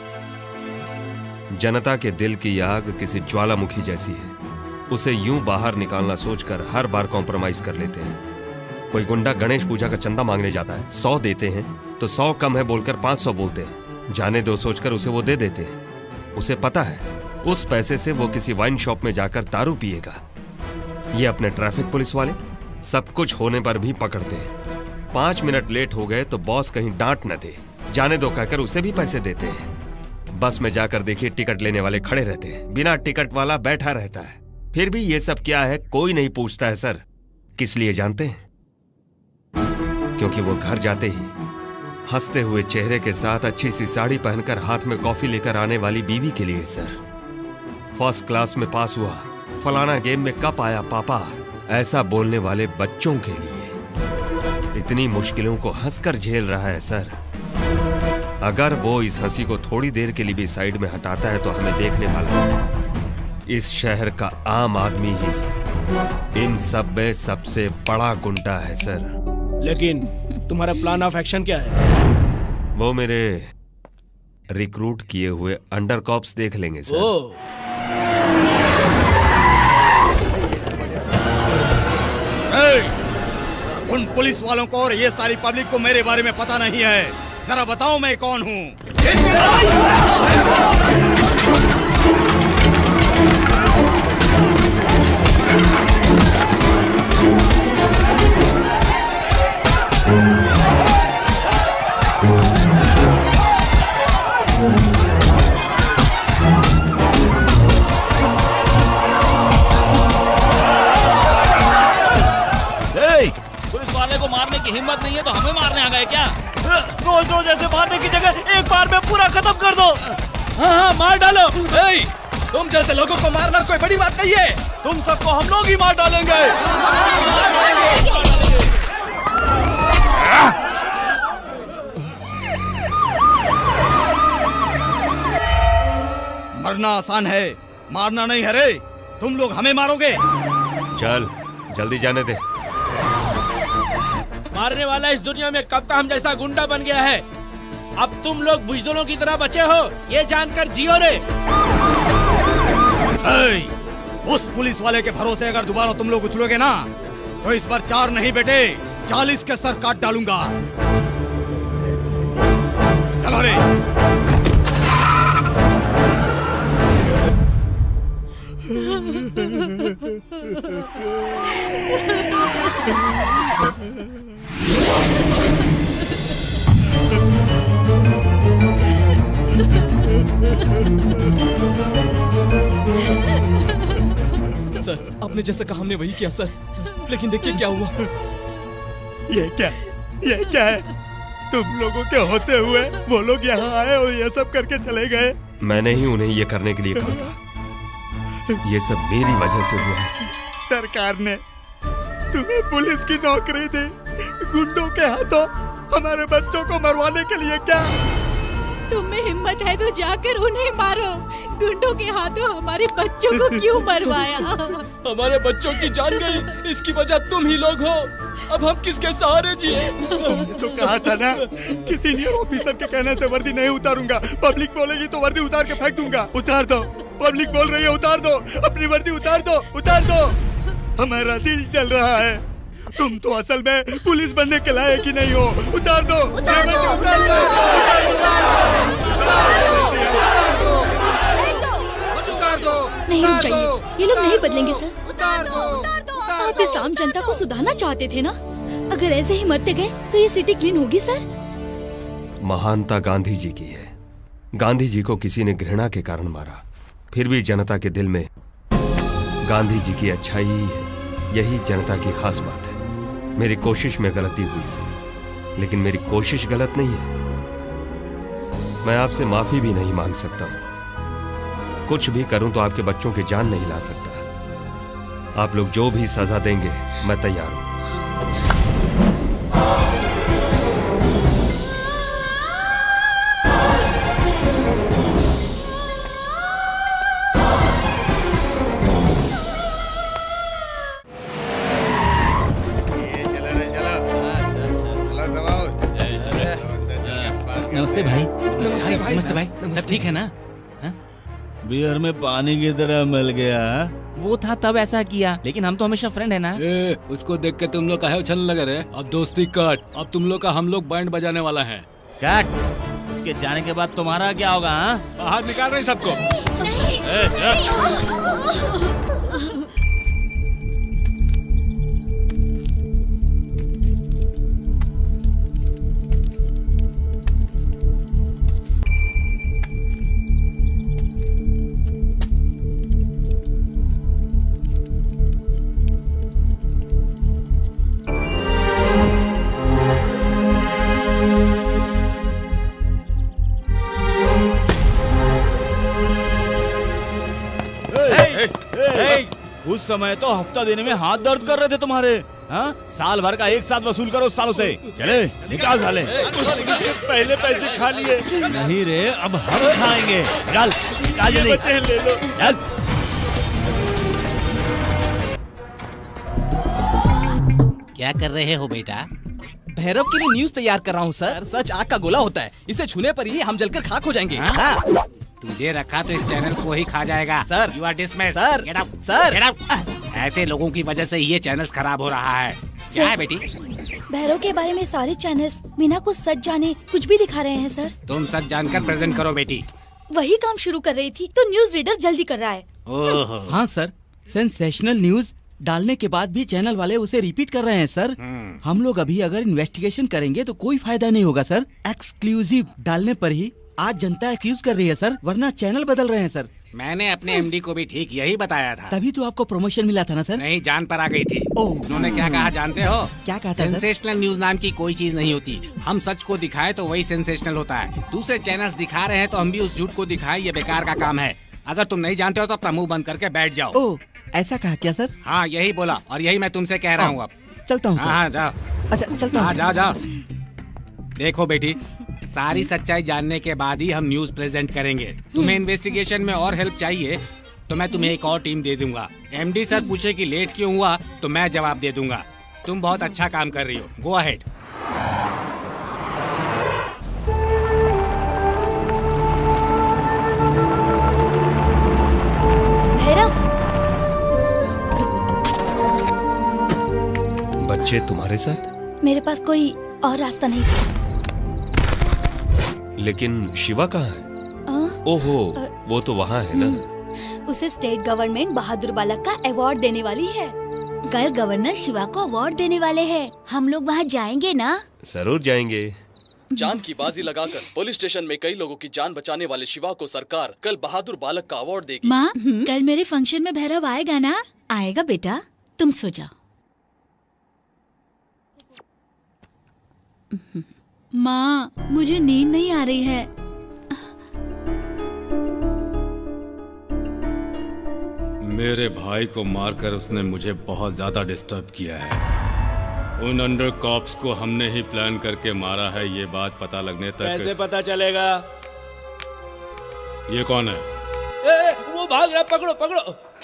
जनता के दिल की आग किसी ज्वालामुखी जैसी है, उसे यूं बाहर निकालना सोचकर हर बार कॉम्प्रोमाइज कर लेते हैं। कोई गुंडा गणेश पूजा का चंदा मांगने जाता है, सौ देते हैं तो सौ कम है बोलकर पांच सौ बोलते हैं। जाने दो सोचकर उसे वो दे देते हैं। उसे पता है उस पैसे से वो किसी वाइन शॉप में जाकर दारू पिएगा। ये अपने ट्रैफिक पुलिस वाले सब कुछ होने पर भी पकड़ते हैं। पांच मिनट लेट हो गए तो बॉस कहीं डांट न दे, जाने दो कहकर उसे भी पैसे देते हैं। बस में जाकर देखिए, टिकट लेने वाले खड़े रहते हैं, बिना टिकट वाला बैठा रहता है। फिर भी ये सब क्या है कोई नहीं पूछता है सर। किस लिए जानते हैं? क्योंकि वो घर जाते ही हंसते हुए चेहरे के साथ अच्छी सी साड़ी पहनकर हाथ में कॉफी लेकर आने वाली बीवी के लिए सर। फर्स्ट क्लास में पास हुआ, फलाना गेम में कप आया पापा, ऐसा बोलने वाले बच्चों के लिए। इतनी मुश्किलों को हंसकर झेल रहा है सर। अगर वो इस हंसी को थोड़ी देर के लिए भी साइड में हटाता है तो हमें देखने वाला इस शहर का आम आदमी ही इन सब में सबसे बड़ा गुंडा है सर। लेकिन तुम्हारा प्लान ऑफ एक्शन क्या है? वो मेरे रिक्रूट किए हुए अंडर कॉप्स देख लेंगे सर। ओ। उन पुलिस वालों को और ये सारी पब्लिक को मेरे बारे में पता नहीं है। जरा बताओ मैं कौन हूँ? पुलिस वाले को मारने की हिम्मत नहीं है तो हमें मारने आ गए क्या? रोज रोज ऐसे मारने की जगह एक बार में पूरा खत्म कर दो। हाँ हाँ मार डालो। ए, तुम जैसे लोगों को मारना कोई बड़ी बात नहीं है। तुम सबको हम लोग ही मार डालेंगे। मरना आसान है, मारना नहीं है रे। तुम लोग हमें मारोगे। चल जल्दी जाने दे। मारने वाला इस दुनिया में कब का हम जैसा गुंडा बन गया है। अब तुम लोग बुजदुलों की तरह बचे हो, ये जानकर जियो रे। ए, उस पुलिस वाले के भरोसे अगर दोबारा तुम लोग उछलोगे ना तो इस बार चार नहीं बेटे चालीस के सर काट डालूंगा। चलो रे। सर आपने जैसा कहा हमने वही किया सर, लेकिन देखिए क्या हुआ। ये क्या ये क्या है? तुम लोगों के होते हुए वो लोग यहाँ आए और ये सब करके चले गए। मैंने ही उन्हें ये करने के लिए कहा था। ये सब मेरी वजह से हुआ है। सरकार ने तुम्हें पुलिस की नौकरी दी, गुंडों के हाथों हमारे बच्चों को मरवाने के लिए क्या? तुम में हिम्मत है तो जाकर उन्हें मारो। गुंडों के हाथों हमारे बच्चों को क्यों मरवाया? हमारे बच्चों की जान गई, इसकी वजह तुम ही लोग हो। अब हम किसके सहारे जिए? तो कहा था ना कि सीनियर ऑफिसर के कहने से वर्दी नहीं उतारूंगा। पब्लिक बोलेगी तो वर्दी उतार के फेंक दूंगा। उतार दो, पब्लिक बोल रही है उतार दो, अपनी वर्दी उतार दो, उतार दो। हमारा दिल जल रहा है। तुम तो असल में पुलिस बनने के लायक ही नहीं हो। उतार दो, उतार दो, उतार दो, उतार दो। नहीं रुक जाइए, ये लोग नहीं बदलेंगे सर। आप इस आम जनता को सुधारना चाहते थे ना? अगर ऐसे ही मरते गए तो ये सिटी क्लीन होगी सर। महानता गांधी जी की है। गांधी जी को किसी ने घृणा के कारण मारा, फिर भी जनता के दिल में गांधी जी की अच्छाई ही है। यही जनता की खास बात है। मेरी कोशिश में गलती हुई है, लेकिन मेरी कोशिश गलत नहीं है। मैं आपसे माफी भी नहीं मांग सकता हूं। कुछ भी करूं तो आपके बच्चों की जान नहीं ला सकता। आप लोग जो भी सजा देंगे मैं तैयार हूं। नमस्ते भाई। नमस्ते भाई। नमस्ते भाई। सब ठीक है ना? बियर में पानी की तरह मिल गया। वो था तब ऐसा किया, लेकिन हम तो हमेशा फ्रेंड है ना। ए, उसको देख के तुम लोग काहे उछलने लगे रे? अब दोस्ती कट। अब तुम लोग का हम लोग बैंड बजाने वाला है। कट। उसके जाने के बाद तुम्हारा क्या होगा? हाँ? बाहर निकाल रहे सबको। ए, चल। उस समय तो हफ्ता देने में हाथ दर्द कर रहे थे तुम्हारे। हाँ? साल भर का एक साथ वसूल करो सालों से। चले निकाल साले। पहले पैसे खा लिए। नहीं रे, अब हम खाएंगे। निकाल निकाल जल्दी। बच्चे ले लो। चल। क्या कर रहे हो बेटा? भैरव के लिए न्यूज तैयार कर रहा हूँ सर। सच आग का गोला होता है, इसे छूने पर ही हम जलकर खाक हो जाएंगे। हाँ? तुझे रखा तो इस चैनल को ही खा जाएगा। Sir, you are dismiss. Sir, get out, sir, get out. ऐसे लोगों की वजह से ये चैनल खराब हो रहा है। क्या है बेटी? भैरव के बारे में सारे चैनल्स बिना कुछ सच जाने कुछ भी दिखा रहे हैं सर। तुम सच जानकर प्रेजेंट करो बेटी। वही काम शुरू कर रही थी तो न्यूज रीडर जल्दी कर रहा है। ओहो। हाँ सर, सेंसेशनल न्यूज डालने के बाद भी चैनल वाले उसे रिपीट कर रहे हैं सर। हम लोग अभी अगर इन्वेस्टिगेशन करेंगे तो कोई फायदा नहीं होगा सर। एक्सक्लूसिव डालने पर ही आज जनता एक्यूज कर रही है सर, वरना चैनल बदल रहे हैं सर। मैंने अपने एमडी को भी ठीक यही बताया था। तभी तो आपको प्रमोशन मिला था ना सर? नहीं, जान पर आ गई थी। उन्होंने क्या कहा जानते हो? क्या कहा था सर? सेंसेशनल न्यूज नाम की कोई चीज नहीं होती। हम सच को दिखाए तो वही सेंसेशनल होता है। दूसरे चैनल्स दिखा रहे हैं तो हम भी उस झूठ को दिखाएं, ये बेकार का काम है। अगर तुम नहीं जानते हो तो अपना मुंह बंद करके बैठ जाओ। ओ, ऐसा कहा क्या सर? हाँ, यही बोला और यही मैं तुमसे कह रहा हूँ। अब चलता हूँ सर। हाँ, जाओ। अच्छा चलता हूँ। जाओ जाओ। देखो बेटी, सारी सच्चाई जानने के बाद ही हम न्यूज प्रेजेंट करेंगे। तुम्हें इन्वेस्टिगेशन में और हेल्प चाहिए तो मैं तुम्हें एक और टीम दे दूंगा। एमडी सर पूछे कि लेट क्यों हुआ तो मैं जवाब दे दूंगा। तुम बहुत अच्छा काम कर रही हो, गो अहेड। बच्चे तुम्हारे साथ? मेरे पास कोई और रास्ता नहीं था। लेकिन शिवा कहाँ है? आ? ओहो, वो तो वहाँ है ना। उसे स्टेट गवर्नमेंट बहादुर बालक का अवार्ड देने वाली है। कल गवर्नर शिवा को अवार्ड देने वाले हैं। हम लोग वहाँ जाएंगे ना? जरूर जाएंगे। जान की बाजी लगाकर पुलिस स्टेशन में कई लोगों की जान बचाने वाले शिवा को सरकार कल बहादुर बालक का अवार्ड देगी। माँ, कल मेरे फंक्शन में भैरव आएगा ना? आएगा बेटा, तुम सो जाओ। माँ, मुझे नींद नहीं आ रही है। मेरे भाई को मारकर उसने मुझे बहुत ज्यादा डिस्टर्ब किया है। उन अंडर कॉप्स को हमने ही प्लान करके मारा है, ये बात पता लगने तक। कैसे पता चलेगा? ये कौन है? ए, वो भाग रहा, पकड़ो पकड़ो।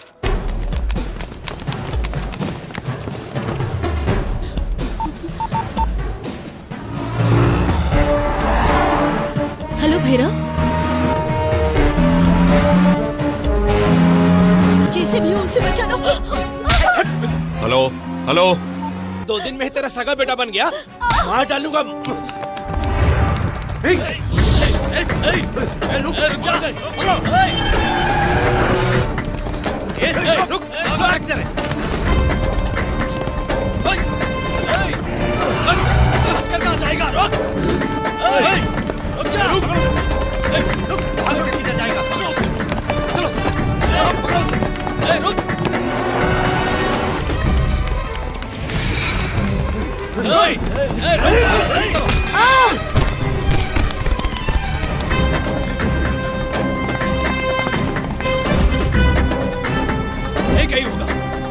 हेलो भैरव, जैसे भी हो उसे बचा लो। Hello hello. दो दिन में तेरा सगा बेटा बन गया, मार डालूंगा। रुक रुक रुक जाएगा, रुक रुक जा, रुक रुक भाग के किधर जाएगा? पकड़ो उसे, चलो पकड़ो उसे, रुक। एक ही होगा।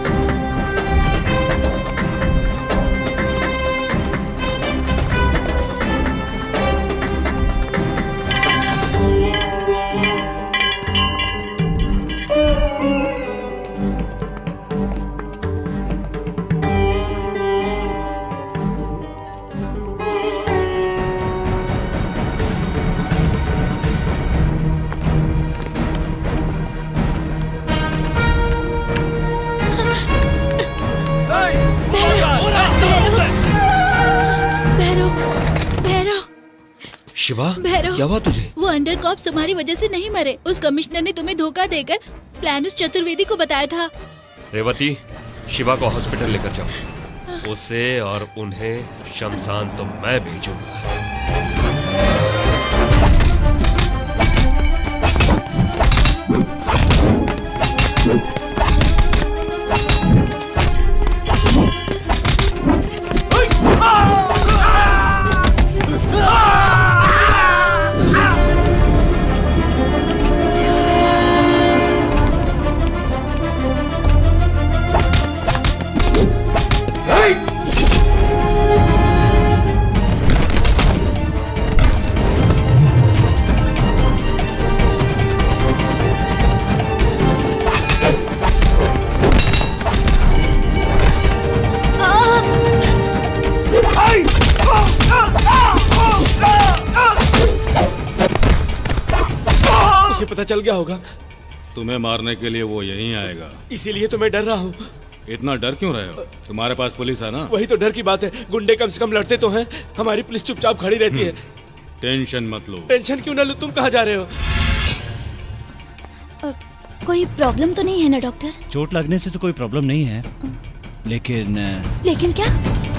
शिवा, भैरव, क्या हुआ तुझे? वो अंडर कॉप्स तुम्हारी वजह से नहीं मरे। उस कमिश्नर ने तुम्हें धोखा देकर प्लान उस चतुर्वेदी को बताया था। रेवती, शिवा को हॉस्पिटल लेकर जाओ। उसे और उन्हें शमशान तो मैं भेजूंगा। पता चल गया होगा। तुम्हें मारने के लिए वो यहीं आएगा, इसीलिए तो मैं डर रहा हूँ। इतना डर क्यों रहे हो? तुम्हारे पास पुलिस है ना? वही तो डर की बात है। गुंडे कम से कम लड़ते तो हैं, हमारी पुलिस चुपचाप खड़ी रहती है। टेंशन मत लो। टेंशन क्यों ना लो? तुम कहाँ जा रहे हो? आ, कोई प्रॉब्लम तो नहीं है ना डॉक्टर? चोट लगने से तो कोई प्रॉब्लम नहीं है, लेकिन लेकिन क्या?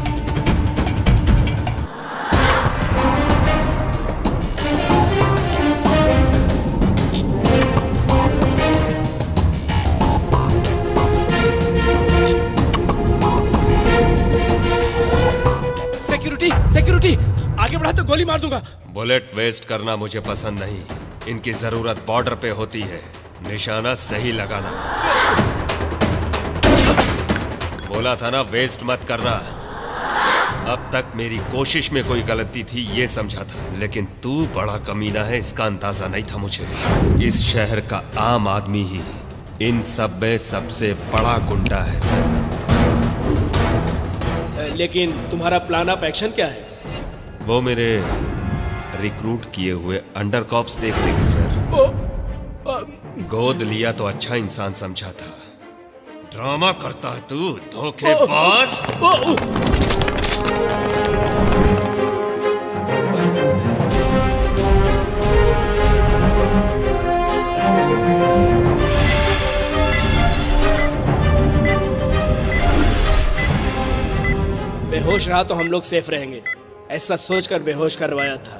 सिक्योरिटी, आगे बढ़ा तो गोली मार दूंगा। बुलेट वेस्ट करना मुझे पसंद नहीं। इनकी जरूरत बॉर्डर पे होती है, निशाना सही लगाना। बोला था ना वेस्ट मत करना। अब तक मेरी कोशिश में कोई गलती थी ये समझा था, लेकिन तू बड़ा कमीना है इसका अंदाजा नहीं था मुझे। इस शहर का आम आदमी ही इन सब में सबसे बड़ा गुंडा है सर। लेकिन तुम्हारा प्लान ऑफ एक्शन क्या है? वो मेरे रिक्रूट किए हुए अंडर कॉप्स देख लेंगे सर। ओ, आ, गोद लिया तो अच्छा इंसान समझा था। ड्रामा करता है तू, धोखेबाज। बेहोश रहा तो हम लोग सेफ रहेंगे, ऐसा सोचकर बेहोश करवाया था।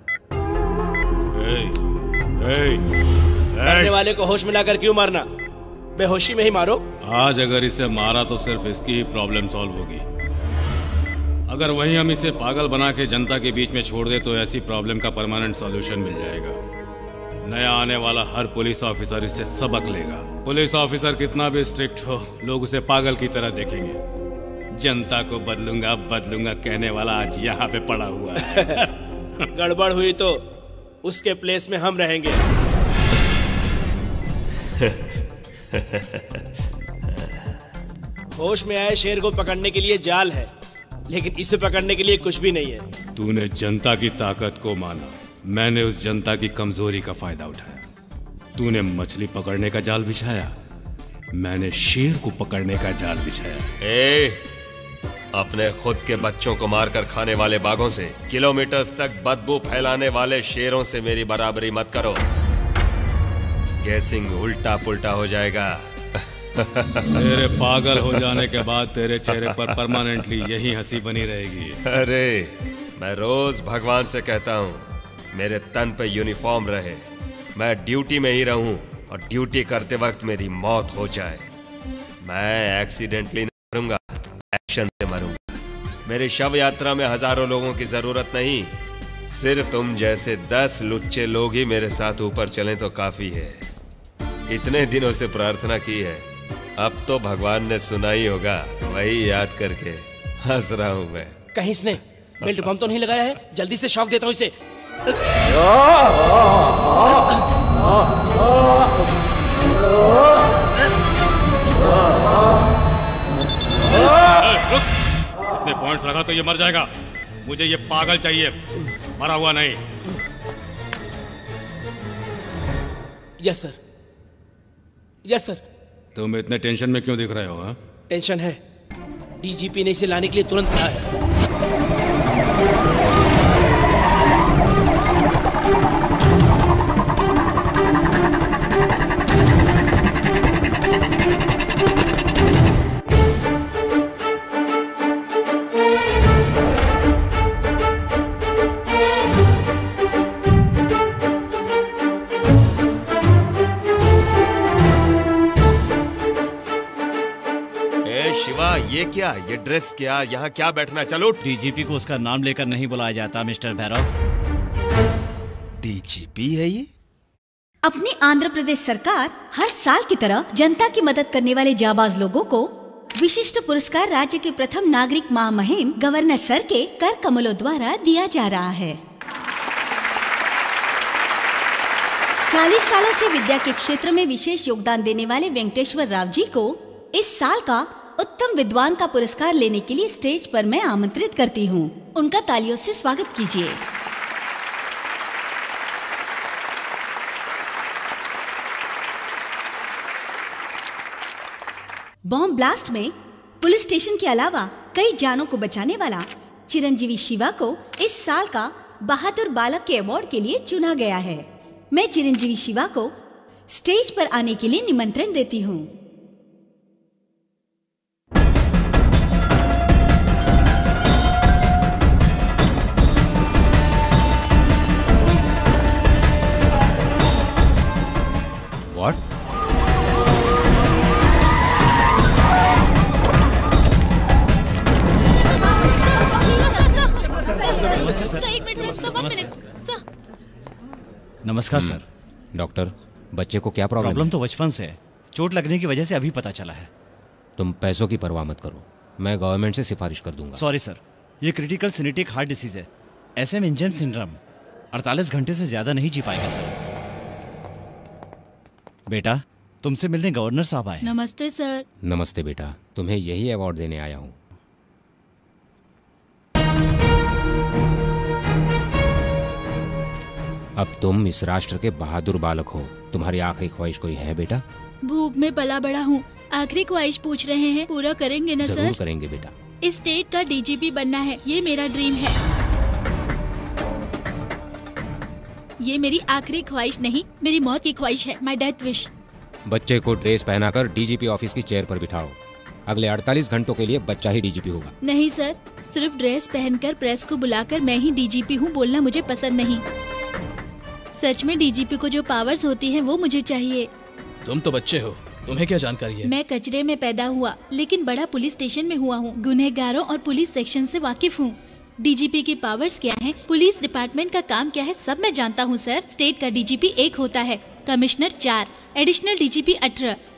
ए, ए, मरने वाले को होश मिलाकर क्यों मारना? बेहोशी में ही मारो। आज अगर इसे मारा तो सिर्फ इसकी ही प्रॉब्लम सॉल्व होगी। अगर वहीं हम इसे पागल बना के जनता के बीच में छोड़ दे तो ऐसी प्रॉब्लम का परमानेंट सॉल्यूशन मिल जाएगा। नया आने वाला हर पुलिस ऑफिसर इससे सबक लेगा। पुलिस ऑफिसर कितना भी स्ट्रिक्ट हो, लोग उसे पागल की तरह देखेंगे। जनता को बदलूंगा बदलूंगा कहने वाला आज यहाँ पे पड़ा हुआ है। गड़बड़ हुई तो उसके प्लेस में हम रहेंगे। होश में आए शेर को पकड़ने के लिए जाल है, लेकिन इसे पकड़ने के लिए कुछ भी नहीं है। तूने जनता की ताकत को माना, मैंने उस जनता की कमजोरी का फायदा उठाया। तूने मछली पकड़ने का जाल बिछाया, मैंने शेर को पकड़ने का जाल बिछाया। ए, अपने खुद के बच्चों को मारकर खाने वाले बाघों से, किलोमीटर्स तक बदबू फैलाने वाले शेरों से मेरी बराबरी मत करो। गैसिंग उल्टा पुल्टा हो जाएगा। तेरे पागल हो जाने के बाद तेरे चेहरे पर परमानेंटली यही हंसी बनी रहेगी। अरे मैं रोज भगवान से कहता हूँ मेरे तन पे यूनिफॉर्म रहे, मैं ड्यूटी में ही रहूं और ड्यूटी करते वक्त मेरी मौत हो जाए। मैं एक्सीडेंटली नहीं मरूंगा, एक्शन से मरूंगा। मेरी शव यात्रा में हजारों लोगों की जरूरत नहीं, सिर्फ तुम जैसे दस लुच्चे लोग ही मेरे साथ ऊपर चलें तो काफी है। इतने दिनों से प्रार्थना की है, अब तो भगवान ने सुना ही होगा, वही याद करके हंस रहा हूं मैं। कहीं इसने बेल्ट बम तो नहीं लगाया है? जल्दी से शॉक देता हूं इसे। इतने पॉइंट्स लगा तो ये मर जाएगा। मुझे ये पागल चाहिए, मरा हुआ नहीं। Yes sir, yes sir. तुम इतने टेंशन में क्यों दिख रहे हो? हा? टेंशन है, डीजीपी ने इसे लाने के लिए तुरंत कहा है। ये क्या, ये ड्रेस क्या, यहाँ क्या बैठना? चलो। डीजीपी को उसका नाम लेकर नहीं बुलाया जाता मिस्टर भैरव। डीजीपी है ये? अपनी आंध्र प्रदेश सरकार हर साल की तरह जनता की मदद करने वाले जाबाज लोगों को विशिष्ट पुरस्कार राज्य के प्रथम नागरिक महामहिम गवर्नर सर के कर कमलों द्वारा दिया जा रहा है। चालीस सालों से विद्या के क्षेत्र में विशेष योगदान देने वाले वेंकटेश्वर राव जी को इस साल का उत्तम विद्वान का पुरस्कार लेने के लिए स्टेज पर मैं आमंत्रित करती हूँ। उनका तालियों से स्वागत कीजिए। बॉम्ब ब्लास्ट में पुलिस स्टेशन के अलावा कई जानों को बचाने वाला चिरंजीवी शिवा को इस साल का बहादुर बालक के अवार्ड के लिए चुना गया है। मैं चिरंजीवी शिवा को स्टेज पर आने के लिए निमंत्रण देती हूँ। What? नमस्कार सर। डॉक्टर, बच्चे को क्या प्रॉब्लम? प्रॉब्लम तो बचपन से है, चोट लगने की वजह से अभी पता चला है। तुम पैसों की परवाह मत करो, मैं गवर्नमेंट से सिफारिश कर दूंगा। सॉरी सर, ये क्रिटिकल सिनेटिक हार्ट डिसीज है, ऐसे में इंजन सिंड्रोम अड़तालीस घंटे से ज्यादा नहीं जी पाएगा सर। बेटा, तुमसे मिलने गवर्नर साहब आए। नमस्ते सर। नमस्ते बेटा, तुम्हें यही अवार्ड देने आया हूँ। अब तुम इस राष्ट्र के बहादुर बालक हो। तुम्हारी आखिरी ख्वाहिश कोई है बेटा? भूख में पला बड़ा हूँ, आखिरी ख्वाहिश पूछ रहे हैं, पूरा करेंगे ना सर? जरूर करेंगे बेटा। इस स्टेट का डीजीपी बनना है, ये मेरा ड्रीम है। ये मेरी आखिरी ख्वाहिश नहीं, मेरी मौत की ख्वाहिश है, माय डेथ विश। बच्चे को ड्रेस पहनाकर डीजीपी ऑफिस की चेयर पर बिठाओ। अगले अड़तालीस घंटों के लिए बच्चा ही डीजीपी होगा। नहीं सर, सिर्फ ड्रेस पहनकर प्रेस को बुलाकर मैं ही डीजीपी हूँ बोलना मुझे पसंद नहीं। सच में डीजीपी को जो पावर्स होती हैं वो मुझे चाहिए। तुम तो बच्चे हो, तुम्हें क्या जानकारी है? मैं कचरे में पैदा हुआ लेकिन बड़ा पुलिस स्टेशन में हुआ हूँ, गुनहगारों और पुलिस सेक्शन से वाकिफ हूँ। डीजीपी की पावर्स क्या हैं, पुलिस डिपार्टमेंट का काम क्या है, सब मैं जानता हूँ सर। स्टेट का डीजीपी एक होता है, कमिश्नर चार, एडिशनल डीजीपी अठारह,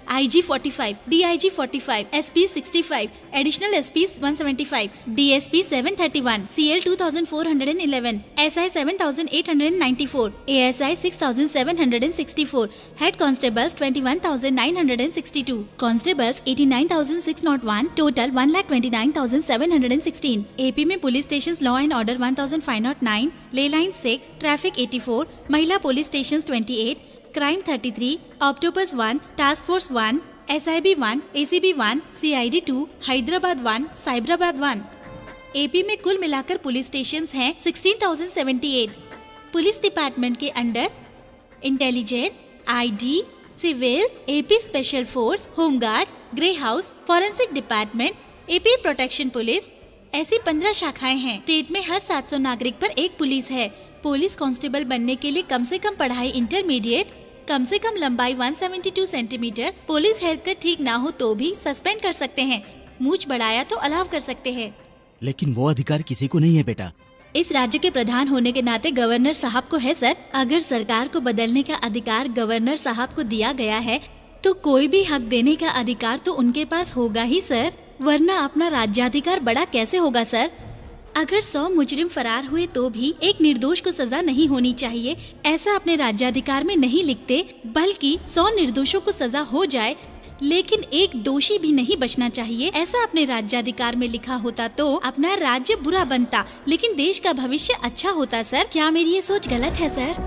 आईजी पैंतालीस, डीआईजी पैंतालीस, एसपी पैंसठ, एडिशनल एसपी एक सौ पचहत्तर, डीएसपी सात सौ इकतीस, सीएल दो हज़ार चार सौ ग्यारह, एसआई सात हज़ार आठ सौ चौरानवे, एएसआई छह हज़ार सात सौ चौंसठ, हेड कांस्टेबल्स इक्कीस हज़ार नौ सौ बासठ, कांस्टेबल्स नवासी हज़ार छह सौ एक, टोटल एक लाख उनतीस हज़ार सात सौ सोलह। एपी में police station law and order एक हज़ार पाँच सौ नौ, ले लाइन छह, ट्रैफिक चौरासी, महिला पुलिस स्टेशन अट्ठाईस, क्राइम तैंतीस, octopus one, task force one, SIB one, ACB one, CID two, Hyderabad one, Cyberabad one. AP में कुल मिलाकर पुलिस स्टेशंस हैं सोलह हज़ार अठहत्तर। पुलिस डिपार्टमेंट के under intelligence, ID, civil, AP special force, home guard, grey house, forensic department, AP protection police, ऐसी पंद्रह शाखाएं हैं। स्टेट में हर सात सौ नागरिक पर एक पुलिस है। पुलिस कांस्टेबल बनने के लिए कम से कम पढ़ाई इंटरमीडिएट, कम से कम लंबाई एक सौ बहत्तर सेंटीमीटर, पुलिस हेयर कट ठीक ना हो तो भी सस्पेंड कर सकते हैं, मूंछ बढ़ाया तो अलाव कर सकते हैं। लेकिन वो अधिकार किसी को नहीं है बेटा। इस राज्य के प्रधान होने के नाते गवर्नर साहब को है सर। अगर सरकार को बदलने का अधिकार गवर्नर साहब को दिया गया है तो कोई भी हक देने का अधिकार तो उनके पास होगा ही सर, वरना अपना राज्याधिकार बड़ा कैसे होगा सर। अगर सौ मुजरिम फरार हुए तो भी एक निर्दोष को सजा नहीं होनी चाहिए, ऐसा अपने राज्याधिकार में नहीं लिखते, बल्कि सौ निर्दोषों को सजा हो जाए लेकिन एक दोषी भी नहीं बचना चाहिए, ऐसा अपने राज्याधिकार में लिखा होता तो अपना राज्य बुरा बनता लेकिन देश का भविष्य अच्छा होता सर। क्या मेरी ये सोच गलत है सर?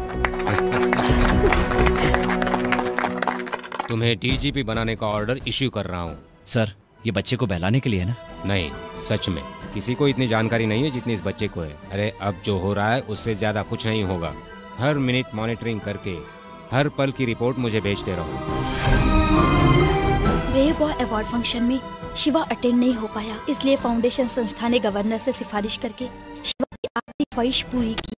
तुम्हें डीजीपी बनाने का ऑर्डर इश्यू कर रहा हूँ। सर, ये बच्चे को बहलाने के लिए है ना? नहीं, सच में किसी को इतनी जानकारी नहीं है जितनी इस बच्चे को है। अरे अब जो हो रहा है उससे ज्यादा कुछ नहीं होगा। हर मिनट मॉनिटरिंग करके हर पल की रिपोर्ट मुझे भेजते रहो। ब्रेव बॉय अवार्ड फंक्शन में शिवा अटेंड नहीं हो पाया, इसलिए फाउंडेशन संस्था ने गवर्नर से सिफारिश करके शिवा की आखिरी ख्वाहिश पूरी की।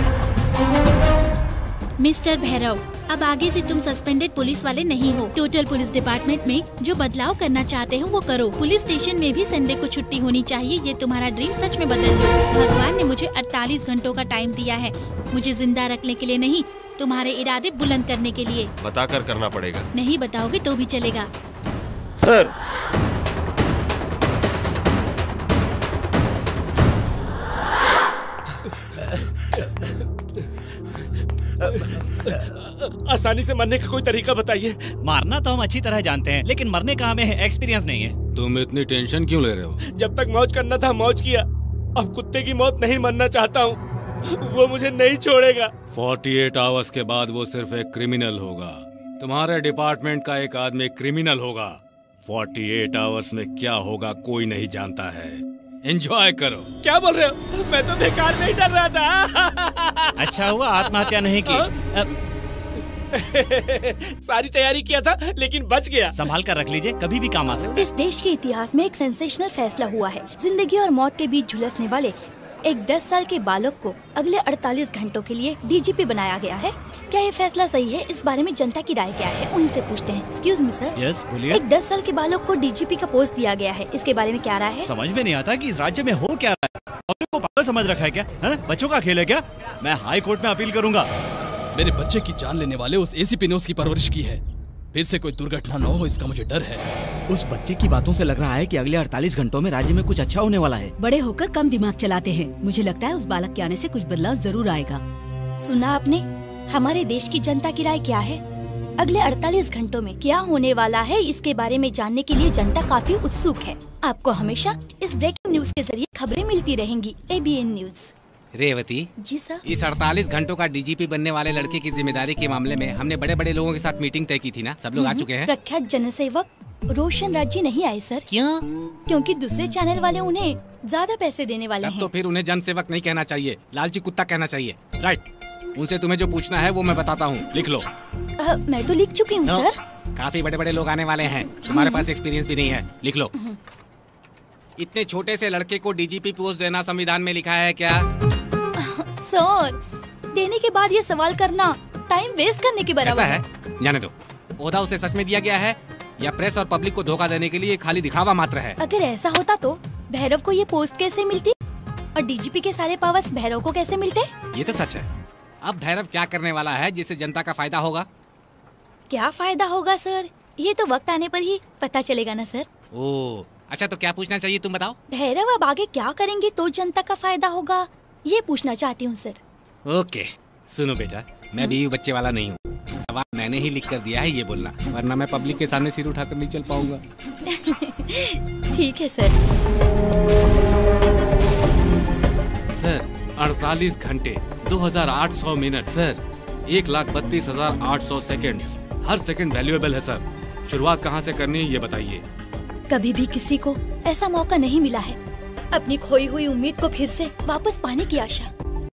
मिस्टर भैरव, अब आगे से तुम सस्पेंडेड पुलिस वाले नहीं हो। टोटल पुलिस डिपार्टमेंट में जो बदलाव करना चाहते हो वो करो। पुलिस स्टेशन में भी संडे को छुट्टी होनी चाहिए। ये तुम्हारा ड्रीम सच में बदल दो। भगवान ने मुझे अड़तालीस घंटों का टाइम दिया है, मुझे जिंदा रखने के लिए नहीं, तुम्हारे इरादे बुलंद करने के लिए। बताकर करना पड़ेगा। नहीं बताओगे तो भी चलेगा। सर, आसानी से मरने का कोई तरीका बताइए। मारना तो हम अच्छी तरह जानते हैं, लेकिन मरने का हमें एक्सपीरियंस नहीं है। तुम इतनी टेंशन क्यों ले रहे हो? जब तक मौज करना था मौज किया, अब कुत्ते की मौत नहीं मरना चाहता हूँ। वो मुझे नहीं छोड़ेगा। अड़तालीस आवर्स के बाद वो सिर्फ एक क्रिमिनल होगा। तुम्हारे डिपार्टमेंट का एक आदमी क्रिमिनल होगा। अड़तालीस आवर्स में क्या होगा कोई नहीं जानता है। एंजॉय करो। क्या बोल रहे हो? मैं तो बेकार में ही डर रहा था। अच्छा हुआ आत्महत्या नहीं की। सारी तैयारी किया था लेकिन बच गया। संभाल कर रख लीजिए, कभी भी काम आ सकता है। इस देश के इतिहास में एक सेंसेशनल फैसला हुआ है। जिंदगी और मौत के बीच झुलसने वाले एक दस साल के बालक को अगले अड़तालीस घंटों के लिए डीजीपी बनाया गया है। क्या ये फैसला सही है? इस बारे में जनता की राय क्या है, उन्हीं से पूछते हैं। Excuse me sir. यस, बोलिए। एक दस साल के बालक को डीजीपी का पोस्ट दिया गया है, इसके बारे में क्या राय है? समझ में नहीं आता कि इस राज्य में हो क्या रहा है। पब्लिक को पागल समझ रखा है क्या? है? बच्चों का खेल है क्या? मैं हाई कोर्ट में अपील करूंगा। मेरे बच्चे की जान लेने वाले उस एसीपी ने उसकी परवरिश की है। फिर से कोई दुर्घटना न हो, इसका मुझे डर है। उस बच्चे की बातों से लग रहा है कि अगले अड़तालीस घंटों में राज्य में कुछ अच्छा होने वाला है। बड़े होकर कम दिमाग चलाते हैं। मुझे लगता है उस बालक के आने से कुछ बदलाव जरूर आएगा। सुना आपने? हमारे देश की जनता की राय क्या है? अगले अड़तालीस घंटों में क्या होने वाला है, इसके बारे में जानने के लिए जनता काफी उत्सुक है। आपको हमेशा इस ब्रेकिंग न्यूज के जरिए खबरें मिलती रहेंगी। ABN news. Revathi ji sir. इस अड़तालीस घंटों का डीजीपी बनने वाले लड़के की जिम्मेदारी के मामले में हमने बड़े बड़े लोगों के साथ मीटिंग तय की थी ना? सब लोग आ चुके हैं? प्रख्यात जनसेवक रोशन राज जी नहीं आए सर। क्यों? क्योंकि दूसरे चैनल वाले उन्हें ज्यादा पैसे देने वाले हैं। तो फिर उन्हें जनसेवक नहीं कहना चाहिए, लालची कुत्ता कहना चाहिए। राइट। उनसे तुम्हें जो पूछना है वो मैं बताता हूँ, लिख लो। आ, मैं तो लिख चुकी हूँ सर। काफी बड़े बड़े लोग आने वाले हैं, तुम्हारे पास एक्सपीरियंस भी नहीं है, लिख लो। इतने छोटे से लड़के को डीजीपी पोस्ट देना संविधान में लिखा है क्या? सर, देने के बाद ये सवाल करना टाइम वेस्ट करने के बराबर है। जाने दो। ओहदा उसे सच में दिया गया है या प्रेस और पब्लिक को धोखा देने के लिए खाली दिखावा मात्र है? अगर ऐसा होता तो भैरव को ये पोस्ट कैसे मिलती और डीजीपी के सारे पावर्स भैरव को कैसे मिलते? ये तो सच है। अब भैरव क्या करने वाला है जिससे जनता का फायदा होगा? क्या फायदा होगा सर? ये तो वक्त आने पर ही पता चलेगा ना सर। ओ, अच्छा तो क्या पूछना चाहिए तुम बताओ। भैरव अब आगे क्या करेंगे तो जनता का फायदा होगा, ये पूछना चाहती हूँ सर। ओके सुनो बेटा, मैं बीवी बच्चे वाला नहीं हूँ। सवाल मैंने ही लिख कर दिया है, ये बोलना, वरना मैं पब्लिक के सामने सिर उठाकर नहीं चल पाऊंगा। ठीक है सर। सर अड़तालीस घंटे, दो हजार आठ सौ मिनट सर, एक लाख बत्तीस हजार आठ सौ सेकेंड। हर सेकंड वैल्यूएबल है सर। शुरुआत कहाँ से करनी है ये बताइए। कभी भी किसी को ऐसा मौका नहीं मिला है, अपनी खोई हुई उम्मीद को फिर से वापस पाने की आशा।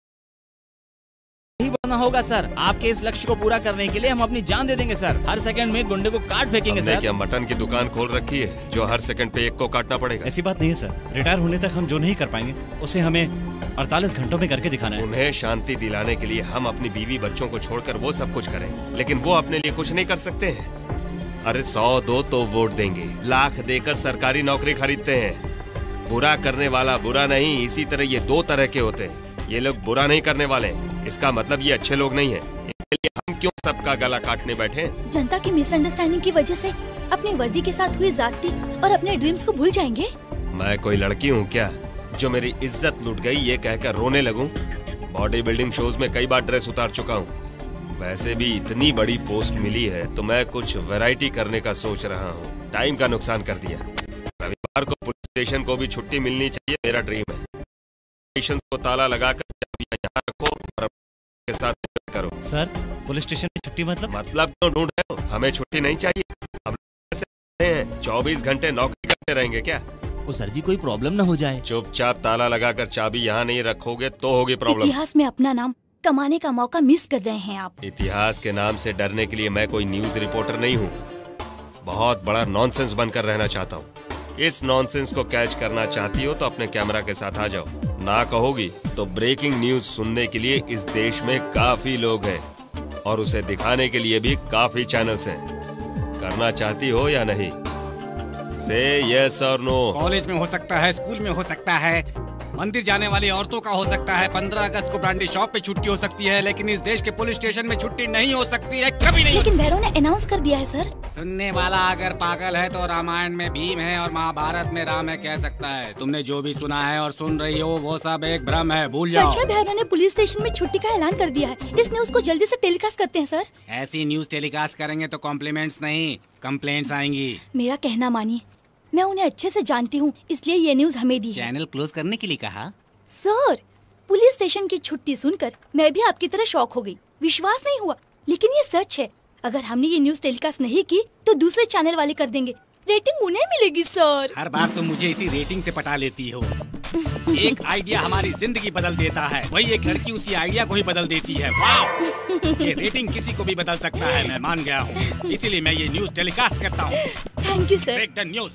नहीं बनना होगा सर, आपके इस लक्ष्य को पूरा करने के लिए हम अपनी जान दे देंगे सर। हर सेकंड में गुंडे को काट फेंकेंगे सर। क्या मटन की दुकान खोल रखी है जो हर सेकंड पे एक को काटना पड़ेगा? ऐसी बात नहीं है सर, रिटायर होने तक हम जो नहीं कर पाएंगे उसे हमें अड़तालीस घंटों में करके दिखाना है। उन्हें शांति दिलाने के लिए हम अपनी बीवी बच्चों को छोड़कर वो सब कुछ करें, लेकिन वो अपने लिए कुछ नहीं कर सकते हैं। अरे सौ दो तो वोट देंगे, लाख देकर सरकारी नौकरी खरीदते हैं। बुरा करने वाला बुरा नहीं, इसी तरह ये दो तरह के होते हैं। ये लोग बुरा नहीं करने वाले हैं, इसका मतलब ये अच्छे लोग नहीं हैं। इनके लिए हम क्यों सबका गला काटने बैठे हैं? जनता की मिसअंडरस्टैंडिंग की वजह से अपनी वर्दी के साथ हुई जाती और अपने ड्रीम्स को भूल जाएंगे। मैं कोई लड़की हूँ क्या जो मेरी इज्जत लूट गई ये कहकर रोने लगूं? बॉडी बिल्डिंग शोज में कई बार ड्रेस उतार चुका हूँ। वैसे भी इतनी बड़ी पोस्ट मिली है तो मैं कुछ वैरायटी करने का सोच रहा हूँ। टाइम का नुकसान कर दिया। रविवार को पुलिस स्टेशन को भी छुट्टी मिलनी चाहिए, मेरा ड्रीम है। स्टेशन को ताला लगाकर यहाँ रखो और के साथ करो। सर पुलिस स्टेशन में छुट्टी मतलब? मतलब क्यों ढूंढ रहे हो? हमें छुट्टी नहीं चाहिए। हम हैं चौबीस घंटे नौकरी करते रहेंगे क्या? ओ सर जी कोई प्रॉब्लम ना हो जाए। चुपचाप ताला लगाकर चाबी यहाँ नहीं रखोगे तो होगी प्रॉब्लम। इतिहास में अपना नाम कमाने का मौका मिस कर रहे हैं आप। इतिहास के नाम से डरने के लिए मैं कोई न्यूज रिपोर्टर नहीं हूँ। बहुत बड़ा नॉनसेंस बनकर रहना चाहता हूँ। इस नॉनसेंस को कैच करना चाहती हो तो अपने कैमरा के साथ आ जाओ। ना कहोगी तो ब्रेकिंग न्यूज सुनने के लिए इस देश में काफी लोग हैं और उसे दिखाने के लिए भी काफी चैनल्स हैं। करना चाहती हो या नहीं? से यस और नो। कॉलेज में हो सकता है, स्कूल में हो सकता है, मंदिर जाने वाली औरतों का हो सकता है, पंद्रह अगस्त को ब्रांडी शॉप पे छुट्टी हो सकती है, लेकिन इस देश के पुलिस स्टेशन में छुट्टी नहीं हो सकती है, कभी नहीं। लेकिन भैरव ने अनाउंस कर दिया है सर। सुनने वाला अगर पागल है तो रामायण में भीम है और महाभारत में राम है कह सकता है। तुमने जो भी सुना है और सुन रही हो वो सब एक भ्रम है, भूल जाओ। सच में भैरव ने पुलिस स्टेशन में छुट्टी का ऐलान कर दिया है। इस न्यूज को जल्दी से टेलीकास्ट करते हैं सर। ऐसी न्यूज टेलीकास्ट करेंगे तो कॉम्प्लीमेंट्स नहीं कंप्लेंट्स आएंगी। मेरा कहना मानिए, मैं उन्हें अच्छे से जानती हूँ, इसलिए ये न्यूज हमें दी है। चैनल क्लोज करने के लिए कहा? सर पुलिस स्टेशन की छुट्टी सुनकर मैं भी आपकी तरह शॉक हो गई। विश्वास नहीं हुआ, लेकिन ये सच है। अगर हमने ये न्यूज टेलीकास्ट नहीं की तो दूसरे चैनल वाले कर देंगे, रेटिंग उन्हें मिलेगी सर। हर बार तुम मुझे इसी रेटिंग से पटा लेती हो। एक आइडिया हमारी जिंदगी बदल देता है, वही एक लड़की उसी आइडिया को ही बदल देती है। वाह! ये रेटिंग किसी को भी बदल सकता है, मैं मान गया हूँ। इसीलिए मैं ये न्यूज टेलीकास्ट करता हूँ। Thank you sir. Break the news.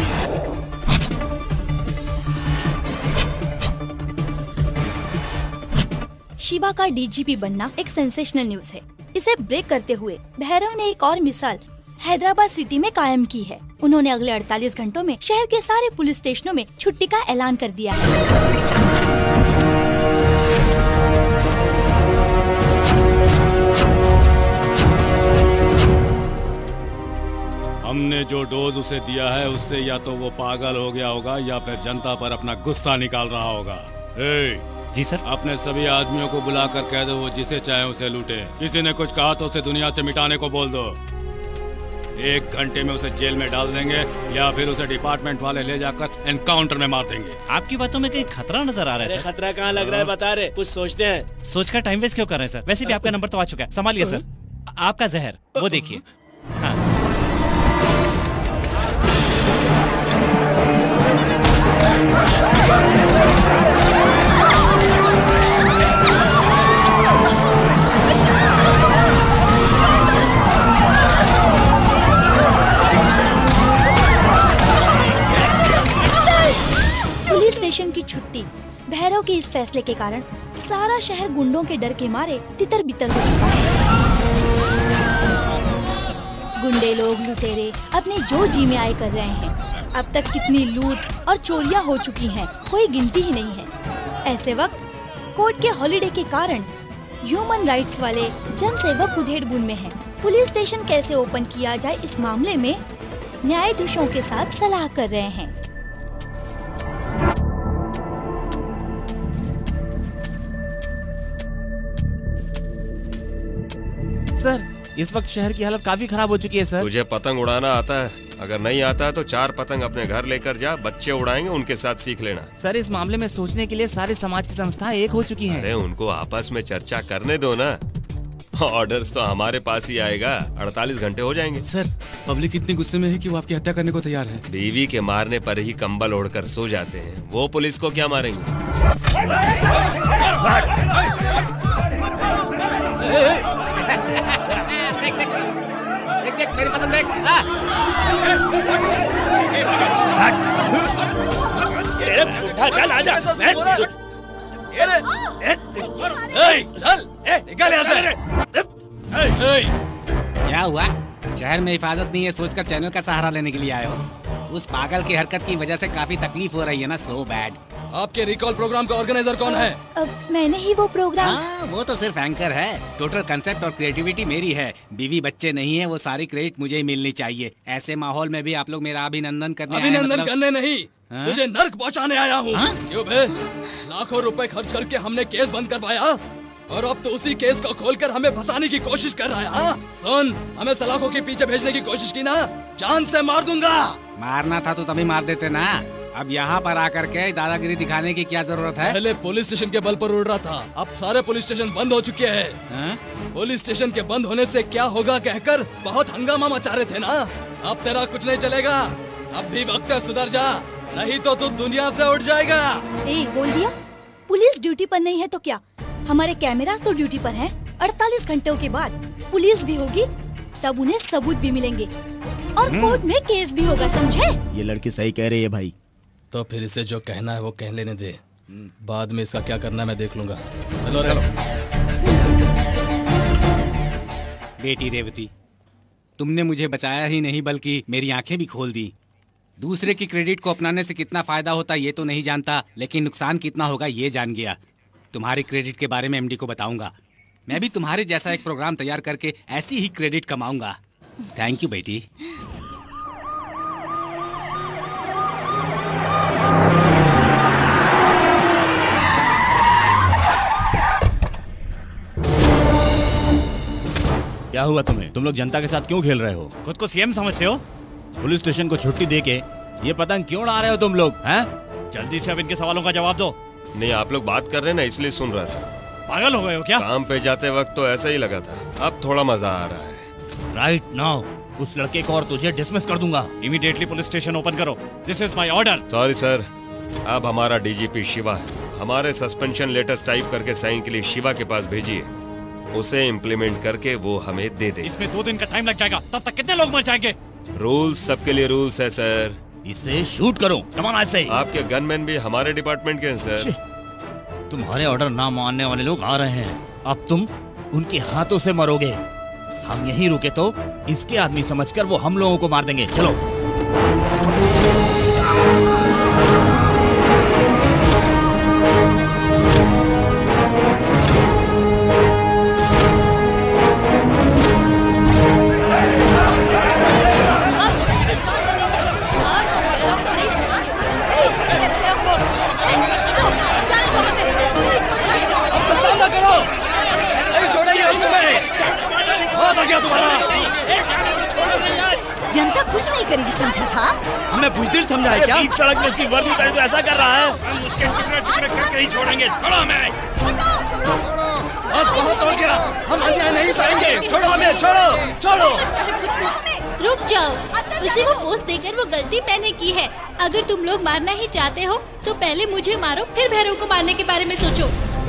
Shiva का डीजीपी बनना एक सेंसेशनल न्यूज है। इसे ब्रेक करते हुए भैरव ने एक और मिसाल हैदराबाद सिटी में कायम की है। उन्होंने अगले अड़तालीस घंटों में शहर के सारे पुलिस स्टेशनों में छुट्टी का ऐलान कर दिया है। हमने जो डोज उसे दिया है उससे या तो वो पागल हो गया होगा या फिर जनता पर अपना गुस्सा निकाल रहा होगा। ए, जी सर। अपने सभी आदमियों को बुलाकर कह दो वो जिसे चाहे उसे लूटे। किसी ने कुछ कहा तो उसे दुनिया से मिटाने को बोल दो। एक घंटे में उसे जेल में डाल देंगे या फिर उसे डिपार्टमेंट वाले ले जाकर एनकाउंटर में मार देंगे। आपकी बातों में कहीं खतरा नजर आ रहा है सर? खतरा कहाँ लग रहा है बता रहे, कुछ सोचते हैं। सोच कर टाइम वेस्ट क्यों कर रहे हैं सर? वैसे भी आपका नंबर तो आ चुका है, संभालिए सर। आपका जहर वो देखिए। हाँ। पुलिस स्टेशन की छुट्टी। भैरव के इस फैसले के कारण सारा शहर गुंडों के डर के मारे तितर बितर हो चुका है। गुंडे लोग लुटेरे अपने जो जी में आए कर रहे हैं। अब तक कितनी लूट और चोरियां हो चुकी हैं, कोई गिनती ही नहीं है। ऐसे वक्त कोर्ट के हॉलिडे के कारण ह्यूमन राइट्स वाले जन सेवक उधेड़ बुन में हैं। पुलिस स्टेशन कैसे ओपन किया जाए इस मामले में न्यायाधीशों के साथ सलाह कर रहे हैं। सर, इस वक्त शहर की हालत काफी खराब हो चुकी है सर। तुझे पतंग उड़ाना आता है? अगर नहीं आता है तो चार पतंग अपने घर लेकर जा, बच्चे उड़ाएंगे, उनके साथ सीख लेना। सर, इस मामले में सोचने के लिए सारे समाज की संस्थाएं एक हो चुकी हैं। अरे उनको आपस में चर्चा करने दो ना। ऑर्डर्स तो हमारे पास ही आएगा, अड़तालीस घंटे हो जाएंगे। सर, पब्लिक इतने गुस्से में है कि वो आपकी हत्या करने को तैयार है। बीवी के मारने पर ही कंबल ओढ़कर सो जाते हैं, वो पुलिस को क्या मारेंगे? देख देख देख देख मेरी पतंग देख। चल आजा। चल निकल यहाँ से। क्या हुआ? शहर में हिफाजत नहीं है सोचकर चैनल का सहारा लेने के लिए आए हो? उस पागल की हरकत की वजह से काफी तकलीफ हो रही है ना। So bad. आपके रिकॉल प्रोग्राम का ऑर्गेनाइजर कौन है? अब मैंने ही वो प्रोग्राम। हाँ, वो तो सिर्फ एंकर है। टोटल कंसेप्ट और क्रिएटिविटी मेरी है। बीवी बच्चे नहीं है, वो सारी क्रेडिट मुझे ही मिलनी चाहिए। ऐसे माहौल में भी आप लोग मेरा अभिनंदन करने अभिनंदन मतलब... करने नहीं, तुझे नर्क पहुंचाने आया हूँ। क्यों बे? लाखों रुपए खर्च करके हमने केस बंद करवाया और अब तो उसी केस को खोलकर हमें फंसाने की कोशिश कर रहा है। हाँ? सुन, हमें सलाखों के पीछे भेजने की कोशिश की ना, जान से मार दूंगा। मारना था तो तभी मार देते ना। अब यहाँ पर आकर के दादागिरी दिखाने की क्या जरूरत है? पहले पुलिस स्टेशन के बल पर उड़ रहा था, अब सारे पुलिस स्टेशन बंद हो चुके हैं। पुलिस स्टेशन के बंद होने से क्या होगा कहकर बहुत हंगामा मचा रहे थे ना। अब तेरा कुछ नहीं चलेगा, अब भी वक्त है, सुधर जा, नहीं तो तू दुनिया से उठ जाएगा। ए, बोल दिया? पुलिस ड्यूटी पर नहीं है तो क्या, हमारे कैमरास तो ड्यूटी पर हैं। अड़तालीस घंटों के बाद पुलिस भी होगी, तब उन्हें सबूत भी मिलेंगे और कोर्ट में केस भी होगा, समझे? ये लड़की सही कह रही है भाई। तो फिर इसे जो कहना है वो कह लेने दे, बाद में इसका क्या करना है मैं देख लूंगा। चलो रे। बेटी रेवती, तुमने मुझे बचाया ही नहीं बल्कि मेरी आंखें भी खोल दी। दूसरे की क्रेडिट को अपनाने से कितना फायदा होता ये तो नहीं जानता, लेकिन नुकसान कितना होगा ये जान गया। तुम्हारी क्रेडिट के बारे में एमडी को बताऊंगा। मैं भी तुम्हारे जैसा एक प्रोग्राम तैयार करके ऐसी ही क्रेडिट कमाऊंगा। थैंक यू बेटी। क्या हुआ तुम्हें? तुम लोग जनता के साथ क्यों खेल रहे हो? खुद को सीएम समझते हो? पुलिस स्टेशन को छुट्टी देके ये पतंग क्यों उड़ा रहे हो तुम लोग? हैं? जल्दी से अब इनके सवालों का जवाब दो। नहीं, आप लोग बात कर रहे हैं ना, इसलिए सुन रहा था। पागल हो गए हो क्या? काम पे जाते वक्त तो ऐसा ही लगा था, अब थोड़ा मजा आ रहा है। राइट नाउ उस लड़के को और तुझे डिसमिस कर दूंगा। इमीडिएटली पुलिस स्टेशन ओपन करो। This is my order. Sorry sir, अब हमारा डीजीपी शिवा है। हमारे सस्पेंशन लेटर्स टाइप करके साइन के लिए शिवा के पास भेजिए, उसे इम्प्लीमेंट करके वो हमें दे दे। इसमें दो दिन का टाइम लग जाएगा, तब तक कितने लोग मर जाएंगे? रूल्स सबके लिए रूल्स है सर। इसे शूट करो। कम ऑन, ऐसे ही। आपके गनमैन भी हमारे डिपार्टमेंट के हैं सर। तुम्हारे ऑर्डर ना मानने वाले लोग आ रहे हैं, अब तुम उनके हाथों से मरोगे। हम यहीं रुके तो इसके आदमी समझकर वो हम लोगों को मार देंगे। चलो। जनता कुछ नहीं करेगी, समझा था? हमने बुजदिल समझा है क्या? सड़क में इसकी वर्दी उतारी तो ऐसा कर रहा है। हम उसके टुकड़े टुकड़े करके ही छोड़ेंगे। छोड़ो हमें। बस बहुत हो गया, हम अन्याय नहीं सहेंगे। छोड़ो हमें, छोड़ो, छोड़ो। रुक जाओ, उसे वो पोस्ट देकर वो गलती मैंने की है। अगर तुम लोग मारना ही चाहते हो तो पहले मुझे मारो, फिर भैरव को मारने के बारे में सोचो।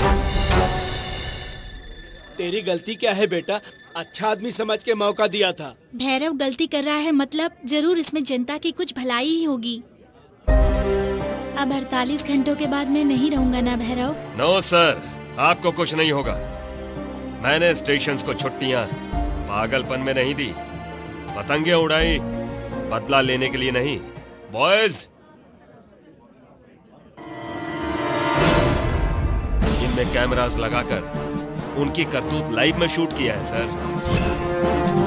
तेरी गलती क्या है बेटा? अच्छा आदमी समझ के मौका दिया था। भैरव गलती कर रहा है मतलब जरूर इसमें जनता की कुछ भलाई ही होगी। अब अड़तालीस घंटों के बाद मैं नहीं रहूंगा ना भैरव? नो सर, आपको कुछ नहीं होगा। मैंने स्टेशंस को छुट्टियां पागलपन में नहीं दी, पतंगे उड़ाई बदला लेने के लिए नहीं। बॉयज, इनमें कैमरास लगाकर उनकी करतूत लाइव में शूट किया है सर।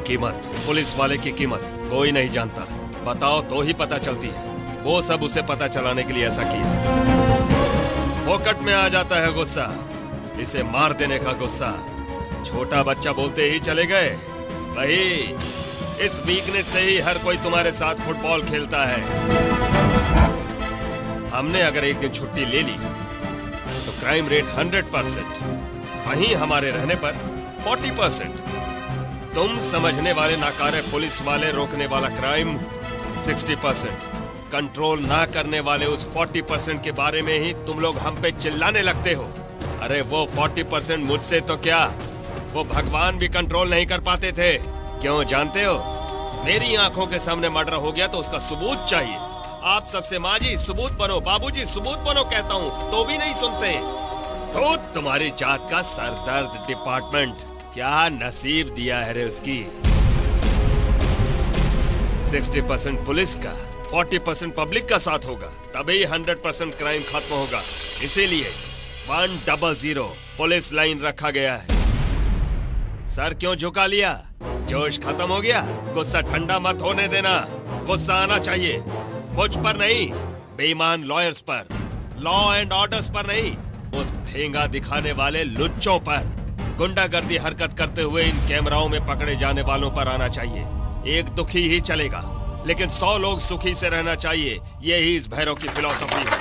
कीमत, पुलिस वाले की कीमत कोई नहीं जानता। बताओ तो ही पता चलती है। वो सब उसे पता चलाने के लिए ऐसा किया। फोकट में आ जाता है गुस्सा, इसे मार देने का गुस्सा। छोटा बच्चा बोलते ही चले गए। वही इस वीकनेस से ही हर कोई तुम्हारे साथ फुटबॉल खेलता है। हमने अगर एक दिन छुट्टी ले ली तो क्राइम रेट हंड्रेड परसेंट, वहीं हमारे रहने पर फोर्टी परसेंट। तुम समझने वाले नाकारे पुलिस वाले रोकने वाला क्राइम सिक्सटी परसेंट। कंट्रोल ना करने वाले उस फोर्टी परसेंट के बारे में ही तुम लोग हम पे चिल्लाने लगते हो। अरे वो फोर्टी परसेंट मुझसे तो क्या, वो भगवान भी कंट्रोल नहीं कर पाते थे। क्यों जानते हो? मेरी आंखों के सामने मर्डर हो गया तो उसका सबूत चाहिए। आप सबसे माँ जी सबूत बनो, बाबूजी सबूत बनो कहता हूँ तो भी नहीं सुनते। तो तुम्हारी जात का सरदर्द डिपार्टमेंट, क्या नसीब दिया है रे उसकी। सिक्सटी परसेंट पुलिस का, फोर्टी परसेंट पब्लिक का साथ होगा, तभी हंड्रेड परसेंट क्राइम खत्म होगा। इसीलिए one double zero police line रखा गया है। सर क्यों झुका लिया? जोश खत्म हो गया? गुस्सा ठंडा मत होने देना, गुस्सा आना चाहिए। मुझ पर नहीं, बेईमान लॉयर्स पर, लॉ एंड ऑर्डर्स पर नहीं, उस ठेंगा दिखाने वाले लुच्चों पर, गुंडागर्दी हरकत करते हुए इन कैमराओं में पकड़े जाने वालों पर आना चाहिए। एक दुखी ही चलेगा, लेकिन सौ लोग सुखी से रहना चाहिए। यही इस भैरव की फिलॉसफी है।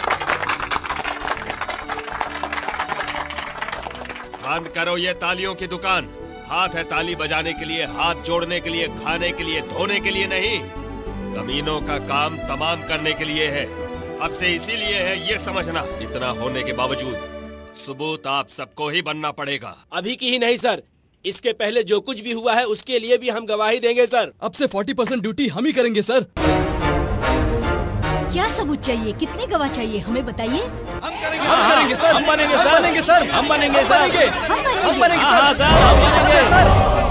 बंद करो ये तालियों की दुकान। हाथ है ताली बजाने के लिए, हाथ जोड़ने के लिए, खाने के लिए, धोने के लिए नहीं। कमीनों का काम तमाम करने के लिए है। अब से इसीलिए है ये समझना। इतना होने के बावजूद सबूत आप सबको ही बनना पड़ेगा। अभी की ही नहीं सर, इसके पहले जो कुछ भी हुआ है उसके लिए भी हम गवाही देंगे सर। अब से फोर्टी परसेंट ड्यूटी हम ही करेंगे सर। क्या सबूत चाहिए? कितने गवाह चाहिए हमें बताइए। हम करेंगे, हम करेंगे सर, हम बनेंगे सर, बनेंगे सर, हम बनेंगे सर, हम बनेंगे हाँ सर, हम बनेंगे सर।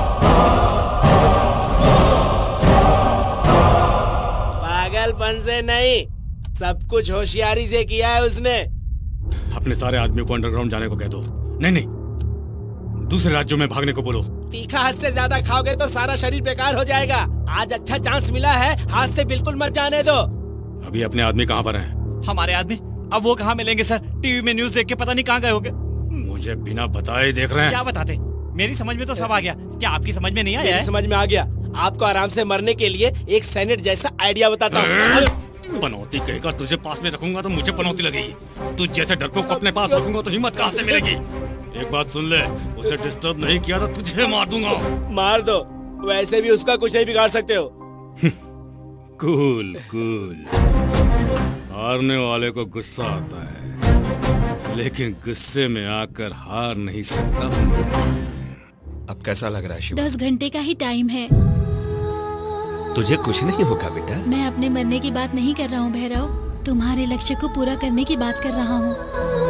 पागलपन से नहीं, सब कुछ होशियारी से किया है उसने। अपने सारे आदमियों को अंडरग्राउंड जाने को कह दो। नहीं नहीं, दूसरे राज्यों में भागने को बोलो। तीखा हाथ से ज्यादा खाओगे तो सारा शरीर बेकार हो जाएगा। आज अच्छा चांस मिला है, हाथ से बिल्कुल मत जाने दो। अभी अपने आदमी कहाँ पर हैं? हमारे आदमी अब वो कहाँ मिलेंगे सर? टीवी में न्यूज देख के पता नहीं कहाँ गए होंगे। मुझे बिना बताए देख रहे हैं। क्या बताते? मेरी समझ में तो सब आ गया, क्या आपकी समझ में नहीं आया? मेरी समझ में आ गया। आपको आराम से मरने के लिए एक सेनेट जैसा आइडिया बताता हूँ। पनौती कहेगा तुझे पास में रखूंगा तो मुझे पनौती लगेगी। तुझ जैसे डरपोक को अपने पास रखूंगा तो हिम्मत कहाँ से मिलेगी? एक बात सुन ले, उसे डिस्टर्ब नहीं किया तो तुझे मार दूंगा। मार दो, वैसे भी उसका कुछ नहीं बिगाड़ सकते हो। Cool cool. हारने वाले को गुस्सा आता है, लेकिन गुस्से में आकर हार नहीं सकता। अब कैसा लग रहा है शिव? दस घंटे का ही टाइम है। तुझे कुछ नहीं होगा बेटा। मैं अपने मरने की बात नहीं कर रहा हूँ भैरव, तुम्हारे लक्ष्य को पूरा करने की बात कर रहा हूँ।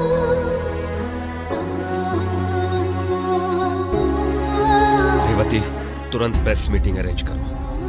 रेवती, तुरंत प्रेस मीटिंग अरेंज करो।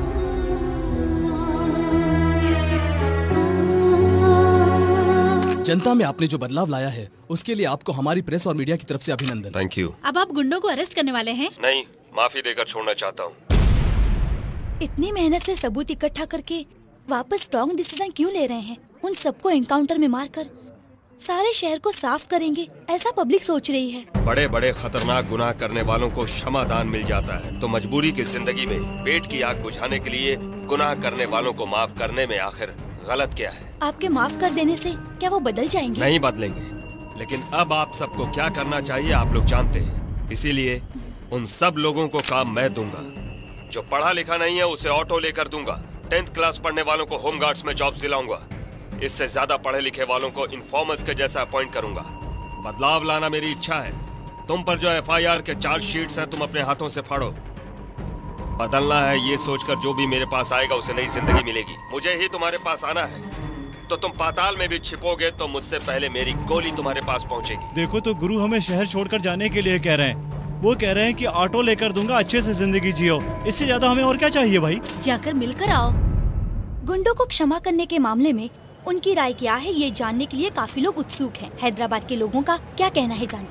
जनता में आपने जो बदलाव लाया है उसके लिए आपको हमारी प्रेस और मीडिया की तरफ से अभिनंदन। Thank you. अब आप गुंडों को अरेस्ट करने वाले हैं? नहीं, माफी देकर छोड़ना चाहता हूँ। इतनी मेहनत से सबूत इकट्ठा करके वापस स्ट्रॉन्ग डिसीजन क्यों ले रहे हैं? उन सबको एनकाउंटर में मारकर सारे शहर को साफ करेंगे, ऐसा पब्लिक सोच रही है। बड़े बड़े खतरनाक गुनाह करने वालों को क्षमा दान मिल जाता है, तो मजबूरी की जिंदगी में पेट की आग बुझाने के लिए गुनाह करने वालों को माफ करने में आखिर गलत क्या है? आपके माफ कर देने से क्या वो बदल जाएंगे? नहीं बदलेंगे, लेकिन अब आप सबको क्या करना चाहिए आप लोग जानते हैं। इसीलिए उन सब लोगों को काम मैं दूंगा। जो पढ़ा लिखा नहीं है उसे ऑटो लेकर दूंगा। टेंथ क्लास पढ़ने वालों को होम गार्ड्स में जॉब्स दिलाऊंगा। इससे ज्यादा पढ़े लिखे वालों को इन्फॉर्मर्स के जैसा अपॉइंट करूंगा। बदलाव लाना मेरी इच्छा है। तुम पर जो एफ आई आर के चार्ज शीट्स हैं तुम अपने हाथों से फाड़ो। बदलना है ये सोचकर जो भी मेरे पास आएगा उसे नई जिंदगी मिलेगी। मुझे ही तुम्हारे पास आना है, तो तुम पाताल में भी छिपोगे तो मुझसे पहले मेरी गोली तुम्हारे पास पहुंचेगी। देखो तो गुरु हमें शहर छोड़कर जाने के लिए कह रहे हैं। वो कह रहे हैं कि ऑटो लेकर दूंगा, अच्छे से जिंदगी जियो। इससे ज्यादा हमें और क्या चाहिए भाई? जाकर मिलकर आओ। गुंडों को क्षमा करने के मामले में उनकी राय क्या है ये जानने के लिए काफी लोग उत्सुक हैं। हैदराबाद के लोगों का क्या कहना है जानते हैं।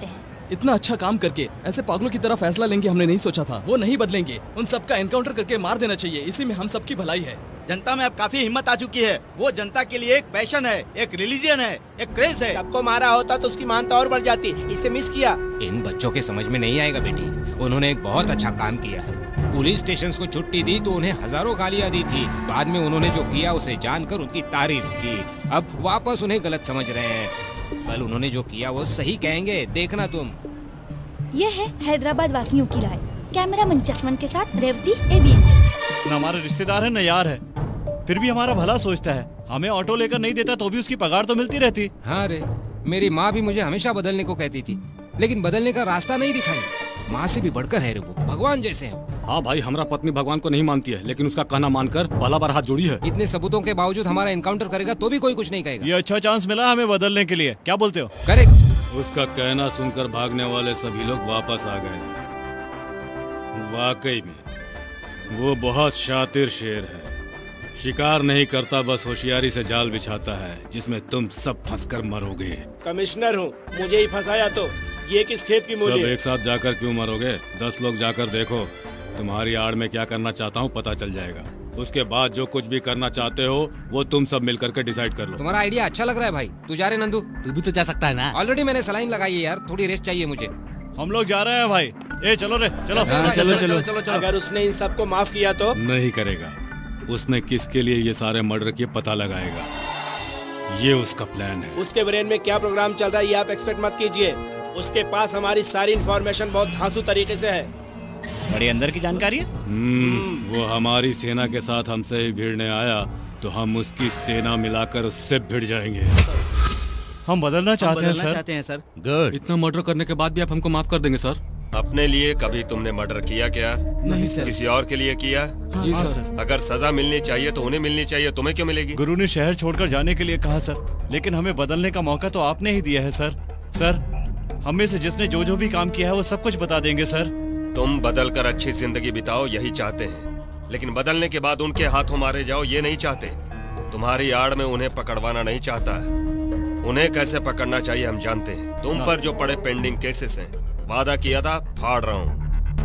इतना अच्छा काम करके ऐसे पागलों की तरह फैसला लेंगे हमने नहीं सोचा था। वो नहीं बदलेंगे, उन सबका एनकाउंटर करके मार देना चाहिए, इसी में हम सबकी भलाई है। जनता में अब काफी हिम्मत आ चुकी है। वो जनता के लिए एक पैशन है, एक रिलीजन है, एक क्रेज है। सबको मारा होता तो उसकी मानता और बढ़ जाती, इसे मिस किया। इन बच्चों के समझ में नहीं आएगा बेटी, उन्होंने एक बहुत अच्छा काम किया है। पुलिस स्टेशन को छुट्टी दी तो उन्हें हजारों गालियां दी थी, बाद में उन्होंने जो किया उसे जानकर उनकी तारीफ की। अब वापस उन्हें गलत समझ रहे हैं। कल उन्होंने जो किया वो सही कहेंगे, देखना तुम। यह है हैदराबाद वासियों की राय। कैमरामैन चश्मन के साथ रेवती एबीएन न्यूज़। न हमारे रिश्तेदार है न यार है, फिर भी हमारा भला सोचता है। हमें ऑटो लेकर नहीं देता तो भी उसकी पगार तो मिलती रहती। हाँ रे, मेरी माँ भी मुझे हमेशा बदलने को कहती थी, लेकिन बदलने का रास्ता नहीं दिखाई। माँ से भी बढ़कर है रे वो, भगवान जैसे है। हाँ भाई, हमारा पत्नी भगवान को नहीं मानती है, लेकिन उसका कहना मानकर पहला बार हाथ जोड़ी है। इतने सबूतों के बावजूद हमारा एनकाउंटर करेगा तो भी कोई कुछ नहीं कहेगा। ये अच्छा चांस मिला हमें बदलने के लिए, क्या बोलते हो? करेक्ट। उसका कहना सुनकर भागने वाले सभी लोग वापस आ गए। वाकई में वो बहुत शातिर शेर है। शिकार नहीं करता, बस होशियारी से जाल बिछाता है जिसमें तुम सब फंसकर मरोगे। कमिश्नर हूँ, मुझे ही फंसाया तो ये किस खेत की मूली? सब एक साथ जाकर क्यों मरोगे? दस लोग जाकर देखो, तुम्हारी आड़ में क्या करना चाहता हूँ पता चल जाएगा। उसके बाद जो कुछ भी करना चाहते हो वो तुम सब मिलकर के डिसाइड कर लो। तुम्हारा आइडिया अच्छा लग रहा है भाई, तू जा रहे नंदू? तू भी तो जा सकता है ना। ऑलरेडी मैंने सलाइन लगाई है यार, थोड़ी रेस्ट चाहिए मुझे। हम लोग जा रहे हैं भाई। ए चलो रे, चलो चलो चलो चलो, चलो, चलो। अगर उसने इन सबको माफ किया तो? नहीं करेगा। उसने किसके लिए ये सारे मर्डर किए पता लगाएगा, ये उसका प्लान है। उसके ब्रेन में क्या प्रोग्राम चल रहा है ये आप एक्सपेक्ट मत कीजिए। उसके पास हमारी सारी इन्फॉर्मेशन बहुत धांसू तरीके से है। बड़ी अंदर की जानकारी है। हम्म, वो हमारी सेना के साथ हमसे ही भिड़ने आया तो हम उसकी सेना मिलाकर उससे भिड़ जाएंगे। हम बदलना चाहते हैं सर। चाहते हैं सर। गुड। इतना मर्डर करने के बाद भी आप हमको माफ कर देंगे सर? अपने लिए कभी तुमने मर्डर किया क्या? नहीं सर। किसी और के लिए किया? जी सर। अगर सजा मिलनी चाहिए तो उन्हें मिलनी चाहिए, तुम्हें क्यों मिलेगी? गुरु ने शहर छोड़कर जाने के लिए कहा सर, लेकिन हमें बदलने का मौका तो आपने ही दिया है सर। सर, हमें से जिसने जो जो भी काम किया है वो सब कुछ बता देंगे सर। तुम बदल कर अच्छी जिंदगी बिताओ यही चाहते हैं, लेकिन बदलने के बाद उनके हाथों मारे जाओ ये नहीं चाहते। तुम्हारी आड़ में उन्हें पकड़वाना नहीं चाहता। उन्हें कैसे पकड़ना चाहिए हम जानते हैं। तुम पर जो पड़े पेंडिंग केसेस हैं, वादा किया था, फाड़ रहा हूँ।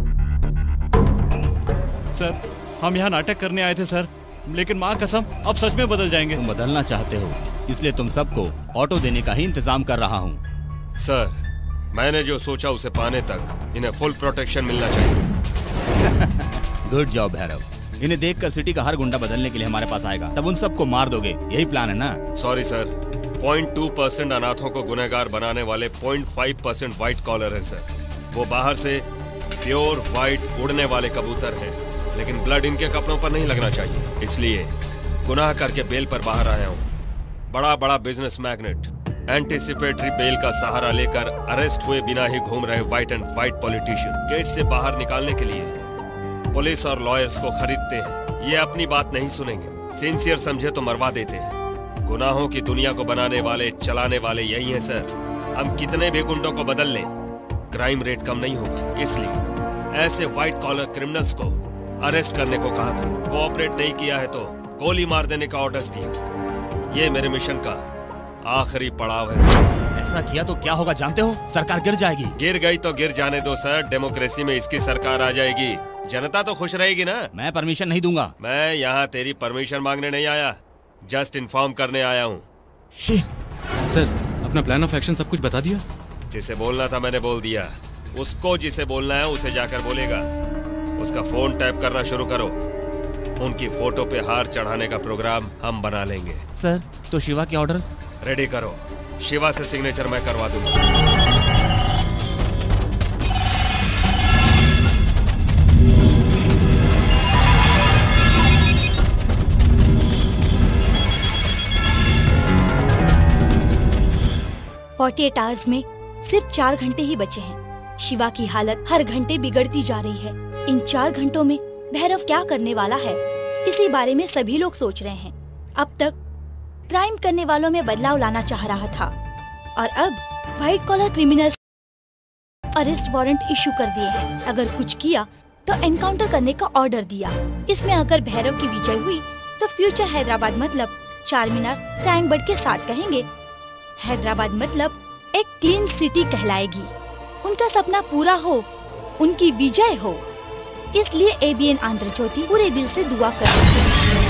सर, हम यहाँ नाटक करने आए थे सर, लेकिन माँ कसम अब सच में बदल जाएंगे। तुम बदलना चाहते हो, इसलिए तुम सबको ऑटो देने का ही इंतजाम कर रहा हूँ। सर, मैंने जो सोचा उसे पाने तक इन्हें फुल प्रोटेक्शन मिलना चाहिए। Good job Bhairav. इन्हें देखकर सिटी का हर गुंडा बदलने के लिए हमारे पास आएगा, तब उन सबको मार दोगे, यही प्लान है ना? Sorry sir, point two percent अनाथों को गुनहगार बनाने वाले point five percent white collar है सर। वो बाहर से प्योर व्हाइट उड़ने वाले कबूतर हैं, लेकिन ब्लड इनके कपड़ों पर नहीं लगना चाहिए, इसलिए गुनाह करके बेल पर बाहर आया हूँ। बड़ा बड़ा बिजनेस मैग्नेट एंटीसिपेटरी बेल का सहारा लेकर अरेस्ट हुए बिना ही घूम रहे white and white politician case से बाहर निकालने के लिए पुलिस और लॉयर्स को खरीदते हैं। ये अपनी बात नहीं सुनेंगे, सिंसियर समझे तो मरवा देते हैं। गुनाहों की दुनिया को बनाने वाले, चलाने वाले यही हैं सर। हम कितने भी गुंडों को बदल लें, क्राइम रेट कम नहीं होगा। इसलिए ऐसे व्हाइट कॉलर क्रिमिनल्स को अरेस्ट करने को कहा था। कोऑपरेट नहीं किया है तो गोली मार देने का ऑर्डर दिया। ये मेरे मिशन का आखिरी पड़ाव है सर। ऐसा किया तो क्या होगा जानते हो? सरकार गिर जाएगी। गिर गई तो गिर जाने दो सर, डेमोक्रेसी में इसकी सरकार आ जाएगी, जनता तो खुश रहेगी ना। मैं परमिशन नहीं दूंगा। मैं यहाँ तेरी परमिशन मांगने नहीं आया, जस्ट इन्फॉर्म करने आया हूँ। सर, अपना प्लान ऑफ एक्शन सब कुछ बता दिया? जिसे बोलना था मैंने बोल दिया। उसको जिसे बोलना है उसे जाकर बोलेगा। उसका फोन टैप करना शुरू करो। उनकी फोटो पे हार चढ़ाने का प्रोग्राम हम बना लेंगे। सर, तो शिवा के ऑर्डर्स रेडी करो। शिवा से सिग्नेचर मैं करवा दूंगा। अड़तालीस आवर्स में सिर्फ चार घंटे ही बचे हैं। शिवा की हालत हर घंटे बिगड़ती जा रही है। इन चार घंटों में भैरव क्या करने वाला है, इसी बारे में सभी लोग सोच रहे हैं। अब तक क्राइम करने वालों में बदलाव लाना चाह रहा था और अब white collar criminals arrest warrant issue कर दिए हैं। अगर कुछ किया तो एनकाउंटर करने का ऑर्डर दिया। इसमें अगर भैरव की विजय हुई तो फ्यूचर हैदराबाद मतलब चार मीनार टैंक बर्ड के साथ कहेंगे। हैदराबाद मतलब एक क्लीन सिटी कहलाएगी। उनका सपना पूरा हो, उनकी विजय हो। इसलिए एबीएन आंध्र ज्योति पूरे दिल से दुआ कर रही है।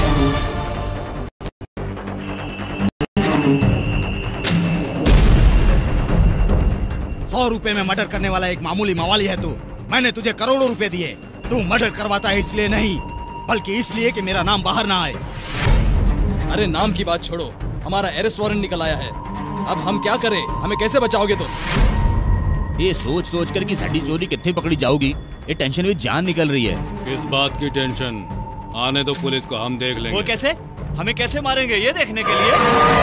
सौ रुपए में मर्डर करने वाला एक मामूली मवाली है तू। मैंने तुझे करोड़ों रुपए दिए। तू मर्डर करवाता है इसलिए नहीं, बल्कि इसलिए कि मेरा नाम बाहर ना आए। अरे नाम की बात छोड़ो, हमारा अरेस्ट वारंट निकल आया है। अब हम क्या करें? हमें कैसे बचाओगे तुम? ये सोच सोच कर कि साडी चोरी कितनी पकड़ी जाओगी, ये टेंशन में जान निकल रही है। किस बात की टेंशन? आने दो पुलिस को, हम देख लेंगे। वो कैसे? हमें कैसे मारेंगे ये देखने के लिए?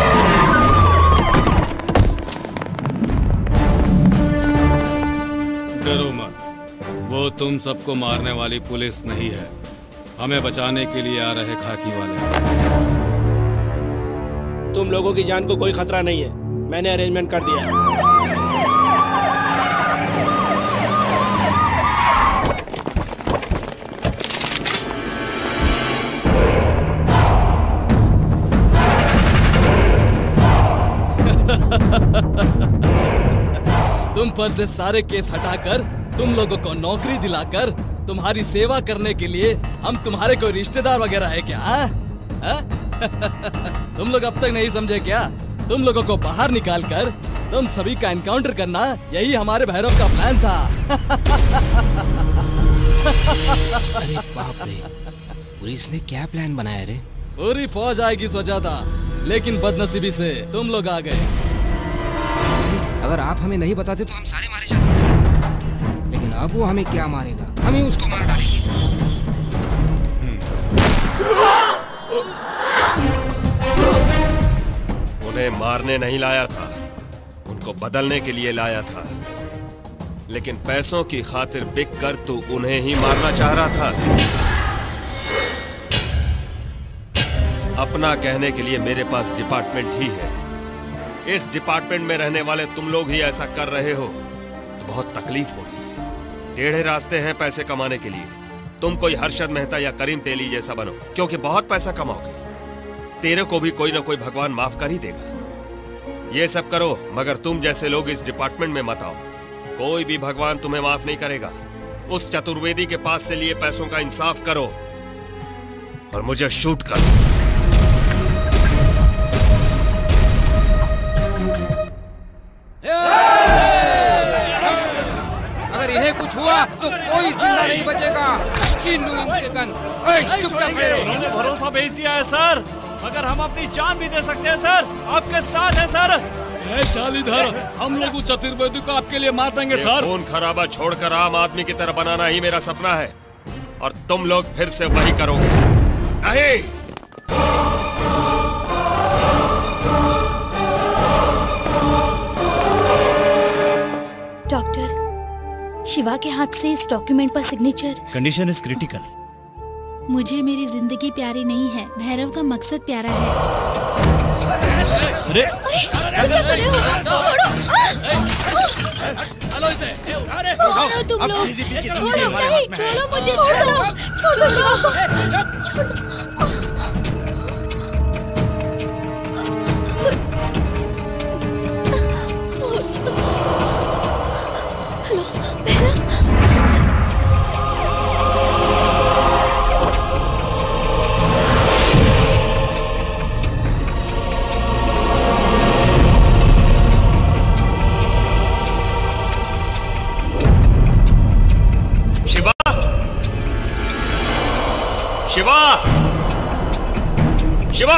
डरो मत, वो तुम सबको मारने वाली पुलिस नहीं है, हमें बचाने के लिए आ रहे खाकी वाले। तुम लोगों की जान को कोई खतरा नहीं है, मैंने अरेंजमेंट कर दिया है। तुम पर से सारे केस हटाकर तुम लोगों को नौकरी दिलाकर तुम्हारी सेवा करने के लिए हम तुम्हारे कोई रिश्तेदार वगैरह है क्या? हा? हा? तुम लोग अब तक नहीं समझे क्या? तुम लोगों को बाहर निकालकर तुम सभी का एनकाउंटर करना, यही हमारे भैरव का प्लान था। अरे बाप रे, पुलिस ने क्या प्लान बनाया रे? पूरी फौज आएगी सोचा था, लेकिन बदनसीबी से तुम लोग आ गए। अगर आप हमें नहीं बताते तो हम सारे मारे जाते, लेकिन अब वो हमें क्या मारेगा? हम ही उसको मार डालेंगे। उन्हें मारने नहीं लाया था, उनको बदलने के लिए लाया था, लेकिन पैसों की खातिर बिक कर तू उन्हें ही मारना चाह रहा था। अपना कहने के लिए मेरे पास डिपार्टमेंट ही है। इस डिपार्टमेंट में रहने वाले तुम लोग ही ऐसा कर रहे हो तो बहुत तकलीफ हो रही है। टेढ़े रास्ते हैं पैसे कमाने के लिए। तुम कोई हर्षद मेहता या करीम तेली जैसा बनो, क्योंकि बहुत पैसा कमाओगे। तेरे को भी कोई ना कोई भगवान माफ कर ही देगा। ये सब करो, मगर तुम जैसे लोग इस डिपार्टमेंट में मत आओ। कोई भी भगवान तुम्हें माफ नहीं करेगा। उस चतुर्वेदी के पास से लिए पैसों का इंसाफ करो और मुझे शूट करो। अगर इन्हें कुछ हुआ तो कोई जिंदा नहीं बचेगा। छीन लूं इनसे गन। चुपचाप खड़े रहो। उन्होंने भरोसा भेज दिया है सर, मगर हम अपनी जान भी दे सकते हैं सर। आपके साथ है सर। शालीधर, हम लोग उस चतुर्वेदी को आपके लिए मार देंगे सर। खून खराबा छोड़कर आम आदमी की तरह बनाना ही मेरा सपना है, और तुम लोग फिर से वही करोगे। नहीं। डॉक्टर, शिवा के हाथ से इस डॉक्यूमेंट पर सिग्नेचर। Condition is critical. मुझे मेरी जिंदगी प्यारी नहीं है, भैरव का मकसद प्यारा है। अरे छोड़ो तुम लोग, छोड़ो नहीं, छोड़ो मुझे, छोड़ो, छोड़ो शिवा को, छोड़ो। हेलो भैरव। शिवा, शिवा,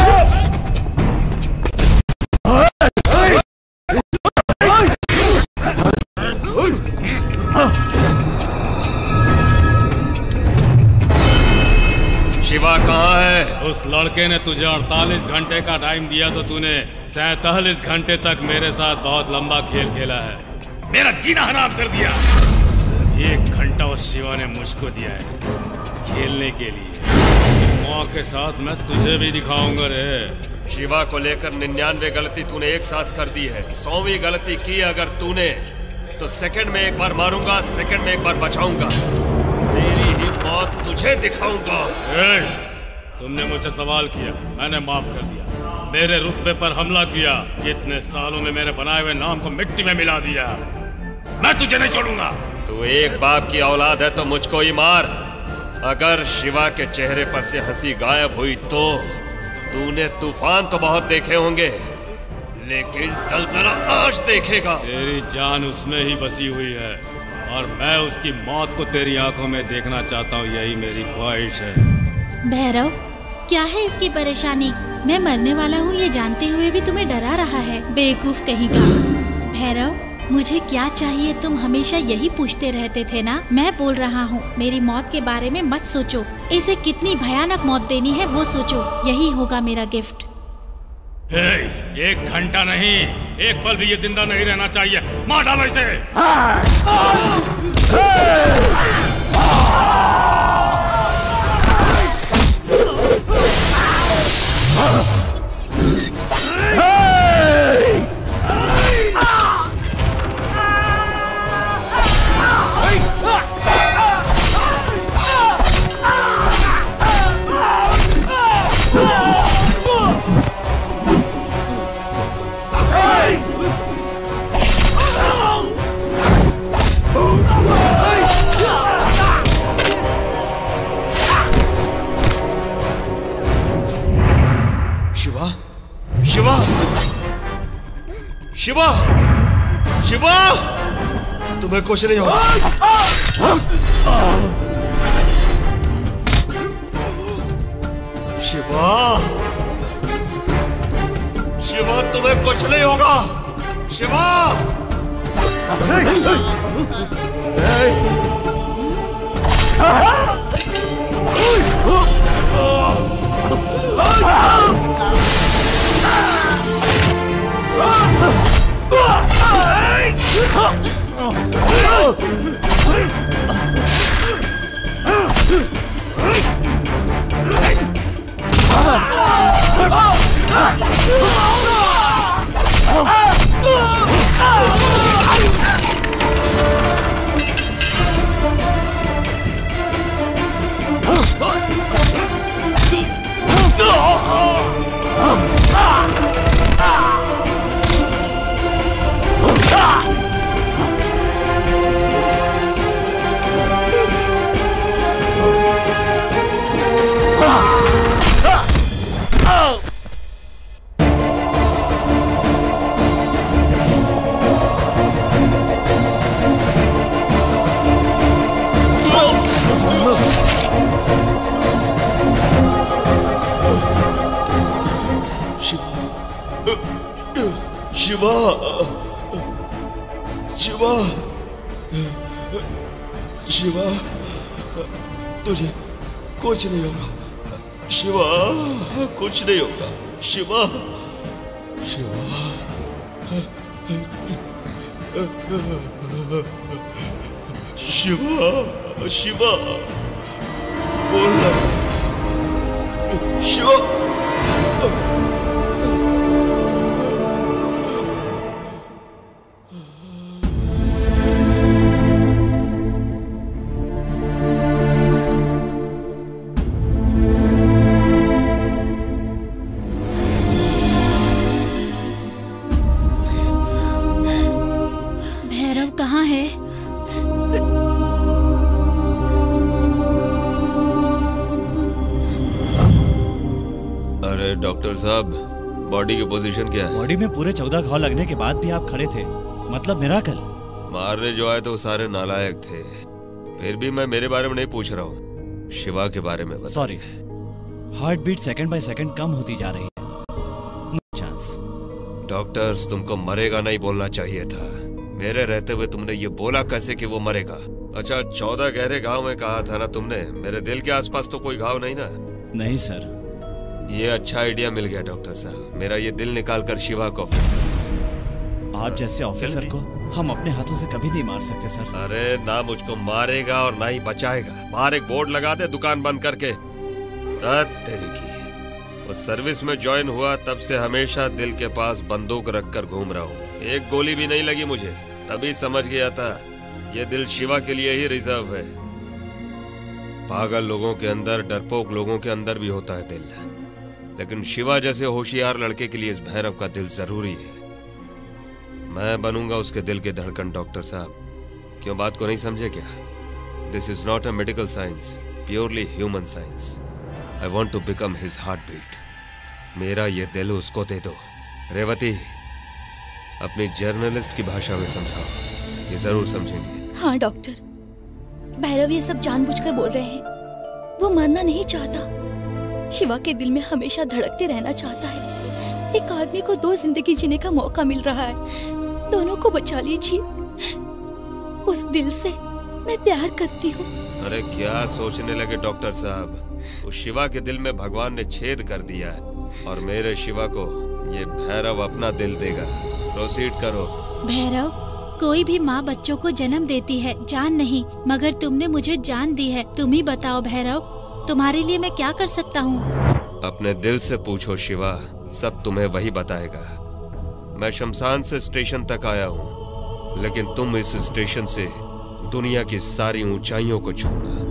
शिवा कहाँ है? उस लड़के ने तुझे अड़तालीस घंटे का टाइम दिया तो तूने सैतालीस घंटे तक मेरे साथ बहुत लंबा खेल खेला है। मेरा जीना हराम कर दिया। एक घंटा उस शिवा ने मुझको दिया है खेलने के लिए। माँ के साथ मैं तुझे भी दिखाऊंगा रे। शिवा को लेकर निन्यानवे गलती तूने एक साथ कर दी है। सौवीं गलती की अगर तूने तो सेकंड में एक बार मारूंगा, सेकंड में एक बार बचाऊंगा। तेरी ही मौत तुझे दिखाऊंगा। तुमने मुझसे सवाल किया, मैंने माफ कर दिया। मेरे रुतबे पर हमला किया, इतने सालों में मेरे बनाए हुए नाम को मिट्टी में मिला दिया। मैं तुझे नहीं छोड़ूंगा। तू एक बाप की औलाद है तो मुझको ही मार। अगर शिवा के चेहरे पर से हंसी गायब हुई तो तूने तूफान तो बहुत देखे होंगे, लेकिन ज़लज़ला आज देखेगा। तेरी जान उसमें ही बसी हुई है और मैं उसकी मौत को तेरी आंखों में देखना चाहता हूँ, यही मेरी ख्वाहिश है। भैरव, क्या है इसकी परेशानी? मैं मरने वाला हूँ ये जानते हुए भी तुम्हें डरा रहा है, बेवकूफ कहीं का। भैरव, मुझे क्या चाहिए तुम हमेशा यही पूछते रहते थे ना। मैं बोल रहा हूँ मेरी मौत के बारे में मत सोचो, इसे कितनी भयानक मौत देनी है वो सोचो, यही होगा मेरा गिफ्ट। हे, एक घंटा नहीं, एक पल भी ये जिंदा नहीं रहना चाहिए। मार डालो इसे। शिवा, शिवा, शिवा, तुम्हें कुछ नहीं होगा। शिवा, शिवा, तुम्हें कुछ नहीं होगा। शिवा, शिवा, शिवा, शिवा, तुझे कुछ नहीं होगा। शिवा, कुछ नहीं होगा। शिवा, शिवा, शिवा, शिवा, बोलना। शिवा, डॉक्टर साहब, बॉडी की पोजीशन क्या है? बॉडी में पूरे चौदह घाव लगने के बाद भी आप खड़े थे, मतलब मिराकल। मारने जो आए तो वो सारे नालायक थे। फिर भी मैं मेरे बारे में नहीं पूछ रहा हूँ, शिवा के बारे में बता। Sorry, heart beat second by second कम होती जा रही है। चांस। डॉक्टर्स, तुमको मरेगा नहीं बोलना चाहिए था। मेरे रहते हुए तुमने ये बोला कैसे कि वो मरेगा? अच्छा, चौदह गहरे घाव में कहा था ना तुमने। मेरे दिल के आसपास तो कोई घाव नहीं ना? नहीं सर। ये अच्छा आइडिया मिल गया डॉक्टर साहब। मेरा ये दिल निकाल कर शिवा को। आप जैसे ऑफिसर को हम अपने हाथों से कभी नहीं मार सकते सर। अरे ना मुझको मारेगा और ना ही बचाएगा। बाहर एक बोर्ड लगा दे दुकान बंद करके। तेरी की उस सर्विस में ज्वाइन हुआ तब से हमेशा दिल के पास बंदूक रखकर घूम रहा हूँ। एक गोली भी नहीं लगी मुझे। तभी समझ गया था ये दिल शिवा के लिए ही रिजर्व है। पागल लोगों के अंदर, डरपोक लोगों के अंदर भी होता है दिल, लेकिन शिवा जैसे होशियार लड़के के लिए इस भैरव का दिल जरूरी है। मैं बनूंगा उसके दिल के धड़कन डॉक्टर साहब। क्यों बात को नहीं समझे क्या? This is not a medical science, purely human science. I want to become his heart beat. मेरा ये दिल उसको दे दो। रेवती, अपनी जर्नलिस्ट की भाषा में समझाओ, ये जरूर समझेंगे। हाँ डॉक्टर, भैरव ये सब जानबूझकर बोल रहे हैं। वो मरना नहीं चाहता, शिवा के दिल में हमेशा धड़कते रहना चाहता है। एक आदमी को दो जिंदगी जीने का मौका मिल रहा है, दोनों को बचा लीजिए। उस दिल से मैं प्यार करती हूँ। अरे क्या सोचने लगे डॉक्टर साहब, उस शिवा के दिल में भगवान ने छेद कर दिया है और मेरे शिवा को ये भैरव अपना दिल देगा। प्रोसीड करो। भैरव, कोई भी माँ बच्चों को जन्म देती है, जान नहीं, मगर तुमने मुझे जान दी है। तुम ही बताओ भैरव, तुम्हारे लिए मैं क्या कर सकता हूँ? अपने दिल से पूछो शिवा, सब तुम्हें वही बताएगा। मैं शमशान से स्टेशन तक आया हूँ, लेकिन तुम इस स्टेशन से दुनिया की सारी ऊंचाइयों को छूना।